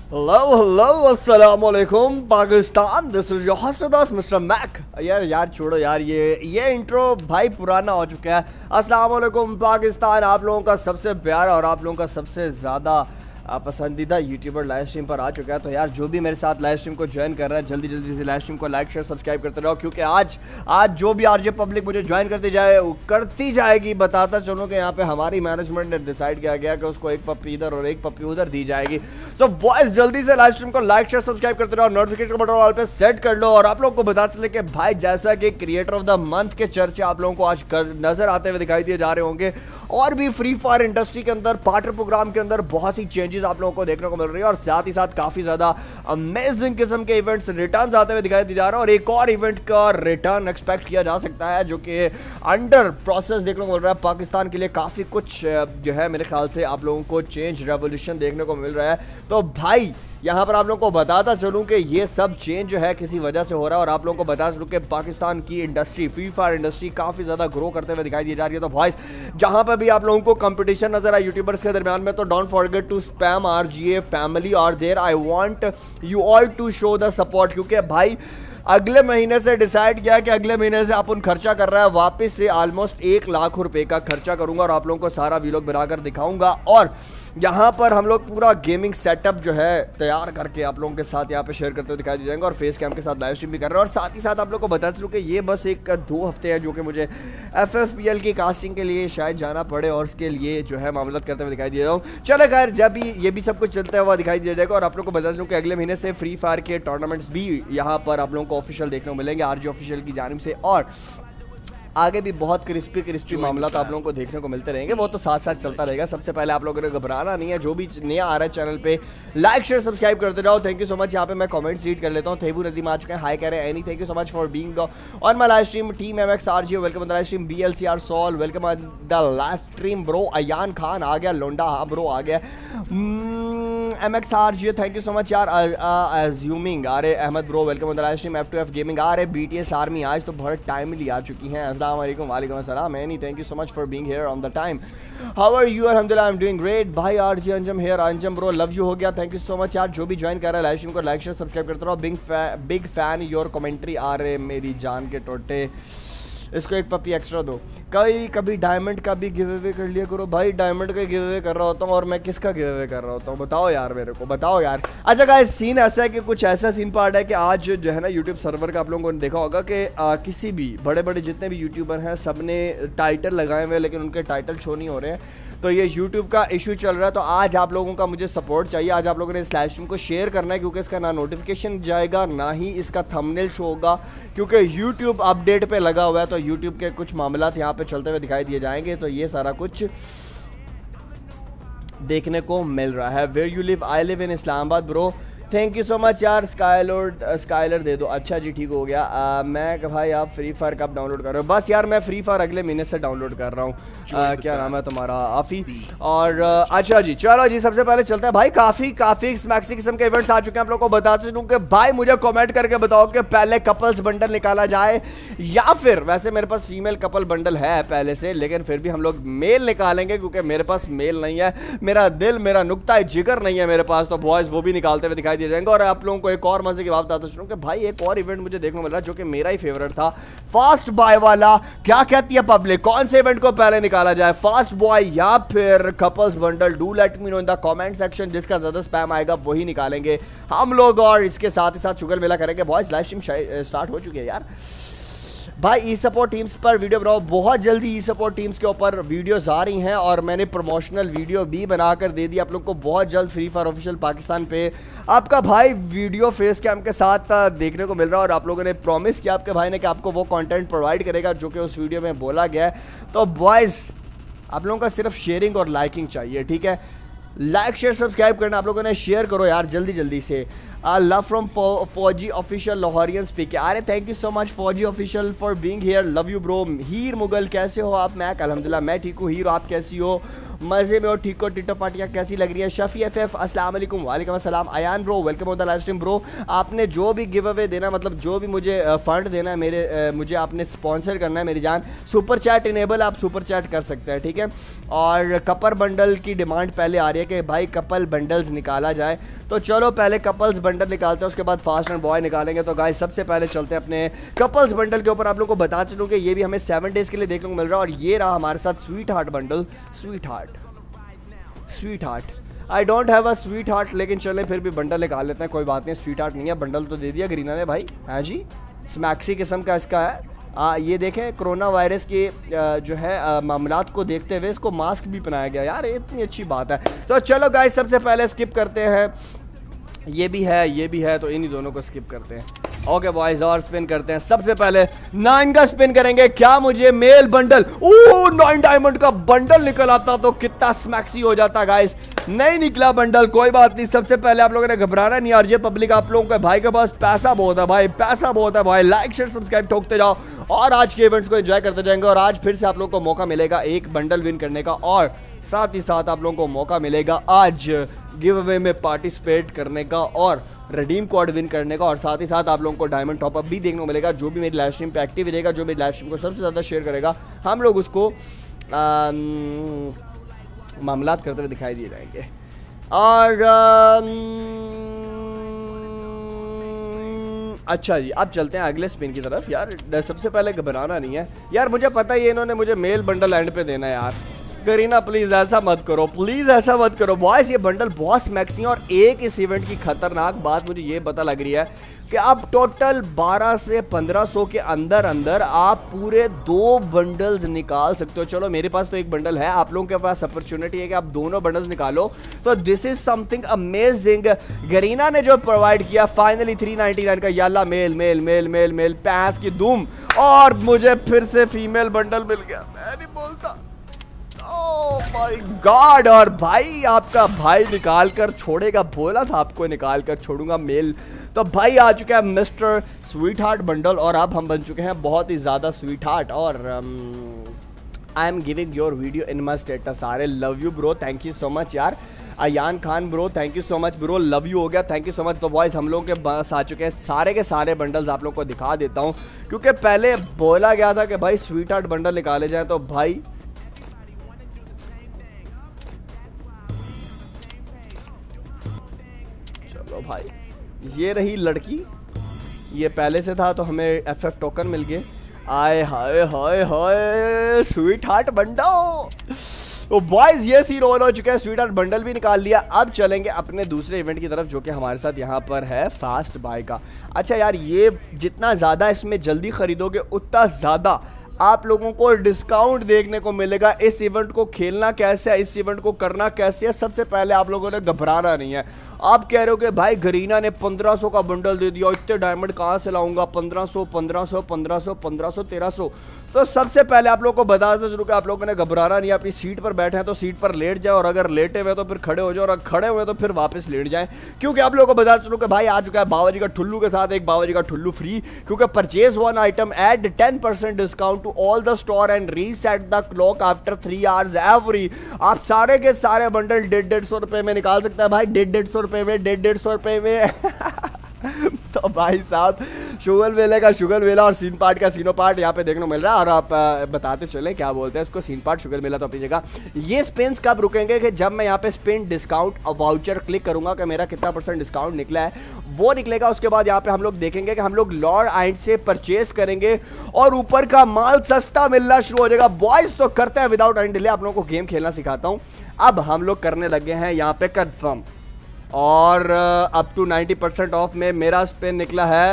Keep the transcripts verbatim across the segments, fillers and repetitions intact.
Hello hello अस्सलाम वालेकुम Pakistan, this is your हसरदास मिस्टर मैक। यार यार छोड़ो यार, ये ये इंट्रो भाई पुराना हो चुका है। अस्सलाम वालेकुम पाकिस्तान, आप लोगों का सबसे प्यारा और आप लोगों का सबसे ज़्यादा पसंदीदा यूट्यूबर लाइव स्ट्रीम पर आ चुका है। तो यार जो भी मेरे साथ लाइव स्ट्रीम को ज्वाइन कर रहा है, जल्दी जल्दी से लाइव स्ट्रीम को लाइक शेयर सब्सक्राइब करते रहो, क्योंकि आज आज जो भी आरजे पब्लिक मुझे ज्वाइन करती जाए वो करती जाएगी। बताता चलूँ कि यहाँ पे हमारी मैनेजमेंट ने डिसाइड किया गया कि उसको एक पप्पी इधर और एक पप्पी उधर दी जाएगी। तो बॉयज जल्दी से लाइव स्ट्रीम को लाइक शेयर सब्सक्राइब करते रहो, नोटिफिकेशन बटन ऑल पे सेट कर लो। और आप लोगों को बता चले कि भाई जैसा कि क्रिएटर ऑफ द मंथ के चर्चे आप लोगों को आज नजर आते हुए दिखाई दिए जा रहे होंगे, और भी फ्री फायर इंडस्ट्री के अंदर पार्टनर प्रोग्राम के अंदर बहुत सी चेंजेस आप लोगों को देखने को मिल रही है, और साथ ही साथ काफी ज्यादा अमेजिंग किस्म के इवेंट्स रिटर्न्स आते हुए दिखाई दे जा रहा है। और एक और इवेंट का रिटर्न एक्सपेक्ट किया जा सकता है जो कि अंडर प्रोसेस देखने को मिल रहा है। पाकिस्तान के लिए काफी कुछ जो है मेरे ख्याल से आप लोगों को चेंज रेवोल्यूशन देखने को मिल रहा है। तो भाई यहाँ पर आप लोगों को बताता चलूँ कि ये सब चेंज जो है किसी वजह से हो रहा है, और आप लोगों को बता चलूँ कि पाकिस्तान की इंडस्ट्री फ्री फायर इंडस्ट्री काफ़ी ज़्यादा ग्रो करते हुए दिखाई दी जा रही है। तो वॉइस जहाँ पर भी आप लोगों को कंपटीशन नजर आए यूट्यूबर्स के दरमियान में, तो don't forget to spam R G A family are there. I want you all to show the support, क्योंकि भाई अगले महीने से डिसाइड किया कि अगले महीने से अपन खर्चा कर रहा है वापस से ऑलमोस्ट एक लाख रुपए का खर्चा करूंगा, और आप लोगों को सारा वीलॉग बनाकर दिखाऊंगा। और यहाँ पर हम लोग पूरा गेमिंग सेटअप जो है तैयार करके आप लोगों के साथ यहाँ पे शेयर करते हुए दिखाई दे जाएंगे, और फेस कैम के साथ लाइव स्ट्रीम भी कर रहे हैं। और साथ ही साथ आप लोग को बता चलूँ कि ये बस एक दो हफ्ते हैं जो कि मुझे एफ एफ पी एल की कास्टिंग के लिए शायद जाना पड़े, और उसके लिए जो है मामला करते हुए दिखाई दे रहा हूँ। चलो खैर, जब भी ये भी सब कुछ चलता हुआ दिखाई दे जाएगा। और आप लोग को बता चलूँ कि अगले महीने से फ्री फायर के टूर्नामेंट्स भी यहाँ पर आप लोगों को ऑफिशियल देखने को मिलेंगे आरजी ऑफिशियल की जानिब से, और आगे भी बहुत क्रिस्पी क्रिस्पी मामला तो आप लोगों को देखने को मिलते रहेंगे। वो तो साथ साथ चलता रहेगा। सबसे पहले आप लोगों ने घबराना नहीं है, जो भी नया आ रहा है चैनल पे लाइक शेयर सब्सक्राइब करते जाओ। Thank you so much. यहाँ पे मैं कमेंट्स रीड कर लेता हूँ। थेबू नदीम आ चुके हैं, हाई कह रहे हैं Annie, thank you so much for being on my live stream. Team M X R G welcome on the live stream. B L C R Sol welcome on the live stream bro. Ayaan Khan आ गया, लोंडा हाँ bro आ गया। M X R G thank you so much यार। एज्यूमिंग आ रहे Ahmed bro welcome on the live stream. F two F gaming आ रहे। बी टी एस आर्मी आज तो बहुत टाइमली आ चुकी हैं। अस्सलाम वालेकुम। वालेकुम अस्सलाम Annie, thank you so much for being here on the time. How are you? अल्हम्दुलिल्लाह आई एम डूइंग ग्रेट। भाई R G Anjum here. Anjum bro love you हो गया, थैंक यू सो मच यार। जो भी ज्वाइन कर रहा है लाइव स्ट्रीम को लाइक शेयर सब्सक्राइब करते रहो। Big fan big fan your commentary आ रहे मेरी जान के टोटे। इसको एक पप्पी एक्स्ट्रा दो। कई कभी डायमंड का भी गिव अवे कर लिया करो। भाई डायमंड का गिव अवे कर रहा होता हूँ, और मैं किसका गिव अवे कर रहा होता हूँ बताओ यार, मेरे को बताओ यार। अच्छा गाइस, सीन ऐसा है कि कुछ ऐसा सीन पार्ट है कि आज जो है ना यूट्यूब सर्वर का आप लोगों ने देखा होगा कि आ, किसी भी बड़े बड़े जितने भी यूट्यूबर हैं सब ने टाइटल लगाए हुए, लेकिन उनके टाइटल शो नहीं हो रहे हैं। तो ये YouTube का इशू चल रहा है। तो आज आप लोगों का मुझे सपोर्ट चाहिए। आज आप लोगों ने इस लाइव स्ट्रीम को शेयर करना है, क्योंकि इसका ना नोटिफिकेशन जाएगा ना ही इसका थंबनेल शो होगा, क्योंकि YouTube अपडेट पे लगा हुआ है। तो YouTube के कुछ मामला यहाँ पे चलते हुए दिखाई दिए जाएंगे। तो ये सारा कुछ देखने को मिल रहा है। Where you live? I live in Islamabad bro. Thank you so much यार। स्काइलर स्काइलर दे दो। अच्छा जी ठीक हो गया। आ, मैं भाई आप फ्री फायर कब डाउनलोड कर रहे हो? बस यार मैं फ्री फायर अगले महीने से डाउनलोड कर रहा हूँ। क्या नाम है तुम्हारा? आफी। और आ, अच्छा जी चलो जी, सबसे पहले चलते हैं भाई। काफ़ी काफ़ी मैक्सी किस्म के इवेंट्स आ चुके हैं। आप लोगों को बताते चलूँ कि भाई मुझे कमेंट करके बताओ कि पहले कपल्स बंडल निकाला जाए, या फिर वैसे मेरे पास फीमेल कपल बंडल है पहले से, लेकिन फिर भी हम लोग मेल निकालेंगे, क्योंकि मेरे पास मेल नहीं है। मेरा दिल मेरा नुक्ता जिगर नहीं है मेरे पास, तो बॉयज़ वो भी निकालते हुए दिखाई दे जाएंगे। और आप लोगों को एक और मजे की बात बताता चलूं कि भाई एक और इवेंट मुझे देखने को मिल रहा है जो कि मेरा ही फेवरेट था, फास्ट बॉय वाला। क्या कहती है पब्लिक, कौन से इवेंट को पहले निकाला जाए, फास्ट बॉय या फिर couples bundle? Do let me know in the comment section. जिसका ज्यादा स्पैम आएगा वही निकालेंगे हम लोग, और इसके साथ ही साथ शुगर मेला करेंगे। बॉयज लाइव स्ट्रीम स्टार्ट हो चुकी है यार। भाई ई सपोर्ट टीम्स पर वीडियो बनाओ। बहुत जल्दी ई सपोर्ट टीम्स के ऊपर वीडियोस आ रही हैं, और मैंने प्रमोशनल वीडियो भी बनाकर दे दी आप लोग को। बहुत जल्द फ्री फायर ऑफिशियल पाकिस्तान पे आपका भाई वीडियो फेस कैम के साथ देखने को मिल रहा है, और आप लोगों ने प्रॉमिस किया आपके भाई ने कि आपको वो कंटेंट प्रोवाइड करेगा जो कि उस वीडियो में बोला गया है। तो बॉयज़ आप लोगों का सिर्फ शेयरिंग और लाइकिंग चाहिए, ठीक है? लाइक शेयर सब्सक्राइब करना आप लोगों ने, शेयर करो यार जल्दी जल्दी से। Love from Fauji official Lahorian speak. अरे thank you so much Fauji official for being here, love you bro. Heer Mughal कैसे हो आप? मैं अल्हम्दुलिल्लाह मैं ठीक हूँ। हीर आप कैसी हो? मजे में हो? ठीक हो? टिटो फाटिया कैसी लग रही है? शफी एफ एफ अस्सलाम वालेकुम। वालेकुम अस्सलाम। Ayaan bro welcome on the live stream bro. आपने जो भी गिव अवे देना, मतलब जो भी मुझे फंड देना है मेरे, मुझे आपने स्पॉन्सर करना है मेरी जान, सुपर चैट इनेबल आप सुपर चैट कर सकते हैं, ठीक है? और कपल बंडल की डिमांड पहले आ रही है कि भाई कपल बंडल्स निकाला जाए। तो चलो पहले कपल्स बंडल निकालते हैं, उसके बाद फास्ट एंड बॉय निकालेंगे। तो गाइस सबसे पहले चलते हैं अपने कपल्स बंडल के ऊपर। आप लोगों को बता चलूँ कि ये भी हमें सेवन डेज के लिए देखने को मिल रहा है, और ये रहा हमारे साथ sweetheart bundle. Sweetheart sweetheart I don't have a sweetheart, लेकिन चले फिर भी बंडल निकाल लेते हैं, कोई बात नहीं। स्वीट हार्ट नहीं है, बंडल तो दे दिया गरीना ने भाई। हाँ जी, स्मैक्सी किस्म का इसका है। आ, ये देखें कोरोना वायरस के आ, जो है मामलात को देखते हुए इसको मास्क भी पहनाया गया यार, इतनी अच्छी बात है। तो चलो गाइस सबसे पहले स्किप करते हैं, ये भी है ये भी है, तो इन्हीं दोनों को स्किप करते हैं। ओके बॉयज, और स्पिन करते हैं। सबसे पहले नाइन का स्पिन करेंगे। क्या मुझे male bundle, oh nine diamond का बंडल निकल आता तो कितना स्मैक्सी हो जाता गाइस। नहीं निकला बंडल, कोई बात नहीं। सबसे पहले आप लोगों ने घबराना नहीं, और ये पब्लिक आप लोगों के भाई के पास पैसा बहुत है भाई, पैसा बहुत है भाई। लाइक शेयर सब्सक्राइब ठोकते जाओ और आज के इवेंट्स को एंजॉय करते जाएंगे। और आज फिर से आप लोगों को मौका मिलेगा एक बंडल विन करने का, और साथ ही साथ आप लोगों को मौका मिलेगा आज गिव अवे में पार्टिसिपेट करने का और रिडीम कोड विन करने का, और साथ ही साथ आप लोगों को डायमंड टॉपअप भी देखने को मिलेगा। जो भी मेरी लाइव स्ट्रीम पे एक्टिव रहेगा, जो मेरी लाइव स्ट्रीम को सबसे ज़्यादा शेयर करेगा, हम लोग उसको मामलात करते हुए दिखाई दिए जाएंगे। और आम, अच्छा जी, अब चलते हैं अगले स्पिन की तरफ। यार सबसे पहले घबराना नहीं है यार, मुझे पता ही है इन्होंने मुझे मेल बंडल एंड पे देना है यार। करीना प्लीज ऐसा मत करो, प्लीज ऐसा मत करो बॉयज। ये बंडल बहुत स्मैक्सी है, और एक इस इवेंट की खतरनाक बात मुझे ये पता लग रही है कि आप टोटल बारह से पंद्रह सौ के अंदर अंदर आप पूरे दो बंडल्स निकाल सकते हो। चलो मेरे पास तो एक बंडल है, आप लोगों के पास अपॉर्चुनिटी है कि आप दोनों बंडल्स निकालो। तो this is something amazing. Garena ने जो प्रोवाइड किया फाइनली थ्री नाइनटी नाइन का याला male male male male male पैस की धूम, और मुझे फिर से फीमेल बंडल मिल गया। मैं नहीं बोलता, ओह माय गॉड। और भाई आपका भाई निकाल कर छोड़ेगा, बोला था आपको निकाल कर छोड़ूंगा मेल। तो भाई आ चुका है मिस्टर स्वीट हार्ट बंडल, और अब हम बन चुके हैं बहुत ही ज़्यादा स्वीट हार्ट। और I am giving your video in my status. सारे love you bro, thank you so much यार। Ayaan Khan bro, thank you so much bro, love you हो गया, थैंक यू सो मच। तो बॉयज हम लोग के पास आ चुके हैं सारे के सारे बंडल्स, आप लोग को दिखा देता हूँ, क्योंकि पहले बोला गया था कि भाई स्वीट हार्ट बंडल निकाले जाए। तो भाई चलो भाई, ये रही लड़की, ये पहले से था तो हमें एफ एफ टोकन मिल गए। आए hi hi hi sweetheart bundle. तो बॉयज ये सीन ऑन हो चुका है, स्वीट हार्ट बंडल भी निकाल लिया। अब चलेंगे अपने दूसरे इवेंट की तरफ, जो कि हमारे साथ यहाँ पर है फास्ट बाय का। अच्छा यार, ये जितना ज़्यादा इसमें जल्दी खरीदोगे उतना ज़्यादा आप लोगों को डिस्काउंट देखने को मिलेगा। इस इवेंट को खेलना कैसे है, इस इवेंट को करना कैसे है, सबसे पहले आप लोगों ने घबराना नहीं है। आप कह रहे हो कि भाई गरीना ने पंद्रह सौ का बंडल दे दिया, इतने डायमंड कहाँ से लाऊंगा, पंद्रह सौ पंद्रह सौ पंद्रह सौ पंद्रह सौ तेरह सौ। तो सबसे पहले आप लोगों को बताते चलूँ कि आप लोगों ने घबराना नहीं है। अपनी सीट पर बैठे हैं तो सीट पर लेट जाए, और अगर लेटे हुए तो फिर खड़े हो जाए, और खड़े हुए तो फिर वापस लेट जाए, क्योंकि आप लोगों को बताते चलूँ कि भाई आ चुका है बाबा जी का ठुल्लू के साथ एक बाबा जी का ठुल्लू फ्री। क्योंकि purchase one item add ten percent discount to all the store and reset the clock after three hours every. आप सारे के सारे बंडल डेढ़ डेढ़ सौ रुपए में निकाल सकते हैं भाई, डेढ़ डेढ़ सौ रुपए में, डेढ़ डेढ़ सौ रुपए में। तो भाई साहब शुगर वेले का शुगर वेला और सीन पार्ट का सीनो पार्ट यहाँ पे देखने को मिल रहा है। और आप बताते चले क्या बोलते हैं इसको, सीन पार्ट शुगर वेला तो अपनी जगह। ये स्पिन्स कब रुकेंगे कि जब मैं यहाँ पे स्पिन डिस्काउंट वाउचर क्लिक करूंगा कि मेरा कितना परसेंट डिस्काउंट निकला है, वो निकलेगा। उसके बाद यहाँ पे हम लोग देखेंगे कि हम लोग लॉर्ड आइंड से परचेज करेंगे और ऊपर का माल सस्ता मिलना शुरू हो जाएगा। बॉयज तो करते हैं विदाउट एनी डिले, आप लोगों को गेम खेलना सिखाता हूँ। अब हम लोग करने लगे हैं यहाँ पे कंफर्म, और up to ninety percent off में मेरा स्पिन निकला है।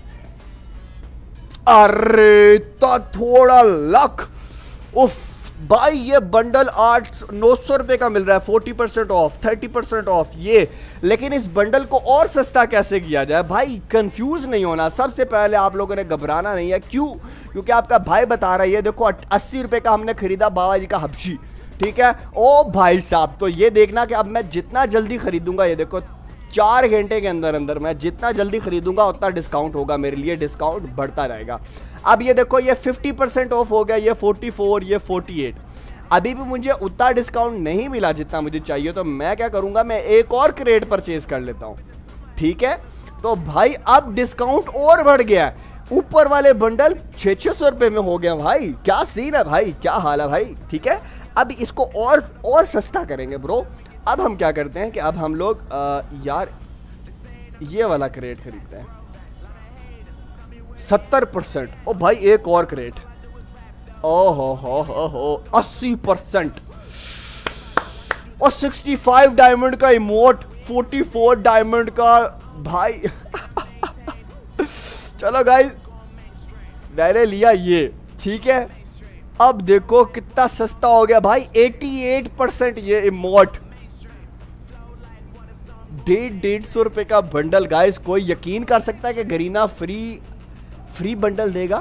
अरे तो थोड़ा लक, उफ भाई ये बंडल आठ नौ सौ रुपए का मिल रहा है, forty percent off, thirty percent off ये। लेकिन इस बंडल को और सस्ता कैसे किया जाए भाई, कंफ्यूज नहीं होना। सबसे पहले आप लोगों ने घबराना नहीं है, क्यों? क्योंकि आपका भाई बता रहा है, ये देखो अस्सी रुपए का हमने खरीदा बाबा जी का हबशी, ठीक है। ओ भाई साहब, तो ये देखना कि अब मैं जितना जल्दी खरीदूंगा, ये देखो चार घंटे के अंदर अंदर मैं जितना जल्दी खरीदूंगा उतना डिस्काउंट होगा मेरे लिए, डिस्काउंट बढ़ता रहेगा। अब ये देखो ये फिफ्टी परसेंट ऑफ हो गया, ये फोर्टी फोर, ये फोर्टी एट। अभी भी मुझे उतना डिस्काउंट नहीं मिला जितना मुझे चाहिए, तो मैं क्या करूंगा, मैं एक और क्रेट परचेज कर लेता हूं, ठीक है। तो भाई अब डिस्काउंट और बढ़ गया है, ऊपर वाले बंडल छः छः सौ रुपये में हो गया। भाई क्या सीन है भाई, क्या हाल है भाई, ठीक है। अब इसको और और सस्ता करेंगे ब्रो। अब हम क्या करते हैं कि अब हम लोग आ, यार ये वाला क्रेट खरीदते हैं। सत्तर परसेंट। ओ भाई एक और क्रेट। ओ हो हो हो हो अस्सी परसेंट। और पैंसठ डायमंड का इमोट, चौवालीस डायमंड का भाई। चलो गाइस मैंने लिया ये, ठीक है। अब देखो कितना सस्ता हो गया भाई, अठासी परसेंट ये इमोट। डेढ़ डेढ़ सौ रुपए का बंडल गाइस। कोई यकीन कर सकता है कि गरीना फ्री फ्री बंडल देगा?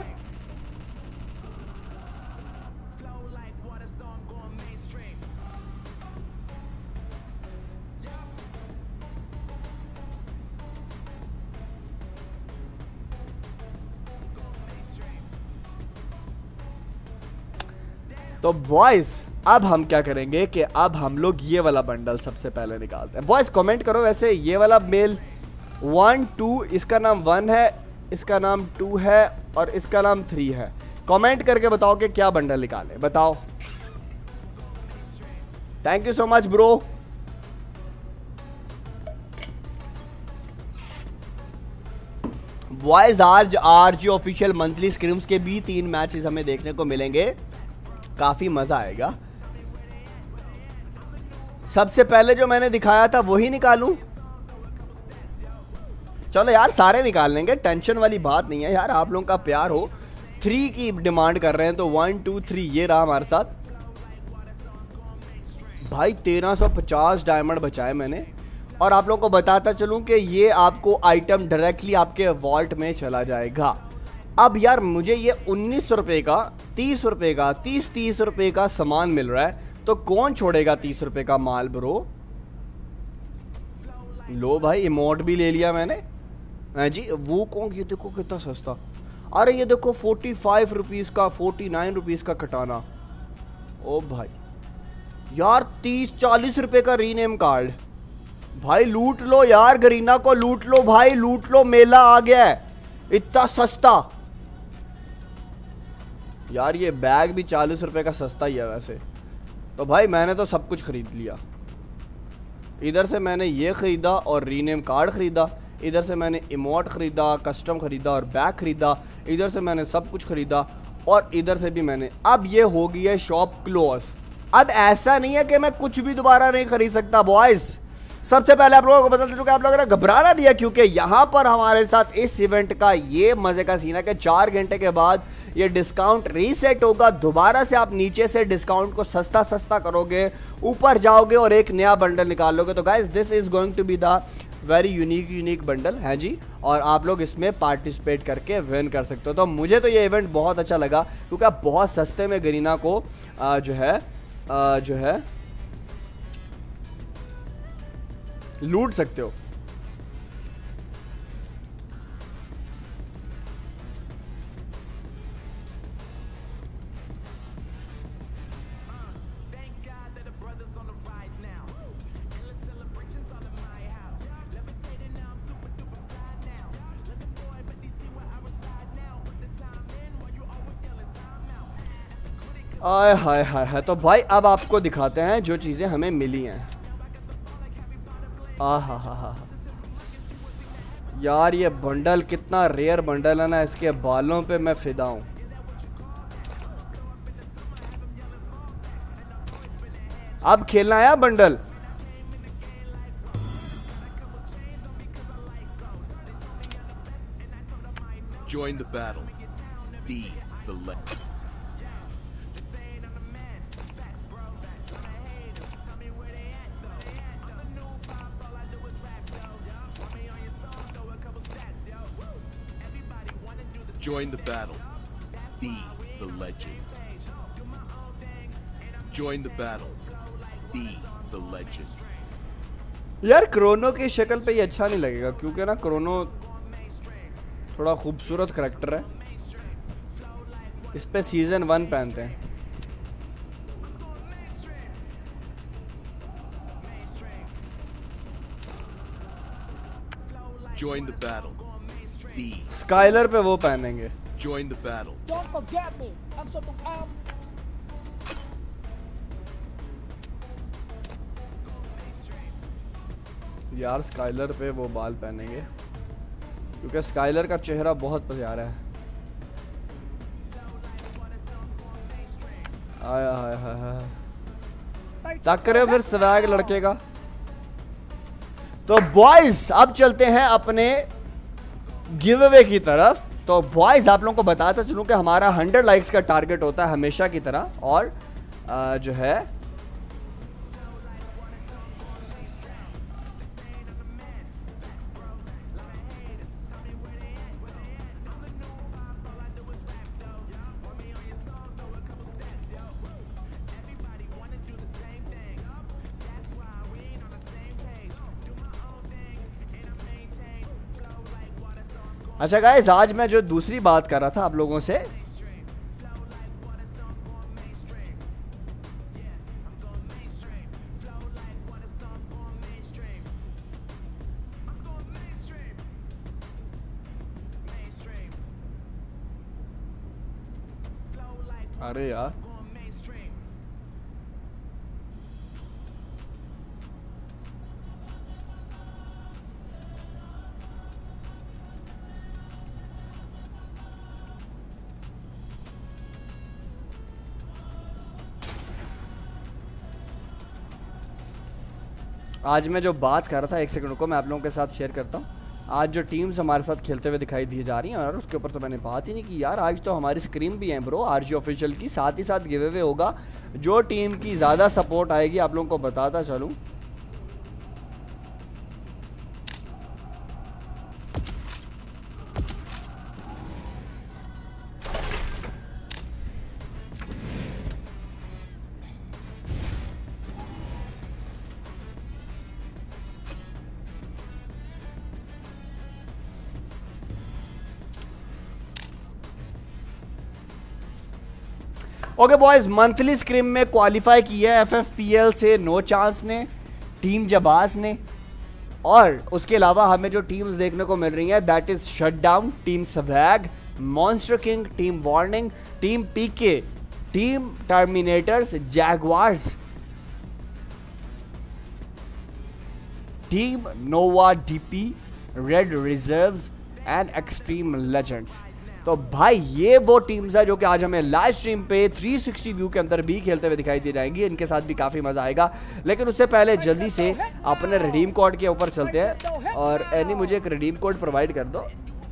तो बॉयज अब हम क्या करेंगे कि अब हम लोग ये वाला बंडल सबसे पहले निकालते हैं। बॉयज कमेंट करो, वैसे ये वाला मेल वन टू, इसका नाम वन है, इसका नाम टू है और इसका नाम थ्री है। कमेंट करके बताओ कि क्या बंडल निकाले, बताओ। Thank you so much bro. Boys आज आरजी ऑफिशियल मंथली स्क्रीम्स के भी तीन मैचेस हमें देखने को मिलेंगे, काफी मजा आएगा। सबसे पहले जो मैंने दिखाया था वही निकालूं? चलो यार सारे निकाल लेंगे, टेंशन वाली बात नहीं है यार। आप लोगों का प्यार हो, थ्री की डिमांड कर रहे हैं तो वन टू थ्री ये रहा हमारे साथ। भाई तेरह सौ पचास डायमंड बचाए मैंने। और आप लोगों को बताता चलूं कि ये आपको आइटम डायरेक्टली आपके वॉल्ट में चला जाएगा। अब यार मुझे ये उन्नीस सौ रुपये का, तीस रुपये का, तीस तीस रुपये का सामान मिल रहा है, तो कौन छोड़ेगा तीस रुपये का माल ब्रो? लो भाई इमोट भी ले लिया मैंने। हाँ जी वो कौन, ये देखो कितना सस्ता। अरे ये देखो फोर्टी फाइव रुपीज़ का, फोर्टी नाइन रुपीज़ का कटाना। ओ भाई यार तीस चालीस रुपये का रीनेम कार्ड। भाई लूट लो यार, गरीना को लूट लो भाई, लूट लो, मेला आ गया है, इतना सस्ता। यार ये बैग भी चालीस रुपए का सस्ता ही है वैसे तो। भाई मैंने तो सब कुछ खरीद लिया। इधर से मैंने ये खरीदा और रीनेम कार्ड खरीदा, इधर से मैंने इमोट खरीदा, कस्टम खरीदा और बैग खरीदा, इधर से मैंने सब कुछ खरीदा और इधर से भी मैंने। अब ये हो गई है शॉप क्लोज। अब ऐसा नहीं है कि मैं कुछ भी दोबारा नहीं खरीद सकता बॉयज। सबसे पहले आप लोगों को बता दूं कि आप लोगों ने घबराना दिया, क्योंकि यहां पर हमारे साथ इस इवेंट का ये मजे का सीन है कि चार घंटे के बाद ये डिस्काउंट रीसेट होगा। दोबारा से आप नीचे से डिस्काउंट को सस्ता सस्ता करोगे, ऊपर जाओगे और एक नया बंडल निकाल लोगे। तो guys this is going to be the very unique unique bundle है जी, और आप लोग इसमें पार्टिसिपेट करके विन कर सकते हो। तो मुझे तो ये इवेंट बहुत अच्छा लगा, क्योंकि आप बहुत सस्ते में गरीना को आ, जो है आ, जो है लूट सकते हो। आय हाय हाय हाय। तो भाई अब आपको दिखाते हैं जो चीजें हमें मिली हैं। आ हा हा हा यार ये बंडल कितना रेयर बंडल है ना, इसके बालों पे मैं फिदा हूं। अब खेलना है bundle. Join the battle. Be the legend. Join the battle. Be the legend. Join the battle. Be the legend. यार क्रोनो की शक्ल पे ये अच्छा नहीं लगेगा, क्योंकि ना क्रोनो थोड़ा खूबसूरत करैक्टर है। इस पे सीजन वन पहनते हैं। Join the battle. Be Skyler पे वो पहनेंगे। Join the battle. Don't forget me. I'm so I'm यार स्काइलर पे वो बाल पहनेंगे क्योंकि स्काइलर का चेहरा बहुत प्यारा है। आया हाय हाय हाय चेक करे फिर स्वैग लड़के का। तो बॉयज अब चलते हैं अपने गिव अवे की तरफ। तो बॉयज आप लोगों को बताता चलूं कि हमारा हंड्रेड लाइक्स का टारगेट होता है हमेशा की तरह, और आ, जो है अच्छा गाइस, आज मैं जो दूसरी बात कर रहा था आप लोगों से, अरे यार आज मैं जो बात कर रहा था, एक सेकंड को मैं आप लोगों के साथ शेयर करता हूँ। आज जो टीम्स हमारे साथ खेलते हुए दिखाई दी जा रही हैं, और उसके ऊपर तो मैंने बात ही नहीं की यार। आज तो हमारी स्क्रीन भी है ब्रो आरजी ऑफिशियल की, साथ ही साथ गिव अवे होगा। जो टीम की ज़्यादा सपोर्ट आएगी आप लोगों को बताता चलूँ। ओके बॉयज, मंथली स्क्रीम में क्वालिफाई किया है एफएफपीएल से नो चांस ने, टीम जबाज ने, और उसके अलावा हमें जो टीम्स देखने को मिल रही हैं that is shutdown, team swag, monster king, team warning, team PK, team terminators, jaguars, team nova DP, red reserves and extreme legends. तो भाई ये वो टीम्स है जो कि आज हमें लाइव स्ट्रीम पे थ्री सिक्सटी व्यू के अंदर भी खेलते हुए दिखाई दे जाएंगी। इनके साथ भी काफ़ी मज़ा आएगा, लेकिन उससे पहले जल्दी से अपने रिडीम कोड के ऊपर चलते हैं। और एनी मुझे एक रिडीम कोड प्रोवाइड कर दो।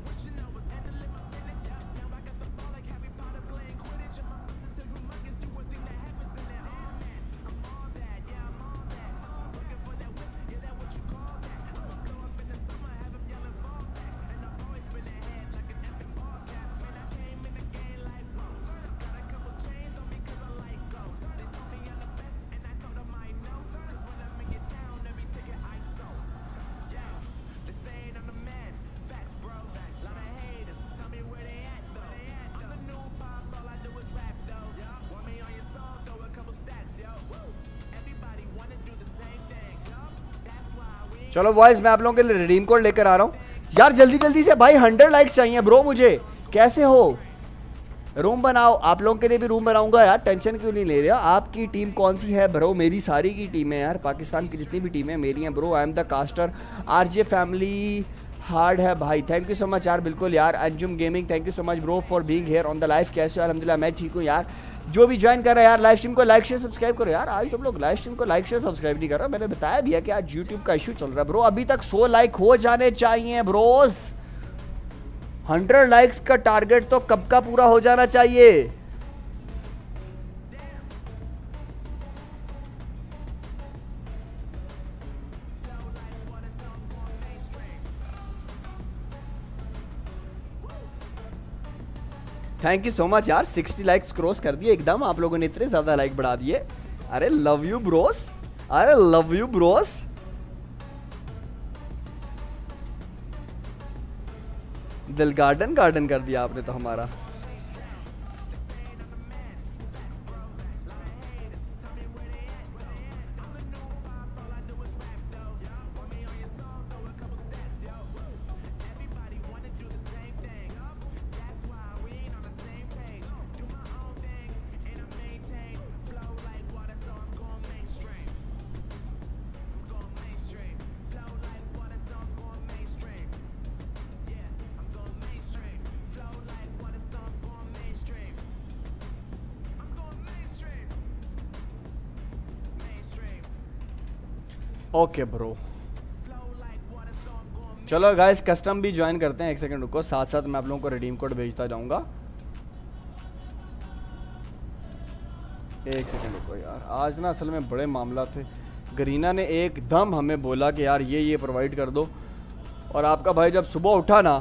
चलो बॉयज, मैं आप लोगों के लिए रिडीम कोड लेकर आ रहा हूँ यार। जल्दी जल्दी से भाई, हंड्रेड लाइक्स चाहिए ब्रो मुझे। कैसे हो? रूम बनाओ, आप लोगों के लिए भी रूम बनाऊंगा यार, टेंशन क्यों नहीं ले रहे हो। आपकी टीम कौन सी है ब्रो? मेरी सारी की टीम है यार, पाकिस्तान की जितनी भी टीमें मेरी हैं bro. I am the caster, RJ family hard है भाई। थैंक यू सो मच यार, बिल्कुल यार। Anjum gaming, thank you so much bro for being here on the live. कैसे हो? अल्हम्दुलिल्लाह मैं ठीक हूँ यार। जो भी ज्वाइन कर रहा है यार लाइव स्ट्रीम को, लाइक शेयर सब्सक्राइब करो यार। आज तुम लोग लाइव स्ट्रीम को लाइक शेयर सब्सक्राइब नहीं कर रहे। मैंने बताया भी है कि आज यूट्यूब का इशू चल रहा है ब्रो। अभी तक सौ लाइक हो जाने चाहिए ब्रोस। हंड्रेड लाइक्स का टारगेट तो कब का पूरा हो जाना चाहिए। थैंक यू सो मच यार, सिक्सटी लाइक्स क्रॉस कर दिए एकदम। आप लोगों ने इतने ज्यादा लाइक बढ़ा दिए। अरे लव यू ब्रोस, अरे लव यू ब्रोस। दिल गार्डन गार्डन कर दिया आपने तो हमारा। ओके ब्रो, चलो गाइस कस्टम भी ज्वाइन करते हैं। एक सेकंड रुको, साथ साथ मैं आप लोगों को रिडीम कोड भेजता जाऊंगा। एक सेकंड रुको यार, आज ना असल में बड़े मामला थे। गरीना ने एकदम हमें बोला कि यार ये ये प्रोवाइड कर दो, और आपका भाई जब सुबह उठा ना,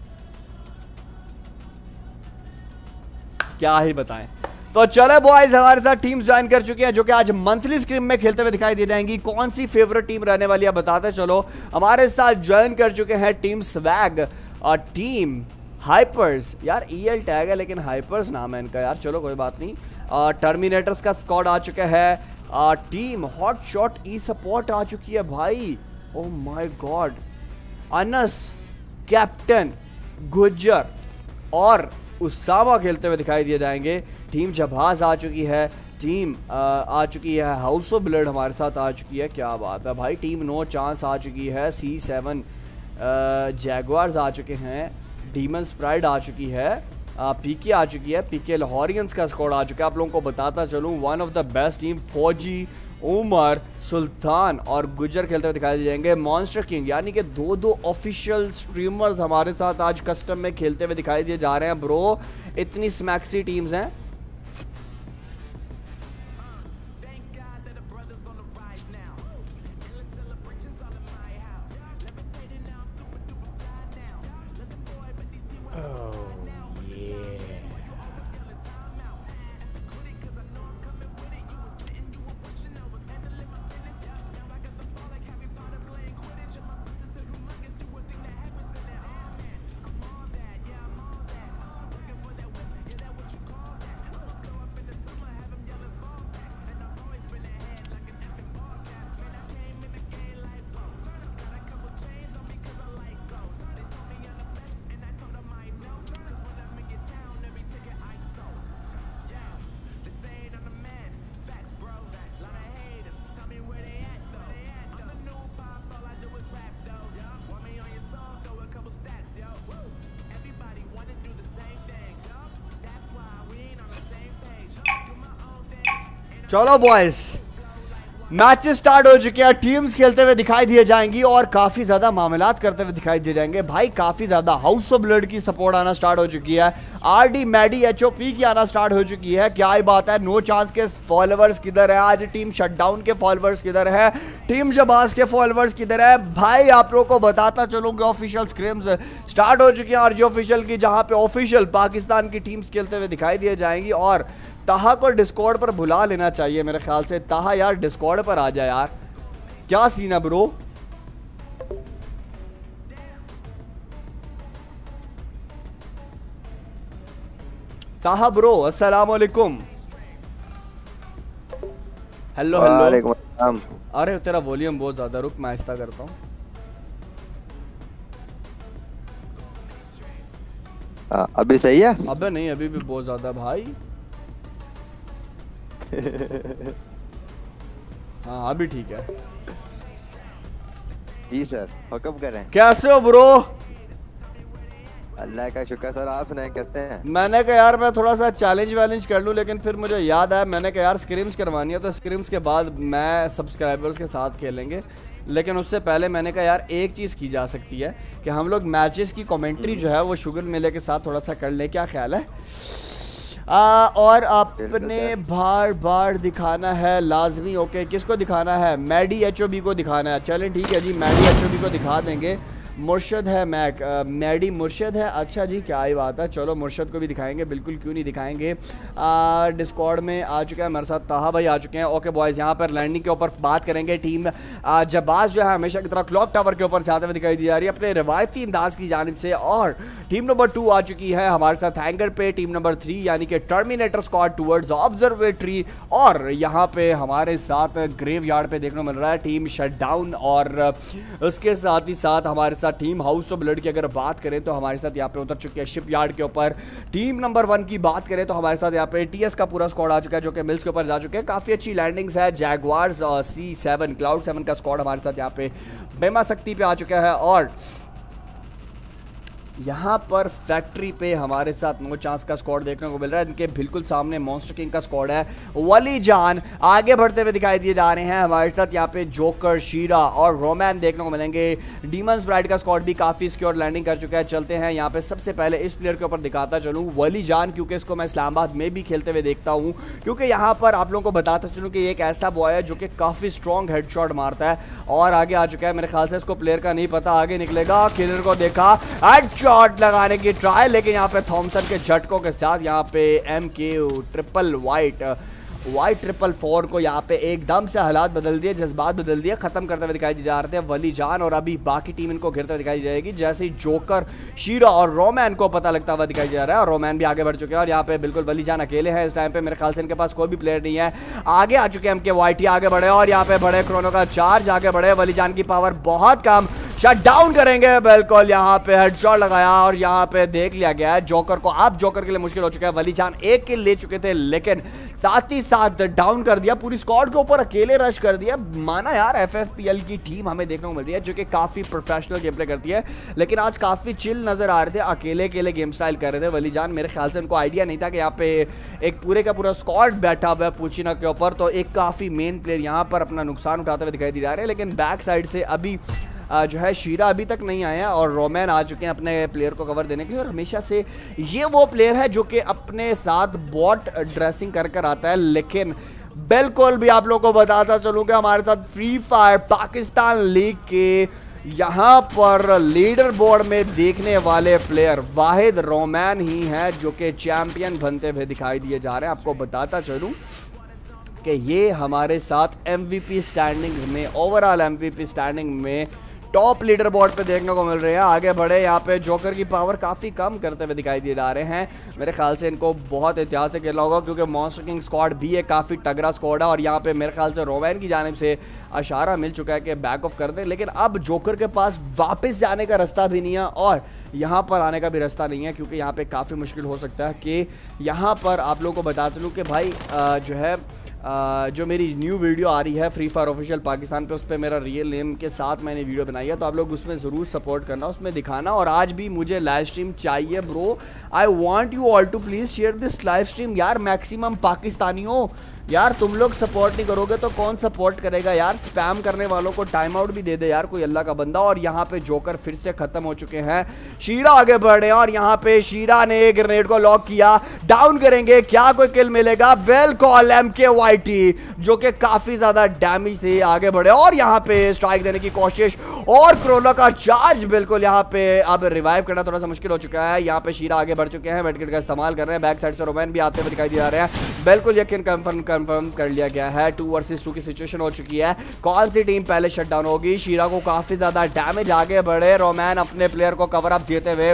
क्या ही बताएं। तो चले बॉयज, हमारे साथ टीम ज्वाइन कर चुकी हैं जो कि आज मंथली स्क्रीम में खेलते हुए दिखाई दे जाएंगी। कौन सी फेवरेट टीम रहने वाली है बताते चलो। हमारे साथ ज्वाइन कर चुके हैं टीम स्वैग और टीम हाइपर्स। यार ईएल टैग है लेकिन हाइपर्स नाम है इनका यार, चलो कोई बात नहीं। टर्मिनेटर्स का स्क्वाड आ चुका है। आ, team hot shot esport आ चुकी है भाई। Oh my god, Anas, captain, Gujjar और उसामा खेलते हुए दिखाई दिए जाएंगे। टीम जहाज आ चुकी है। टीम आ, आ चुकी है हाउस ऑफ ब्लड हमारे साथ आ चुकी है। क्या बात है भाई। टीम नो चांस आ चुकी है। सी सेवन जैगवार्स आ चुके हैं। डीमंस प्राइड आ चुकी है। पीके आ चुकी है। पीके लाहौरियंस का स्क्वाड आ चुका है। आप लोगों को बताता चलूँ, one of the best team Fauji, Umar, सुल्तान और गुजर खेलते हुए दिखाई दे जाएंगे। मॉन्स्टर किंग यानी कि दो दो ऑफिशियल स्ट्रीमर्स हमारे साथ आज कस्टम में खेलते हुए दिखाई दिए जा रहे हैं ब्रो। इतनी स्मैक्सी टीम्स हैं। चलो बॉयज, मैचेस स्टार्ट हो चुके हैं। टीम्स खेलते हुए दिखाई दिए जाएंगी और काफी ज्यादा मामलात करते हुए दिखाई दिए जाएंगे भाई। काफी ज्यादा हाउस ऑफ ब्लड की सपोर्ट आना स्टार्ट हो चुकी है। आरडी, मैडी, एचओपी की आना स्टार्ट हो चुकी है। क्या ही बात है। नो चांस के फॉलोअर्स किधर है आज, टीम शटडाउन के फॉलोअर्स किधर है, टीम जबाज के फॉलोअर्स किधर है भाई। आप लोगों को बताता चलूंगा ऑफिशियल स्क्रीम्स स्टार्ट हो चुकी है आरजी ऑफिशियल की, जहां पे ऑफिशियल पाकिस्तान की टीम्स खेलते हुए दिखाई दिए जाएंगी। और ताहा को डिस्कॉर्ड पर बुला लेना चाहिए मेरे ख्याल से। ताहा यार डिस्कॉर्ड पर आ जाए यार, क्या सीन है ब्रो। ताहा ब्रो अस्सलाम वालेकुम। Hello hello. वालेकुम अस्सलाम। अरे तेरा वॉल्यूम बहुत ज्यादा, रुक मैं आहिस्ता करता हूँ। अभी सही है? अबे नहीं, अभी भी बहुत ज्यादा भाई। हाँ अभी ठीक है। जी सर, हुक्म करें। कैसे हो ब्रो? अल्लाह का शुक्र सर, आप सुनाएं कैसे हैं? मैंने कहा यार मैं थोड़ा सा चैलेंज वैलेंज कर लूं, लेकिन फिर मुझे याद आया, मैंने कहा यार स्क्रीम्स करवानी है तो स्क्रीम्स के बाद मैं सब्सक्राइबर्स के साथ खेलेंगे। लेकिन उससे पहले मैंने कहा यार एक चीज़ की जा सकती है कि हम लोग मैचेस की कमेंट्री जो है वो शुगर मेले के साथ थोड़ा सा कर लें, क्या ख्याल है? आ, और आपने बार बार दिखाना है लाजमी। ओके, किसको दिखाना है? मैडी एचओबी को दिखाना है। चलें ठीक है जी, मैडी एचओबी को दिखा देंगे। मुर्शद है मैक, मैडी मुर्शद है। अच्छा जी, क्या ही बात है। चलो मुर्शद को भी दिखाएंगे, बिल्कुल क्यों नहीं दिखाएंगे। डिस्कॉर्ड में आ चुका है मेरे साथ ताहा भाई, आ चुके हैं। ओके बॉयज़, यहाँ पर लैंडिंग के ऊपर बात करेंगे। टीम जबाज जो है हमेशा की तरह क्लॉक टावर के ऊपर जाते हुए दिखाई दी जा रही है अपने रवायती अंदाज की जानिब से। और टीम नंबर टू आ चुकी है हमारे साथ हैंगर पे। टीम नंबर थ्री यानी कि टर्मिनेटर स्क्वाड टूवर्ड्स ऑब्जर्वेटरी। और यहाँ पे हमारे साथ ग्रेव यार्ड पे देखने को मिल रहा है टीम शटडाउन। और उसके साथ ही साथ हमारे साथ टीम हाउस ऑफ ब्लड की अगर बात करें तो हमारे साथ यहाँ पे उतर चुके हैं शिप यार्ड के ऊपर। टीम नंबर वन की बात करें तो हमारे साथ यहाँ पे टीएस का पूरा स्क्वाड आ चुका है जो कि मिल्स के ऊपर जा चुके हैं। काफी अच्छी लैंडिंग्स है। जैगवार्स और सी सेवन क्लाउड सेवन का स्क्वाड हमारे साथ यहाँ पे बेमा शक्ति पे आ चुका है। और यहाँ पर फैक्ट्री पे हमारे साथ नो चांस का स्क्वाड देखने को मिल रहा है। इनके बिल्कुल सामने मॉन्स्टर किंग का स्क्वाड है। वली जान आगे बढ़ते हुए दिखाई दिए जा रहे हैं। हमारे साथ यहाँ पे जोकर, शीरा और रोमैन देखने को मिलेंगे। डीमंस ब्राइड का स्क्वाड भी काफी सिक्योर लैंडिंग कर चुका है। चलते हैं यहाँ पे सबसे पहले इस प्लेयर के ऊपर दिखाता चलूँ वली जान, क्योंकि इसको मैं इस्लामाबाद में भी खेलते हुए देखता हूँ। क्योंकि यहाँ पर आप लोगों को बताता चलूँ कि एक ऐसा बॉय है जो कि काफी स्ट्रॉन्ग हेडशॉट मारता है और आगे आ चुका है। मेरे ख्याल से इसको प्लेयर का नहीं पता, आगे निकलेगा। किलर को देखा, हेडशॉट लगाने की ट्राई, लेकिन यहाँ पे थॉमसन के झटकों के साथ यहाँ पे M K triple white white triple four को यहाँ पे एकदम से हालात बदल दिए, जज्बात बदल दिए, खत्म करते हुए दिखाई जा रहे थे वली जान। और अभी बाकी टीम इनको घेरते हुए दिखाई जाएगी जैसे ही जोकर, शीरा और रोमैन को पता लगता हुआ दिखाई जा रहा है। और रोमैन भी आगे बढ़ चुके हैं और यहाँ पे बिल्कुल वली जान अकेले हैं इस टाइम पे। मेरे ख्याल से इनके पास कोई भी प्लेयर नहीं है। आगे आ चुके हैं एम के वाइटी, आगे बढ़े और यहाँ पे बड़े क्रोनो का चार्ज, आगे बढ़े। वली जान की पावर बहुत कम, शट डाउन करेंगे बिल्कुल। यहाँ पे हेडशॉट लगाया और यहाँ पे देख लिया गया है जोकर को। अब जोकर के लिए मुश्किल हो चुका है। वली जान एक किल ले चुके थे लेकिन साथ ही साथ डाउन कर दिया, पूरी स्क्वाड के ऊपर अकेले रश कर दिया। माना यार एफ एफ पी एल की टीम हमें देखने को मिल रही है जो कि काफी प्रोफेशनल गेम प्ले करती है, लेकिन आज काफी चिल नजर आ रहे थे, अकेले अकेले गेम स्टाइल कर रहे थे वली जान। मेरे ख्याल से उनको आइडिया नहीं था कि यहाँ पे एक पूरे का पूरा स्क्वाड बैठा हुआ है पूछिना के ऊपर, तो एक काफी मेन प्लेयर यहाँ पर अपना नुकसान उठाते हुए दिखाई दे रहा है। लेकिन बैक साइड से अभी जो है शीरा अभी तक नहीं आया है और रोमैन आ चुके हैं अपने प्लेयर को कवर देने के लिए। और हमेशा से ये वो प्लेयर है जो कि अपने साथ बॉट ड्रेसिंग कर कर आता है। लेकिन बिल्कुल भी आप लोगों को बताता चलूं कि हमारे साथ फ्री फायर पाकिस्तान लीग के यहाँ पर लीडर बोर्ड में देखने वाले प्लेयर वाहिद रोमैन ही है जो कि चैंपियन बनते हुए दिखाई दिए जा रहे हैं। आपको बताता चलूँ कि ये हमारे साथ एमवीपी स्टैंडिंग्स में, ओवरऑल एमवीपी स्टैंडिंग में टॉप लीडर बोर्ड पे देखने को मिल रहे हैं। आगे बढ़े, यहाँ पे जोकर की पावर काफ़ी कम करते हुए दिखाई दे जा रहे हैं। मेरे ख्याल से इनको बहुत एहतियात से खेलना होगा क्योंकि मॉन्स्टर किंग स्क्वाड भी एक काफ़ी तगड़ा स्क्वाड है। और यहाँ पे मेरे ख्याल से रोमैन की जानिब से इशारा मिल चुका है कि बैक ऑफ कर दें, लेकिन अब जोकर के पास वापस जाने का रास्ता भी नहीं है और यहाँ पर आने का भी रास्ता नहीं है, क्योंकि यहाँ पे काफ़ी मुश्किल हो सकता है कि यहाँ पर आप लोगों को बता चलूँ कि भाई आ, जो है Uh, जो मेरी न्यू वीडियो आ रही है फ्री फायर ऑफिशियल पाकिस्तान पे, उस पर मेरा रियल नेम के साथ मैंने वीडियो बनाई है, तो आप लोग उसमें ज़रूर सपोर्ट करना, उसमें दिखाना। और आज भी मुझे लाइव स्ट्रीम चाहिए bro, I want you all to please share this live stream. यार मैक्सिमम पाकिस्तानियों, यार तुम लोग सपोर्ट नहीं करोगे तो कौन सपोर्ट करेगा यार। स्पैम करने वालों को टाइम आउट भी दे दे यार कोई अल्लाह का बंदा। और यहाँ पे जोकर फिर से खत्म हो चुके हैं। शीरा आगे बढ़ रहे हैं और यहाँ पे शीरा ने ग्रेनेड को लॉक किया, डाउन करेंगे, क्या कोई किल मिलेगा? बिल्कुल एम के वाइटी जो कि काफी ज्यादा डैमेज थे, आगे बढ़े और यहाँ पे स्ट्राइक देने की कोशिश और क्रोनो का चार्ज बिल्कुल यहाँ पे अब रिवाइव करना थोड़ा सा मुश्किल हो चुका है। यहाँ पे शीरा आगे बढ़ चुके हैं, मेडकिट का इस्तेमाल कर रहे हैं, बैक साइड से रोमैन भी आते हुए दिखाई दे रहे हैं। बिल्कुल यकीन कंफर्म कंफर्म कर लिया गया है, टू वर्सेस टू की सिचुएशन हो चुकी है। कौन सी टीम पहले शटडाउन होगी? शीरा को काफी ज्यादा डैमेज, आगे बढ़े रोमैन अपने प्लेयर को कवर अप देते हुए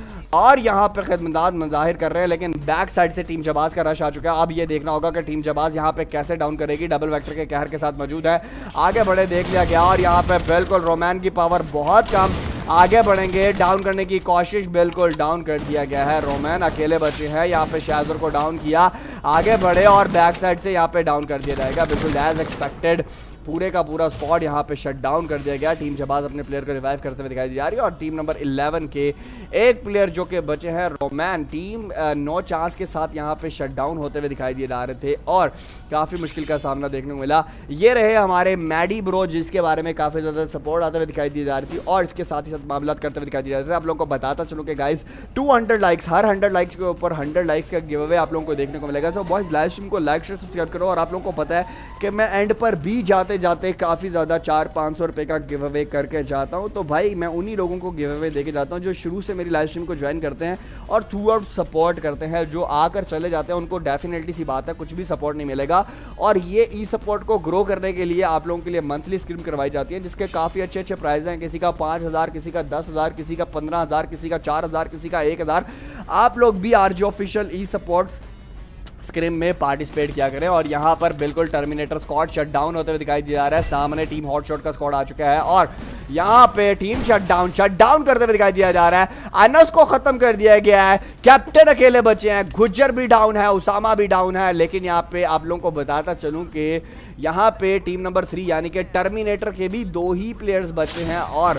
और यहाँ पे खिदमत मुजाहिर कर रहे हैं, लेकिन बैक साइड से टीम जबाज का रश आ चुका है। अब ये देखना होगा कि टीम जबाज यहाँ पे कैसे डाउन करेगी। डबल वेक्टर के कहर के साथ मौजूद है, आगे बढ़े, देख लिया गया और यहाँ पे बिल्कुल रोमैन की पावर बहुत कम, आगे बढ़ेंगे, डाउन करने की कोशिश, बिल्कुल डाउन कर दिया गया है। रोमैन अकेले बचे हैं, यहाँ पे शाजर को डाउन किया, आगे बढ़े और बैक साइड से यहाँ पे डाउन कर दिया जाएगा बिल्कुल एज एक्सपेक्टेड। पूरे का पूरा स्क्वाड यहाँ पे शट डाउन कर दिया गया। टीम जबाज अपने प्लेयर को रिवाइव करते हुए दिखाई दी जा रही है और टीम नंबर इलेवन के एक प्लेयर जो कि बचे हैं रोमैन, टीम नो चांस के साथ यहाँ पे शट डाउन होते हुए दिखाई दिए जा रहे थे और काफ़ी मुश्किल का सामना देखने को मिला। ये रहे हमारे मैडी ब्रो जिसके बारे में काफ़ी ज़्यादा सपोर्ट आते हुए दिखाई दी जा रही थी और इसके साथ ही साथ मामला करते हुए दिखाई दिए जा रहे थे। आप लोगों को बताता चलो कि गाइस टू हंड्रेड लाइक्स, हर हंड्रेड लाइक्स के ऊपर हंड्रेड लाइक्स का गिव अवे आप लोगों को देखने को मिलेगा। तो बॉयज लाइव स्ट्रीम को लाइक शेयर सब्सक्राइब करो। और आप लोगों को पता है कि मैं एंड पर भी जाते जाते काफ़ी ज़्यादा चार पाँच सौ रुपये का गिव अवे करके जाता हूँ, तो भाई मैं उन्हीं लोगों को गिव अवे देके जाता हूँ जो शुरू से मेरी लाइव स्ट्रीम को ज्वाइन करते हैं और थ्रू आउट सपोर्ट करते हैं। जो आकर चले जाते हैं उनको डेफिनेटली सी बात है कुछ भी सपोर्ट नहीं मिलेगा। और ये ई सपोर्ट को ग्रो करने के लिए आप लोगों के लिए मंथली स्क्रीम करवाई जाती है जिसके काफ़ी अच्छे अच्छे प्राइज हैं। किसी का पाँच हज़ार, किसी का दस हज़ार, किसी का पंद्रह हज़ार, किसी का चार हज़ार, किसी का एक हज़ार। आप लोग भी RG official esports scrim में पार्टिसिपेट किया करें। और यहाँ पर बिल्कुल टर्मिनेटर स्क्वाड शट डाउन होते हुए दिखाई दे रहा है। सामने टीम हॉटशॉट का स्क्वाड आ चुका है और यहाँ पे team shut down shut down करते हुए दिखाई दिया जा रहा है। अनस को खत्म कर दिया गया है, कैप्टन अकेले बचे हैं, गुज्जर भी डाउन है, उसामा भी डाउन है। लेकिन यहाँ पे आप लोगों को बताता चलूँ कि यहाँ पे टीम नंबर थ्री यानी कि टर्मिनेटर के भी दो ही प्लेयर्स बचे हैं और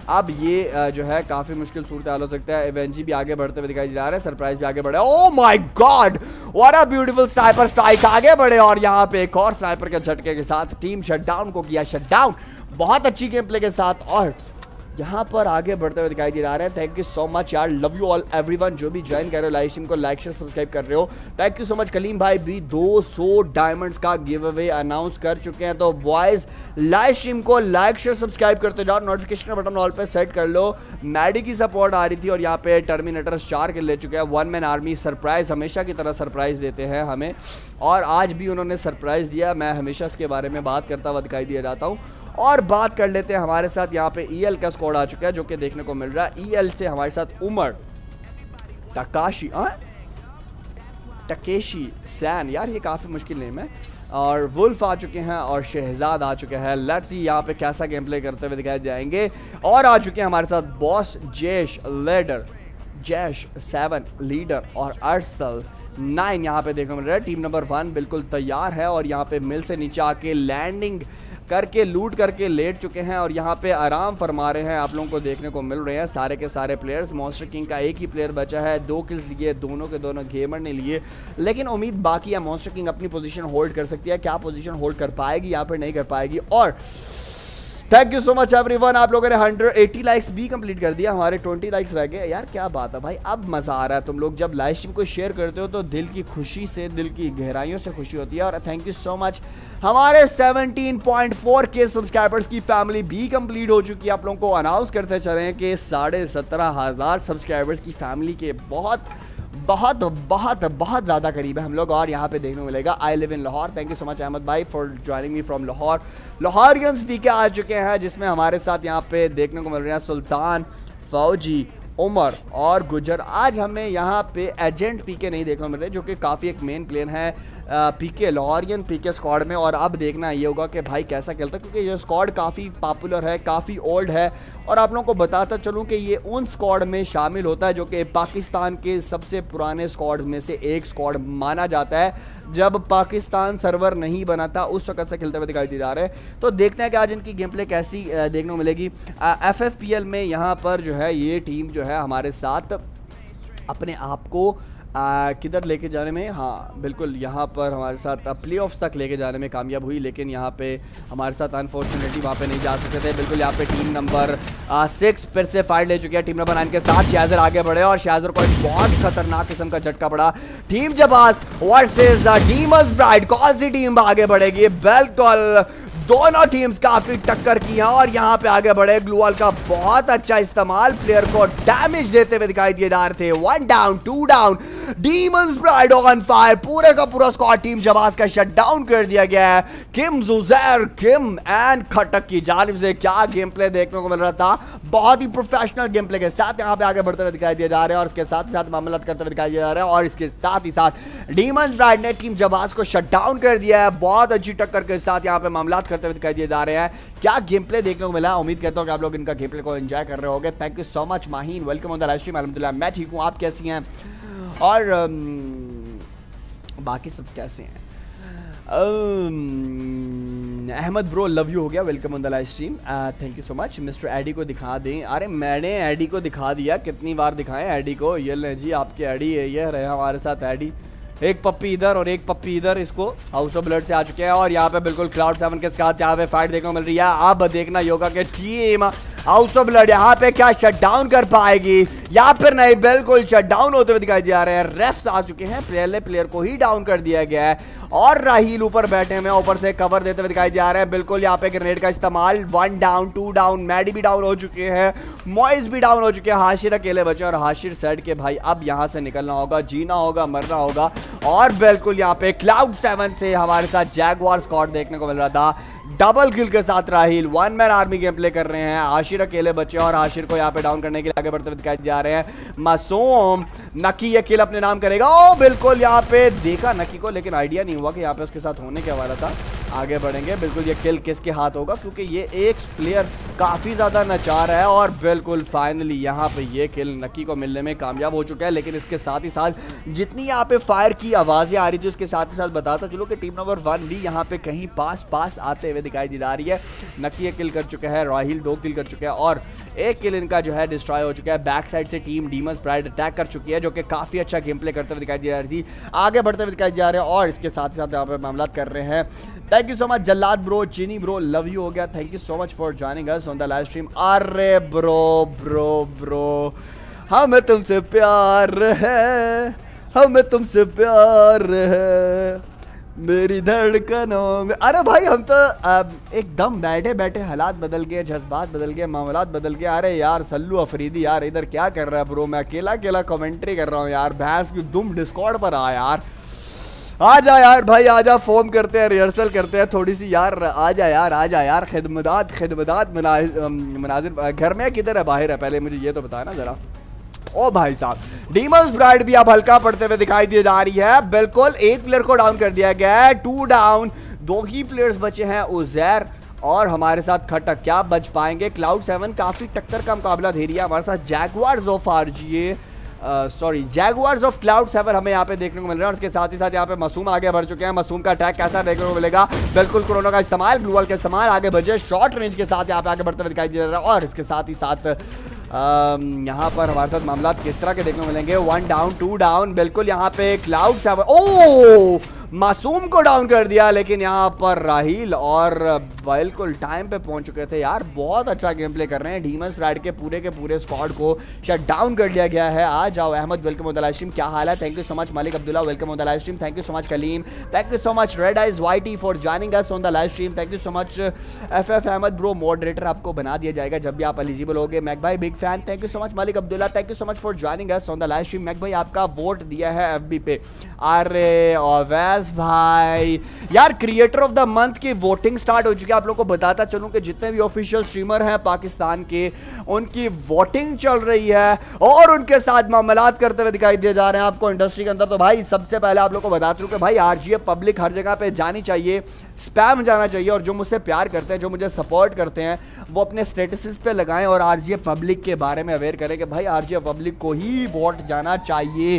अब ये जो है काफी मुश्किल सूरत हाल हो सकता है। एवेंजी भी आगे बढ़ते हुए दिखाई जा रहे हैं, सरप्राइज भी आगे बढ़े। Oh my god, what a beautiful sniper strike, आगे बढ़े और यहाँ पे एक और स्नाइपर के झटके के साथ टीम शटडाउन को किया शटडाउन, बहुत अच्छी गेम प्ले के साथ और यहाँ पर आगे बढ़ते हुए दिखाई दे रहा है। थैंक यू सो मच यार, लव यू ऑल एवरीवन जो भी ज्वाइन कर रहे हो लाइव स्ट्रीम को, लाइक शेयर सब्सक्राइब कर रहे हो, thank you so much. Kaleem भाई भी दो सौ डायमंड्स का गिव अवे अनाउंस कर चुके हैं, तो बॉयज लाइव स्ट्रीम को लाइक शेयर सब्सक्राइब करते जाओ, नोटिफिकेशन का बटन ऑल पे सेट कर लो। मैडी की सपोर्ट आ रही थी और यहाँ पे टर्मिनेटर चार के ले चुके हैं। वन मैन आर्मी सरप्राइज हमेशा की तरह सरप्राइज देते हैं हमें, और आज भी उन्होंने सरप्राइज दिया। मैं हमेशा इसके बारे में बात करता हुआ दिखाई दिया जाता हूँ। और बात कर लेते हैं, हमारे साथ यहाँ पे ईएल का स्क्वाड आ चुका है जो कि देखने को मिल रहा है। ईएल से हमारे साथ उमर, तकाशी, हाँ टकेशी सैन, यार ये काफ़ी मुश्किल नेम है, और वुल्फ आ चुके हैं और शहजाद आ चुके हैं। लेट्स सी यहाँ पे कैसा गेम प्ले करते हुए दिखाई जाएंगे। और आ चुके हैं हमारे साथ बॉस जेश लीडर, जैश सेवन लीडर और अरसल नाइन यहाँ पे देखने को मिल रहा है। टीम नंबर वन बिल्कुल तैयार है और यहाँ पे मिल से नीचे आके लैंडिंग करके लूट करके लेट चुके हैं और यहाँ पे आराम फरमा रहे हैं। आप लोगों को देखने को मिल रहे हैं सारे के सारे प्लेयर्स। मॉन्स्टर किंग का एक ही प्लेयर बचा है, दो किल्स लिए, दोनों के दोनों गेमर ने लिए, लेकिन उम्मीद बाकी है मॉन्स्टर किंग अपनी पोजीशन होल्ड कर सकती है। क्या पोजीशन होल्ड कर पाएगी, यहाँ पर नहीं कर पाएगी। और thank you so much everyone, आप लोगों ने एक सौ अस्सी लाइक्स भी कंप्लीट कर दिया, हमारे बीस लाइक्स रह गए। यार क्या बात है भाई, अब मज़ा आ रहा है। तुम लोग जब लाइव स्ट्रीम को शेयर करते हो तो दिल की खुशी से, दिल की गहराइयों से खुशी होती है। और थैंक यू सो मच, हमारे सत्रह पॉइंट चार के सब्सक्राइबर्स की फैमिली भी कंप्लीट हो चुकी है। आप लोगों को अनाउंस करते चले कि साढ़े सत्रह हज़ार सब्सक्राइबर्स की फैमिली के बहुत बहुत बहुत बहुत ज़्यादा करीब है हम लोग। और यहाँ पे देखने को मिलेगा I live in Lahore. Thank you so much Ahmad भाई for joining me from Lahore. Lahorians PK के आ चुके हैं, जिसमें हमारे साथ यहाँ पे देखने को मिल रहे हैं सुल्तान, फौजी, उमर और गुजर। आज हमें यहाँ पे एजेंट पीके नहीं देखने को मिल रहे, जो कि काफ़ी एक मेन प्लेयर है पीके, लाहौरियन पीके स्क्वाड में। और अब देखना ये होगा कि भाई कैसा खेलता है, क्योंकि ये स्क्वाड काफ़ी पॉपुलर है, काफ़ी ओल्ड है। और आप लोगों को बताता चलूँ कि ये उन स्क्वाड में शामिल होता है जो कि पाकिस्तान के सबसे पुराने स्क्वाड में से एक स्क्वाड माना जाता है। जब पाकिस्तान सर्वर नहीं बना था उस वक्त से खेलते हुए दिखाई दे जा रहे हैं। तो देखते हैं कि आज इनकी गेम प्ले कैसी देखने को मिलेगी। एफ एफ पी एल में यहाँ पर जो है ये टीम जो है हमारे साथ अपने आप को किधर लेके जाने में, हाँ बिल्कुल यहाँ पर हमारे साथ प्ले ऑफ्स तक लेके जाने में कामयाब हुई, लेकिन यहाँ पे हमारे साथ अनफॉर्चुनेटली वहाँ पे नहीं जा सकते थे। बिल्कुल यहाँ पे टीम नंबर सिक्स फिर से फाइट ले चुकी है। टीम नंबर नाइन के साथ शाजर आगे बढ़े और शाजर को एक बहुत खतरनाक किस्म का झटका पड़ा। टीम जबास वर्सेस डीमंस ब्राइड, कौन सी टीम आगे बढ़ेगी? बिल्कुल दोनों टीम्स काफी टक्कर की हैं और यहाँ पे आगे बढ़े। ग्लूवॉल का बहुत अच्छा इस्तेमाल, प्लेयर को डैमेज देते हुए दिखाई दिए जा रहे थे। One down, two down, demons pride on fire, पूरे का पूरा स्क्वाड टीम जबास का शट डाउन कर दिया गया है। किम जुजैर, किम एंड खटक की जानिब से क्या गेम प्ले देखने को मिल रहा था, बहुत ही प्रोफेशनल गेम प्ले के साथ यहाँ पे आगे बढ़ते हुए दिखाई दिए जा रहे हैं और इसके साथ ही साथ मामला करते हुए दिखाई दिए जा रहे हैं। और इसके साथ ही साथ डीमंस ब्राइड ने टीम जबास को शट डाउन कर दिया है, बहुत अच्छी टक्कर के साथ यहाँ पे मामला करते हुए दिखाई दिए जा रहे हैं। क्या गेम प्ले देखने को मिला, उम्मीद करता हूँ कि आप लोग इनका गेम प्ले को एंजॉय कर रहे होंगे। Thank you so much Maheen, welcome on the live stream. अल्हम्दुलिल्लाह मैं ठीक हूँ, आप कैसी हैं और बाकी सब कैसे हैं? अहमद ब्रो लव यू हो गया, welcome on the live stream, thank you so much. Mister Eddie को दिखा दें, अरे मैंने एडी को दिखा दिया, कितनी बार दिखाएं एडी को। ये ले जी आपके एडी है, ये रहे हमारे साथ एडी, एक पप्पी इधर और एक पप्पी इधर। इसको हाउस ऑफ ब्लड से आ चुके हैं और यहाँ पे बिल्कुल क्लाउड सेवन के साथ यहाँ पे फाइट देखने को मिल रही है। अब देखना योगा के टीम हाउस ऑफ ब्लड यहाँ पे क्या शट डाउन कर पाएगी या फिर नहीं, बिल्कुल शट डाउन होते हुए दिखाई दे रहे हैं। रेफ्स आ चुके हैं, पहले प्लेयर को ही डाउन कर दिया गया है और राहील ऊपर बैठे हुए ऊपर से कवर देते हुए दिखाई जा रहे हैं। बिल्कुल यहाँ पे ग्रेनेड का इस्तेमाल, one down, two down, Maddy भी डाउन हो चुके हैं, मॉइज भी डाउन हो चुके हैं, हाशिर अकेले बचे और हाशिर सेट के भाई अब यहाँ से निकलना होगा, जीना होगा, मरना होगा। और बिल्कुल यहाँ पे क्लाउड सेवन से हमारे साथ जैगवार स्क्वाड देखने को मिल रहा था, डबल किल के साथ Raheel one man army game play कर रहे हैं। हाशिर अकेले बचे और हाशिर को यहाँ पे डाउन करने के लिए आगे बढ़ते हुए दिखाई जा रहे हैं। मासूम नकी ये किल अपने नाम करेगा। ओ बिल्कुल यहाँ पे देखा नकी को, लेकिन आइडिया नहीं हुआ कि यहाँ पे उसके साथ होने क्या वाला था। आगे बढ़ेंगे, बिल्कुल ये किल किसके हाथ होगा, क्योंकि ये एक प्लेयर काफ़ी ज़्यादा नचार है। और बिल्कुल फाइनली यहाँ पे ये किल नकी को मिलने में कामयाब हो चुका है। लेकिन इसके साथ ही साथ जितनी यहाँ पे फायर की आवाज़ें आ रही थी, उसके साथ ही साथ बताता चलो कि टीम नंबर वन भी यहाँ पे कहीं पास पास आते हुए दिखाई दी जा रही है। नकी एक किल कर चुका है, राहिल दो किल कर चुका है और एक किल इनका जो है डिस्ट्रॉय हो चुका है। बैक साइड से टीम डीमंस प्राइड अटैक कर चुकी है, जो कि काफ़ी अच्छा गेम प्ले करते हुए दिखाई दे रही थी। आगे बढ़ते हुए दिखाई जा रहे हैं और इसके साथ ही साथ यहाँ पे मामला कर रहे हैं। थैंक यू सो मच जल्लाद ब्रो, चीनी ब्रो, लव यू हो गया। Thank you so much for joining us on the live stream. अरे ब्रो ब्रो ब्रो हमें तुमसे प्यार है, हमें तुमसे प्यार है मेरी धड़कनों में। अरे भाई हम तो एकदम बैठे बैठे हालात बदल गए, जज्बात बदल गए, मामलात बदल गए। अरे यार सल्लू अफरीदी यार इधर क्या कर रहा है ब्रो, मैं अकेला अकेला कमेंट्री कर रहा हूँ यार। भैंस की दुम डिस्कॉर्ड पर आ यार, आजा यार भाई आजा, फोन करते हैं, रिहर्सल करते हैं थोड़ी सी यार। आजा यार आजा यार, खिदमदात खिदमदात मनाजिर घर में किधर है, बाहर है, पहले मुझे ये तो बताया ना जरा। ओ भाई साहब डीमंस ब्राइड भी अब हल्का पड़ते हुए दिखाई दी जा रही है। बिल्कुल एक प्लेयर को डाउन कर दिया गया है, टू डाउन, दो ही प्लेयर्स बचे हैं, उजैर और हमारे साथ खटक। क्या बच पाएंगे? क्लाउड सेवन काफी टक्कर का मुकाबला दे रही है हमारे साथ। Jaguars of RGA sorry jaguars of cloud seven हमें यहाँ पे देखने को मिल रहा है। उसके साथ ही साथ यहाँ पे मासूम आगे बढ़ चुके हैं। मासूम का अटैक कैसा देखने को मिलेगा? बिल्कुल कोरोना का इस्तेमाल, ग्लूवल का इस्तेमाल, आगे बढ़े शॉर्ट रेंज के साथ यहाँ पे आगे बढ़ते हुए दिखाई दे रहा है। और इसके साथ ही साथ यहाँ पर हमारे साथ मामला किस तरह के देखने को मिलेंगे? वन डाउन, टू डाउन, बिल्कुल यहाँ पे क्लाउड सेवन, ओ मासूम को डाउन कर दिया, लेकिन यहाँ पर राहिल और बिल्कुल टाइम पे पहुंच चुके थे यार। बहुत अच्छा गेम प्ले कर रहे हैं डीमंस प्राइड के पूरे के पूरे स्क्वाड को शट डाउन कर दिया गया है। आ जाओ Ahmad, welcome on the live stream, क्या हाल है? Thank you so much Malik Abdullah, welcome on the live stream. Thank you so much Kaleem, thank you so much red eyes YT for joining us on the live stream. Thank you so much F F Ahmad bro, moderator आपको बना दिया जाएगा जब भी आप eligible होगे। Mac भाई big fan, thank you so much Malik Abdullah, thank you so much for joining us on the live stream. Mac भाई आपका वोट दिया है एफबी पे। अरे ओवैस भाई यार क्रिएटर ऑफ द मंथ की वोटिंग स्टार्ट हो चुकी है। आप लोगों को बताता चलूं कि जितने भी ऑफिशियल स्ट्रीमर हैं पाकिस्तान के, उनकी वोटिंग चल रही है और उनके साथ मामलात करते हुए दिखाई दिए जा रहे हैं आपको इंडस्ट्री के अंदर। तो भाई सबसे पहले आप लोगों को बता दूं कि भाई आरजीए पब्लिक हर जगह पे जानी चाहिए, स्पैम जाना चाहिए, और जो मुझसे प्यार करते हैं, जो मुझे सपोर्ट करते हैं, वो अपने स्टेटसेस पे लगाएं और आरजीए पब्लिक के बारे में अवेयर करें कि भाई आरजीए पब्लिक को ही वोट जाना चाहिए।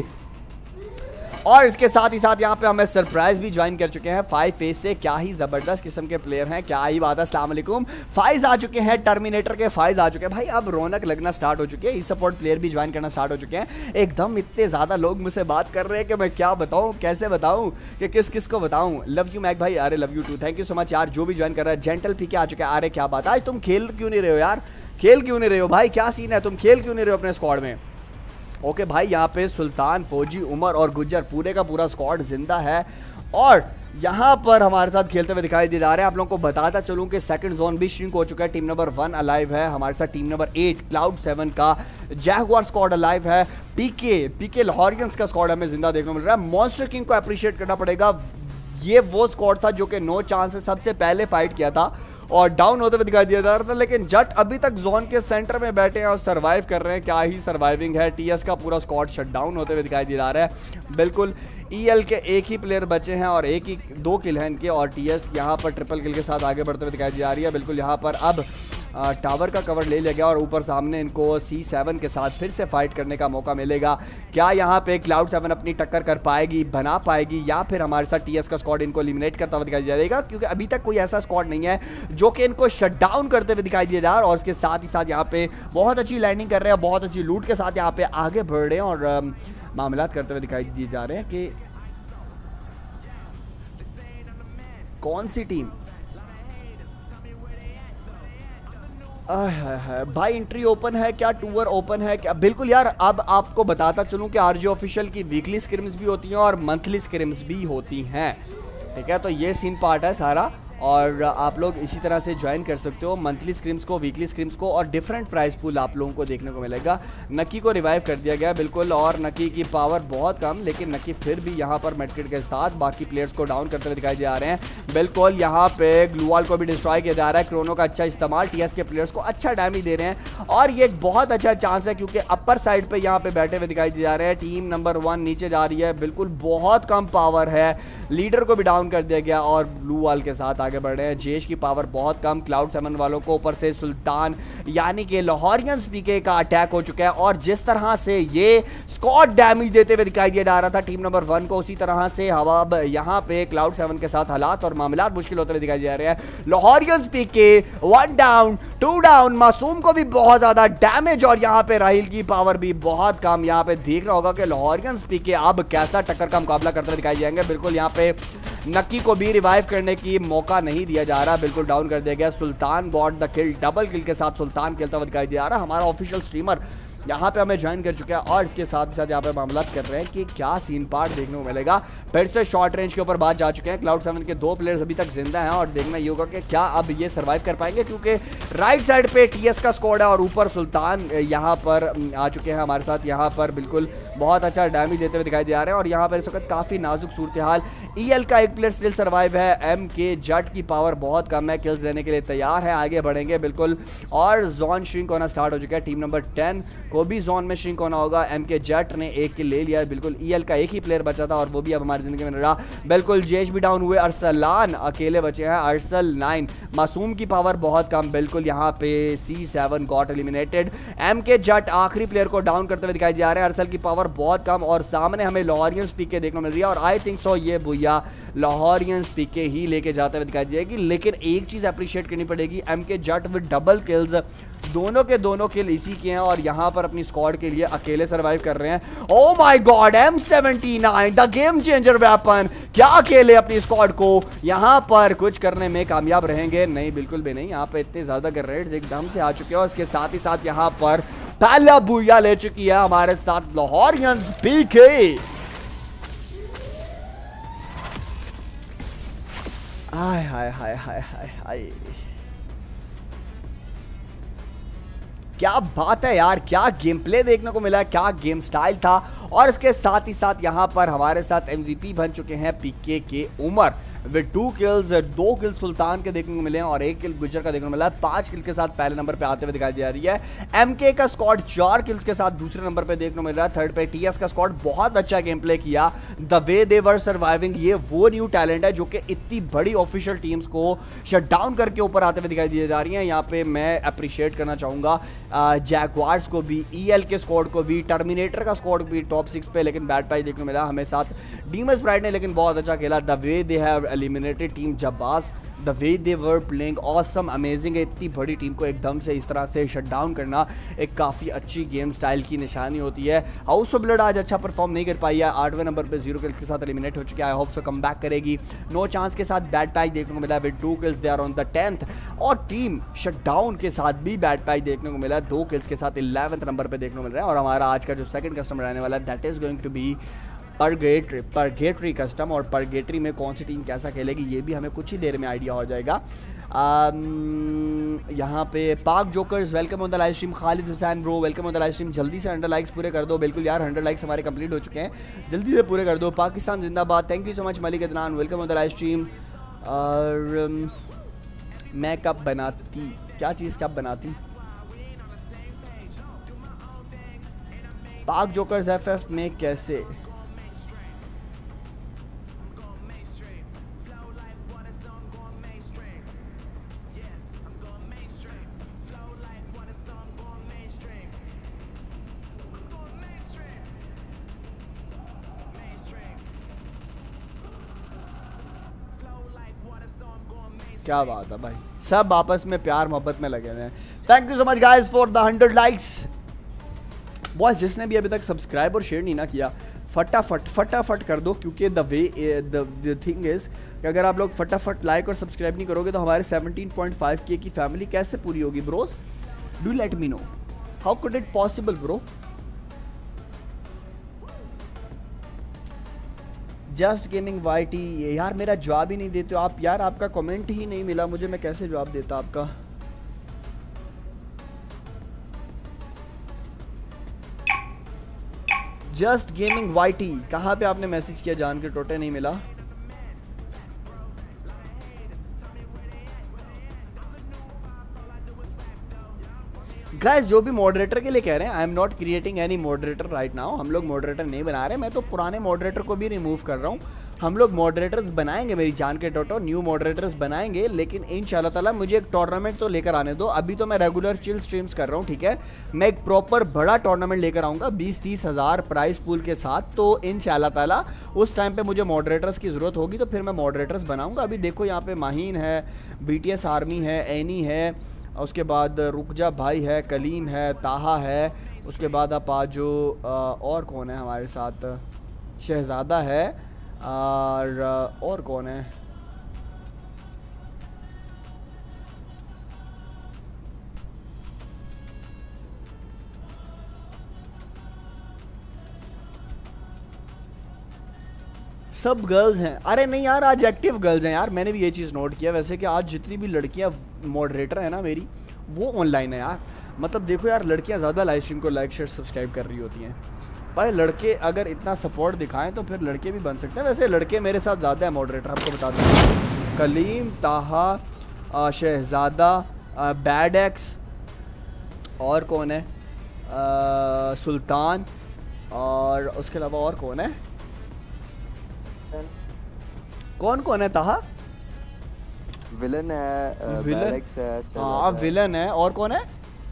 और इसके साथ ही साथ यहाँ पे हमें सरप्राइज भी ज्वाइन कर चुके हैं फाइव फेस से। क्या ही जबरदस्त किस्म के प्लेयर हैं, क्या ही बात है। अस्सलाम वालेकुम, फाइज आ चुके हैं, टर्मिनेटर के फाइज आ चुके हैं भाई। अब रौनक लगना स्टार्ट हो चुकी है, ई सपोर्ट प्लेयर भी ज्वाइन करना स्टार्ट हो चुके हैं। एकदम इतने ज़्यादा लोग मुझसे बात कर रहे हैं कि मैं क्या बताऊँ, कैसे बताऊँ, कि किस किस को बताऊँ। लव यू मैक भाई, अरे love you too, thank you so much यार। जो भी ज्वाइन कर रहा है, जेंटल पी के आ चुके हैं। अरे क्या बात है, आज तुम खेल क्यों नहीं रहे हो यार, खेल क्यों नहीं रहे हो भाई, क्या सीन है, तुम खेल क्यों नहीं रहे हो अपने स्क्वाड में? ओके okay, भाई यहाँ पे सुल्तान, फौजी, उमर और गुज्जर पूरे का पूरा स्क्वाड जिंदा है और यहाँ पर हमारे साथ खेलते हुए दिखाई दे जा रहे हैं। आप लोगों को बताता चलूँ कि सेकंड जोन भी श्रिंक हो चुका है। टीम नंबर वन अलाइव है, हमारे साथ team number eight cloud seven का जैगवार स्क्वाड अलाइव है। पीके पीके लाहौरियंस का स्क्वाड हमें जिंदा देखने को मिल रहा है। मॉन्स्टर किंग को अप्रिशिएट करना पड़ेगा, ये वो स्क्वाड था जो कि नो चांस से सबसे पहले फाइट किया था और डाउन होते हुए दिखाई दिया जा रहा था, लेकिन जट अभी तक जोन के सेंटर में बैठे हैं और सरवाइव कर रहे हैं। क्या ही सरवाइविंग है। टीएस का पूरा स्क्वाड शट डाउन होते हुए दिखाई दे रहा है। बिल्कुल ईएल के एक ही प्लेयर बचे हैं और एक ही दो किल हैं इनके, और टीएस यहाँ पर ट्रिपल किल के साथ आगे बढ़ते हुए दिखाई दी जा रही है। बिल्कुल यहाँ पर अब आ, टावर का कवर ले लिया गया और ऊपर सामने इनको सी सेवन के साथ फिर से फाइट करने का मौका मिलेगा। क्या यहाँ पे क्लाउड सेवन अपनी टक्कर कर पाएगी, बना पाएगी, या फिर हमारे साथ टीएस का स्क्वाड इनको एलिमिनेट करता हुआ दिखाई जाएगा? क्योंकि अभी तक कोई ऐसा स्क्वाड नहीं है जो कि इनको शट डाउन करते हुए दिखाई दिया जा रहा है। और उसके साथ ही साथ यहाँ पे बहुत अच्छी लैंडिंग कर रहे हैं, बहुत अच्छी लूट के साथ यहाँ पे आगे बढ़ रहे हैं और मामलात करते हुए दिखाई दिए जा रहे हैं कि कौन सी टीम भाई एंट्री ओपन है क्या, टूर ओपन है क्या? बिल्कुल यार, अब आपको बताता चलूं कि आरजी ऑफिशियल की वीकली स्क्रिम्स भी होती हैं और मंथली स्क्रिम्स भी होती हैं, ठीक है? तो ये सीन पार्ट है सारा। और आप लोग इसी तरह से ज्वाइन कर सकते हो मंथली स्क्रीम्स को, वीकली स्क्रीम्स को, और डिफरेंट प्राइस पूल आप लोगों को देखने को मिलेगा। नकी को रिवाइव कर दिया गया बिल्कुल, और नकी की पावर बहुत कम, लेकिन नकी फिर भी यहाँ पर मेडकिट के साथ बाकी प्लेयर्स को डाउन करते हुए दिखाई दे रहे हैं। बिल्कुल यहाँ पे ग्लूवाल को भी डिस्ट्रॉय किया जा रहा है। क्रोनो का अच्छा इस्तेमाल, टीएस के प्लेयर्स को अच्छा डैमेज दे रहे हैं, और ये एक बहुत अच्छा चांस है क्योंकि अपर साइड पे यहाँ पे बैठे हुए दिखाई दे जा रहे हैं। टीम नंबर वन नीचे जा रही है, बिल्कुल बहुत कम पावर है। लीडर को भी डाउन कर दिया गया और ब्लू वाल के साथ आगे बढ़ रहे हैं। जेश की पावर बहुत कम, क्लाउड सेवन वालों को ऊपर से सुल्तान यानी कि लाहौरियंस पीके का अटैक हो चुका है, और जिस तरह से ये स्क्वाड डैमेज देते हुए दिखाई दिया जा रहा था टीम नंबर वन को, उसी तरह से हवा यहाँ पे क्लाउड सेवन के साथ हालात और मामलात मुश्किल होते हुए दिखाई दे रहे हैं। Lahorians PK one down, two down, Masoom को भी बहुत ज्यादा डैमेज, और यहाँ पे राहिल की पावर भी बहुत कम। यहाँ पे देख रहा होगा कि लाहौरियंस पीके अब कैसा टक्कर का मुकाबला करते हुए दिखाई देंगे। बिल्कुल यहाँ पे नक्की को भी रिवाइव करने की मौका नहीं दिया जा रहा, बिल्कुल डाउन कर दिया गया। Sultan got the kill, double kill के साथ सुल्तान खेलता हुआ दिखाई दे रहा। हमारा ऑफिशियल स्ट्रीमर यहाँ पे हमें ज्वाइन कर चुका है, और इसके साथ साथ यहाँ पे मामला कर रहे हैं कि क्या सीन पार्ट देखने को मिलेगा। फिर से शॉर्ट रेंज के ऊपर बात जा चुके हैं। क्लाउड सेवन के दो प्लेयर्स अभी तक जिंदा हैं, और देखना ये होगा कि क्या अब ये सर्वाइव कर पाएंगे, क्योंकि राइट साइड पे टीएस का स्क्वाड है और ऊपर सुल्तान यहाँ पर आ चुके हैं हमारे साथ। यहाँ पर बिल्कुल बहुत अच्छा डैमेज देते हुए दिखाई दे रहे हैं, और यहाँ पर इस वक्त काफ़ी नाजुक सूरत हाल। ईएल का एक प्लेयर स्टिल सर्वाइव है। एम के जट की पावर बहुत कम है, किल्स देने के लिए तैयार है, आगे बढ़ेंगे बिल्कुल। और जोन श्रिंक होना स्टार्ट हो चुका है। टीम नंबर टेन को भी जोन में श्रिंक होना होगा। एम के जट ने एक किल ले लिया, बिल्कुल ईएल का एक ही प्लेयर बचा था, और वो भी अब हमारी जिंदगी में रहा। बिल्कुल जेश भी डाउन हुए, अरसलान अकेले बचे हैं। अरसल नाइन, मासूम की पावर बहुत कम, बिल्कुल यहाँ पे C seven got eliminated. M K Jatt आखिरी प्लेयर को डाउन करते हुए दिखाई दे रहे हैं। अरसल की पावर बहुत कम, और सामने हमें लाहौरियंस पीके देखने मिल रही है, और आई थिंक सो ये भैया लाहौरियंस पीके ही लेके जाते हुए दिखाई देगी। लेकिन एक चीज अप्रिशिएट करनी पड़ेगी, M K Jatt with double kills, दोनों के दोनों किल इसी के हैं, और यहाँ पर अपनी स्क्वाड के लिए अकेले सर्वाइव कर रहे हैं। Oh my god, M seventy nine the game changer weapon, क्या अकेले अपनी स्क्वाड को यहाँ पर कुछ करने में कामयाब रहेंगे? नहीं, बिल्कुल भी नहीं। यहाँ पे इतने ज्यादा ग्रेनेड्स एकदम से आ चुके हैं, और इसके साथ ही साथ यहाँ पर पहला बुया ले चुकी है हमारे साथ लाहौरियंस पीके। हाय हाय हाय हाय हाय हाय, क्या बात है यार, क्या गेम प्ले देखने को मिला, क्या गेम स्टाइल था। और इसके साथ ही साथ यहाँ पर हमारे साथ एमवीपी बन चुके हैं पीके के उमर विद टू किल्स। दो किल सुल्तान के देखने को मिले हैं और एक किल गुजर का देखने को मिला। पांच किल के साथ पहले नंबर पे आते हुए दिखाई दे रही है। एमके का स्क्वाड चार किल्स के साथ दूसरे नंबर पे देखने को मिल रहा है। थर्ड पे टीएस का स्क्वाड बहुत अच्छा गेम प्ले किया। The way they were surviving, ये वो न्यू टैलेंट है जो कि इतनी बड़ी ऑफिशियल टीम्स को शट डाउन करके ऊपर आते हुए दिखाई दी जा रही है। यहाँ पे मैं अप्रिशिएट करना चाहूंगा जैगवार्स को भी, ईएल के स्क्वाड को भी, टर्मिनेटर का स्क्वाड भी टॉप सिक्स पे, लेकिन बैड पाई देखने को मिला हमें साथ। डीमस प्राइड ने लेकिन बहुत अच्छा खेला। The way they have eliminated team जब्बास, the way they were playing awesome, amazing है। इतनी बड़ी टीम को एकदम से इस तरह से शट डाउन करना एक काफ़ी अच्छी गेम स्टाइल की निशानी होती है। हाउस ऑफ ब्लड आज अच्छा परफॉर्म नहीं कर पाई है, आठवें नंबर पे जीरो किल्स के साथ एलिमिनेट हो चुकी है। I hope so come back करेगी। नो चांस के साथ बैड पैक देखने को मिला with two kills, they are on the tenth. और टीम शट डाउन के साथ भी बैड पैक देखने को मिला, दो किल्स के साथ इलेवेंथ नंबर पर देखने को मिल रहा है। और हमारा आज का जो सेकंड कस्टमर रहने वाला है that is going to be purgatory purgatory custom. और परगेटरी में कौन सी टीम कैसा खेलेगी ये भी हमें कुछ ही देर में आइडिया हो जाएगा। यहाँ पे Pak jokers welcome on the live stream. Khalid Hussain bro welcome on the live stream. जल्दी से हंड्रेड लाइक्स पूरे कर दो। बिल्कुल यार, हंड्रेड लाइक्स हमारे कंप्लीट हो चुके हैं, जल्दी से पूरे कर दो। पाकिस्तान जिंदाबाद, thank you so much. Malik Adnan welcome on the live stream. और मैं कब बनाती, क्या चीज़ कब बनाती? पाक जोकर्स एफ एफ में कैसे? क्या बात है भाई, सब आपस में प्यार मोहब्बत में लगे हुए हैं। Thank you so much guys for the hundred likes. Boys जिसने भी अभी तक सब्सक्राइब और शेयर नहीं ना किया, फटाफट फटाफट कर दो, क्योंकि the way the thing is कि अगर आप लोग फटाफट लाइक और सब्सक्राइब नहीं करोगे तो हमारे सेवनटीन पॉइंट फाइव के की फैमिली कैसे पूरी होगी bros? Do let me know, how could it possible bro? Just gaming Y T, यार मेरा जवाब ही नहीं देते हो आप यार, आपका कमेंट ही नहीं मिला मुझे, मैं कैसे जवाब देता आपका। जस्ट गेमिंग वाई टी, कहाँ पे आपने मैसेज किया जान के टोटे, नहीं मिला। गाइस जो भी मॉडरेटर के लिए कह रहे हैं, I am not creating any moderator right now, हम लोग मॉडरेटर नहीं बना रहे, मैं तो पुराने मॉडरेटर को भी रिमूव कर रहा हूँ। हम लोग मॉडरेटर्स बनाएंगे, मेरी जान के टोटो न्यू मॉडरेटर्स बनाएंगे, लेकिन इंशाल्लाह ताला मुझे एक टूर्नामेंट तो लेकर आने दो। अभी तो मैं रेगुलर चिल स्ट्रीम्स कर रहा हूँ, ठीक है। मैं एक प्रॉपर बड़ा टूर्नामेंट लेकर आऊँगा बीस तीस हज़ार प्राइस पूल के साथ, तो इंशाल्लाह ताला उस टाइम पे मुझे मॉडरेटर्स की ज़रूरत होगी, तो फिर मैं मॉडरेटर्स बनाऊँगा। अभी देखो यहाँ पे माहीन है, बी टी एस आर्मी है, एनी है, उसके बाद रुकजा भाई है, कलीम है, ताहा है, उसके बाद आप आज जो और कौन है हमारे साथ, शहज़ादा है, और और कौन है, सब गर्ल्स हैं। अरे नहीं यार आज एक्टिव गर्ल्स हैं यार, मैंने भी ये चीज़ नोट किया वैसे कि आज जितनी भी लड़कियां मॉडरेटर है ना मेरी, वो ऑनलाइन है यार। मतलब देखो यार, लड़कियां ज़्यादा लाइव स्ट्रीम को लाइक शेयर सब्सक्राइब कर रही होती हैं। भाई लड़के अगर इतना सपोर्ट दिखाएं तो फिर लड़के भी बन सकते हैं। वैसे लड़के मेरे साथ ज़्यादा है मॉडरेटर, आपको बता दूँ, कलीम, ताहा, शहज़ादा, बैड एक्स, और कौन है, आ, सुल्तान, और उसके अलावा और कौन है, कौन कौन है, ताहा विलन है, विलन है, हाँ विलन है, और कौन है,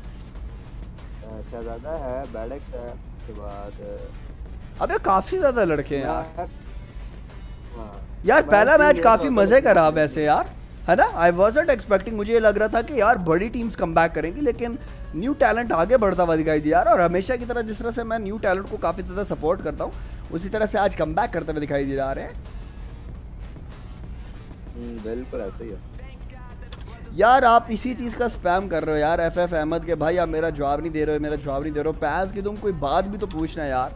शहज़ादा है, बैडेक्स है, उसके बाद अबे काफी ज्यादा लड़के हैं यार। हाँ। यार पहला मैच काफी मजे का रहा वैसे यार, है ना। आई वाज़न्ट एक्सपेक्टिंग, मुझे ये लग रहा था कि यार बड़ी टीम्स कम बैक करेंगी, लेकिन न्यू टैलेंट आगे बढ़ता हुआ दिखाई दिया यार। और हमेशा की तरह जिस तरह से मैं न्यू टैलेंट को काफी ज़्यादा सपोर्ट करता हूँ, उसी तरह से आज कम बैक करते हुए दिखाई दे रहे हैं। बिल्कुल ऐसे ही है यार, आप इसी चीज़ का स्पैम कर रहे हो यार, एफ एफ अहमद के भाई आप मेरा जवाब नहीं दे रहे हो, मेरा जवाब नहीं दे रहे हो। पैस की तुम कोई बात भी तो पूछना यार।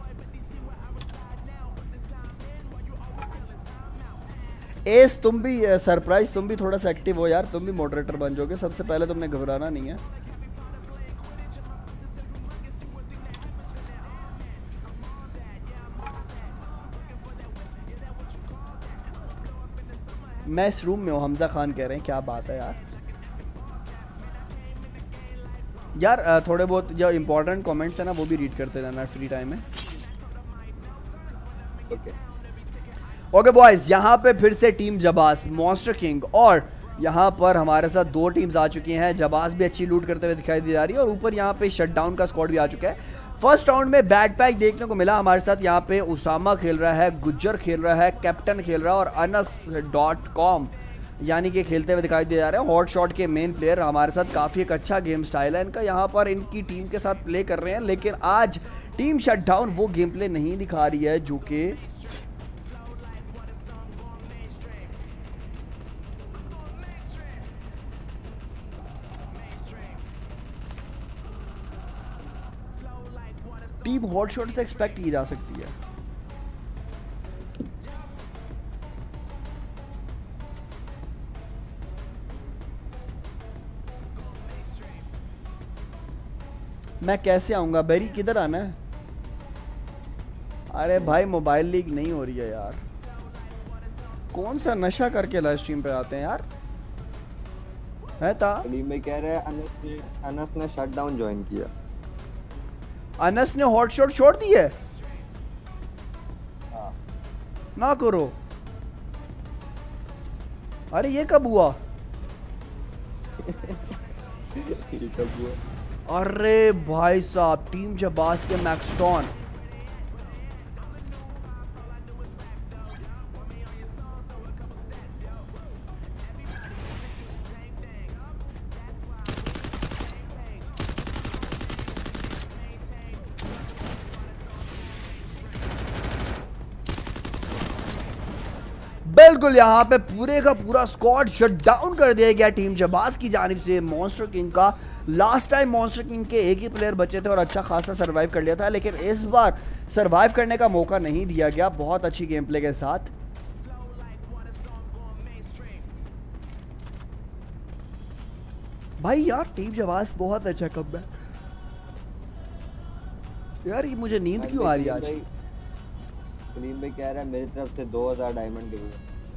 एस तुम भी सरप्राइज, तुम भी थोड़ा सा एक्टिव हो यार, तुम भी मॉडरेटर बन जाओगे। सबसे पहले तुमने घबराना नहीं है। मैं इस रूम में हूँ, हमजा खान कह रहे हैं, क्या बात है यार। यार थोड़े बहुत जो इंपॉर्टेंट कमेंट्स है ना वो भी रीड करते रहना फ्री टाइम में। ओके ओके बॉयज, यहाँ पे फिर से टीम जबास, मॉन्स्टर किंग, और यहाँ पर हमारे साथ दो टीम्स आ चुकी हैं। जबास भी अच्छी लूट करते हुए दिखाई दे जा रही है, और ऊपर यहाँ पे शटडाउन का स्क्वाड भी आ चुका है। फर्स्ट राउंड में बैड पैक देखने को मिला हमारे साथ। यहाँ पे उसामा खेल रहा है, गुज्जर खेल रहा है, कैप्टन खेल रहा है, और अनस डॉट कॉम यानी कि खेलते हुए दिखाई दे जा रहे हैं। हॉट शॉट के मेन प्लेयर हमारे साथ, काफ़ी एक अच्छा गेम स्टाइल है इनका, यहाँ पर इनकी टीम के साथ प्ले कर रहे हैं। लेकिन आज टीम शटडाउन वो गेम प्ले नहीं दिखा रही है जो कि टीम हॉट शॉट से एक्सपेक्ट की जा सकती है। मैं कैसे आऊंगा बेरी, किधर आना है? अरे भाई मोबाइल लीग नहीं हो रही है यार, कौन सा नशा करके लाइव स्ट्रीम पे आते हैं यार, है ता? कलीम भाई कह रहे हैं अनस ने अनस ने शटडाउन ज्वाइन किया। अनस ने हॉट शॉट छोड़ दी है? हाँ। ना करो। अरे ये कब हुआ? ये कब हुआ? अरे भाई साहब, टीम जबास के मैक्सटॉन बिल्कुल यहाँ पे पूरे का पूरा स्क्वाड शट डाउन कर दिया गया टीम जबास की जानिब से। मॉन्स्टर किंग का लास्ट टाइम मॉन्स्टर किंग के एक ही प्लेयर बचे थे और अच्छा खासा सरवाइव कर लिया था, लेकिन इस बार सरवाइव करने का मौका नहीं दिया गया बहुत अच्छी गेम प्ले के साथ। भाई यार टीम जवास बहुत अच्छा कमबैक। यार ये मुझे नींद क्यों आ रही है आज? सलीम भाई कह रहा है मेरी तरफ से दो हज़ार डायमंड गिव।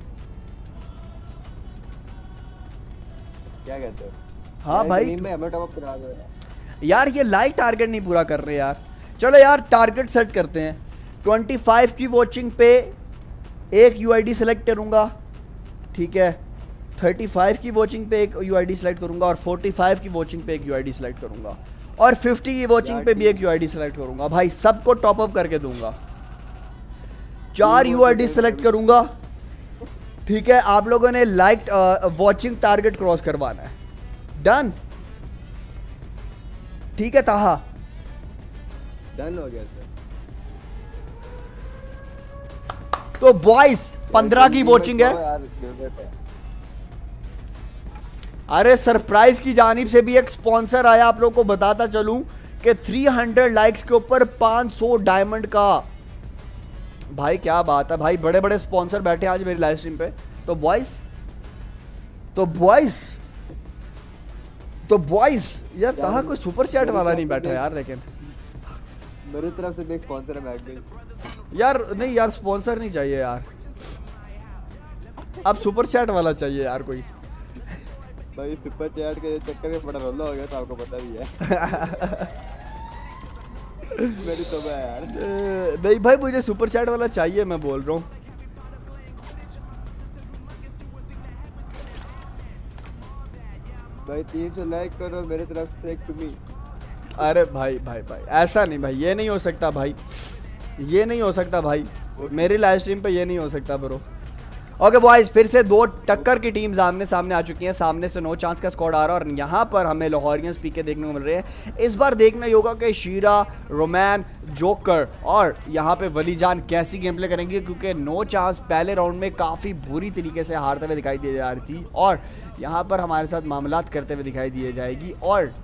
क्या कहते हो? हाँ भाई सलीम भाई हमें टॉप अप करा दो यार। यार ये लाइक टारगेट नहीं पूरा कर रहे यार। चलो यार टारगेट सेट करते हैं। पच्चीस की वॉचिंग पे एक यूआईडी सेलेक्ट करूंगा, ठीक है। पैंतीस की वॉचिंग पे एक यूआईडी सेलेक्ट करूंगा और पैंतालीस की वॉचिंग पे एक यूआईडी सेलेक्ट करूंगा और पचास की वॉचिंग पे भी एक यूआईडी सेलेक्ट करूंगा। भाई सबको टॉप अप करके दूंगा। चार यूआईडी सेलेक्ट करूंगा, ठीक है। आप लोगों ने लाइक वॉचिंग टारगेट क्रॉस करवाना है। डन, ठीक है ताहा? डन हो गया सर। तो बॉयज पंद्रह की वॉचिंग है। अरे सरप्राइज की जानिब से भी एक स्पॉन्सर आया। आप लोगों को बताता चलूं कि तीन सौ लाइक्स के ऊपर पाँच सौ डायमंड का। भाई क्या बात है भाई, बड़े बड़े स्पॉन्सर बैठे आज मेरी लाइव स्ट्रीम पे। तो बॉयज तो बॉयज तो बॉयज यार ताहा कोई सुपर चैट वाला नहीं बैठा यार, लेकिन मेरी तरफ से भी एक स्पॉन्सर है बैठ गई यार। नहीं यार स्पॉन्सर नहीं चाहिए यार, अब सुपर चैट वाला चाहिए यार कोई। भाई सुपर चैट के चक्कर में बड़ा रोला हो गया तो आपको पता भी है। मेरी तो है यार। नहीं भाई मुझे सुपर चैट वाला चाहिए, मैं बोल रहा हूँ। भाई तीन सौ लाइक करो मेरी तरफ से एक तुम्ही। अरे भाई भाई भाई ऐसा नहीं भाई, ये नहीं हो सकता भाई, ये नहीं हो सकता भाई, मेरी लाइव स्ट्रीम पे ये नहीं हो सकता ब्रो। ओके बॉयज, फिर से दो टक्कर की टीम्स आमने सामने आ चुकी हैं। सामने से नो चांस का स्क्वाड आ रहा है और यहाँ पर हमें लाहौरियंस पीके देखने को मिल रहे हैं। इस बार देखना ही होगा कि शीरा, रोमैन, जोकर और यहाँ पे वली जान कैसी गेम प्ले करेंगे, क्योंकि नो चांस पहले राउंड में काफ़ी बुरी तरीके से हारते हुए दिखाई दे जा रही थी और यहाँ पर हमारे साथ मामलात करते हुए दिखाई दिए जाएगी। और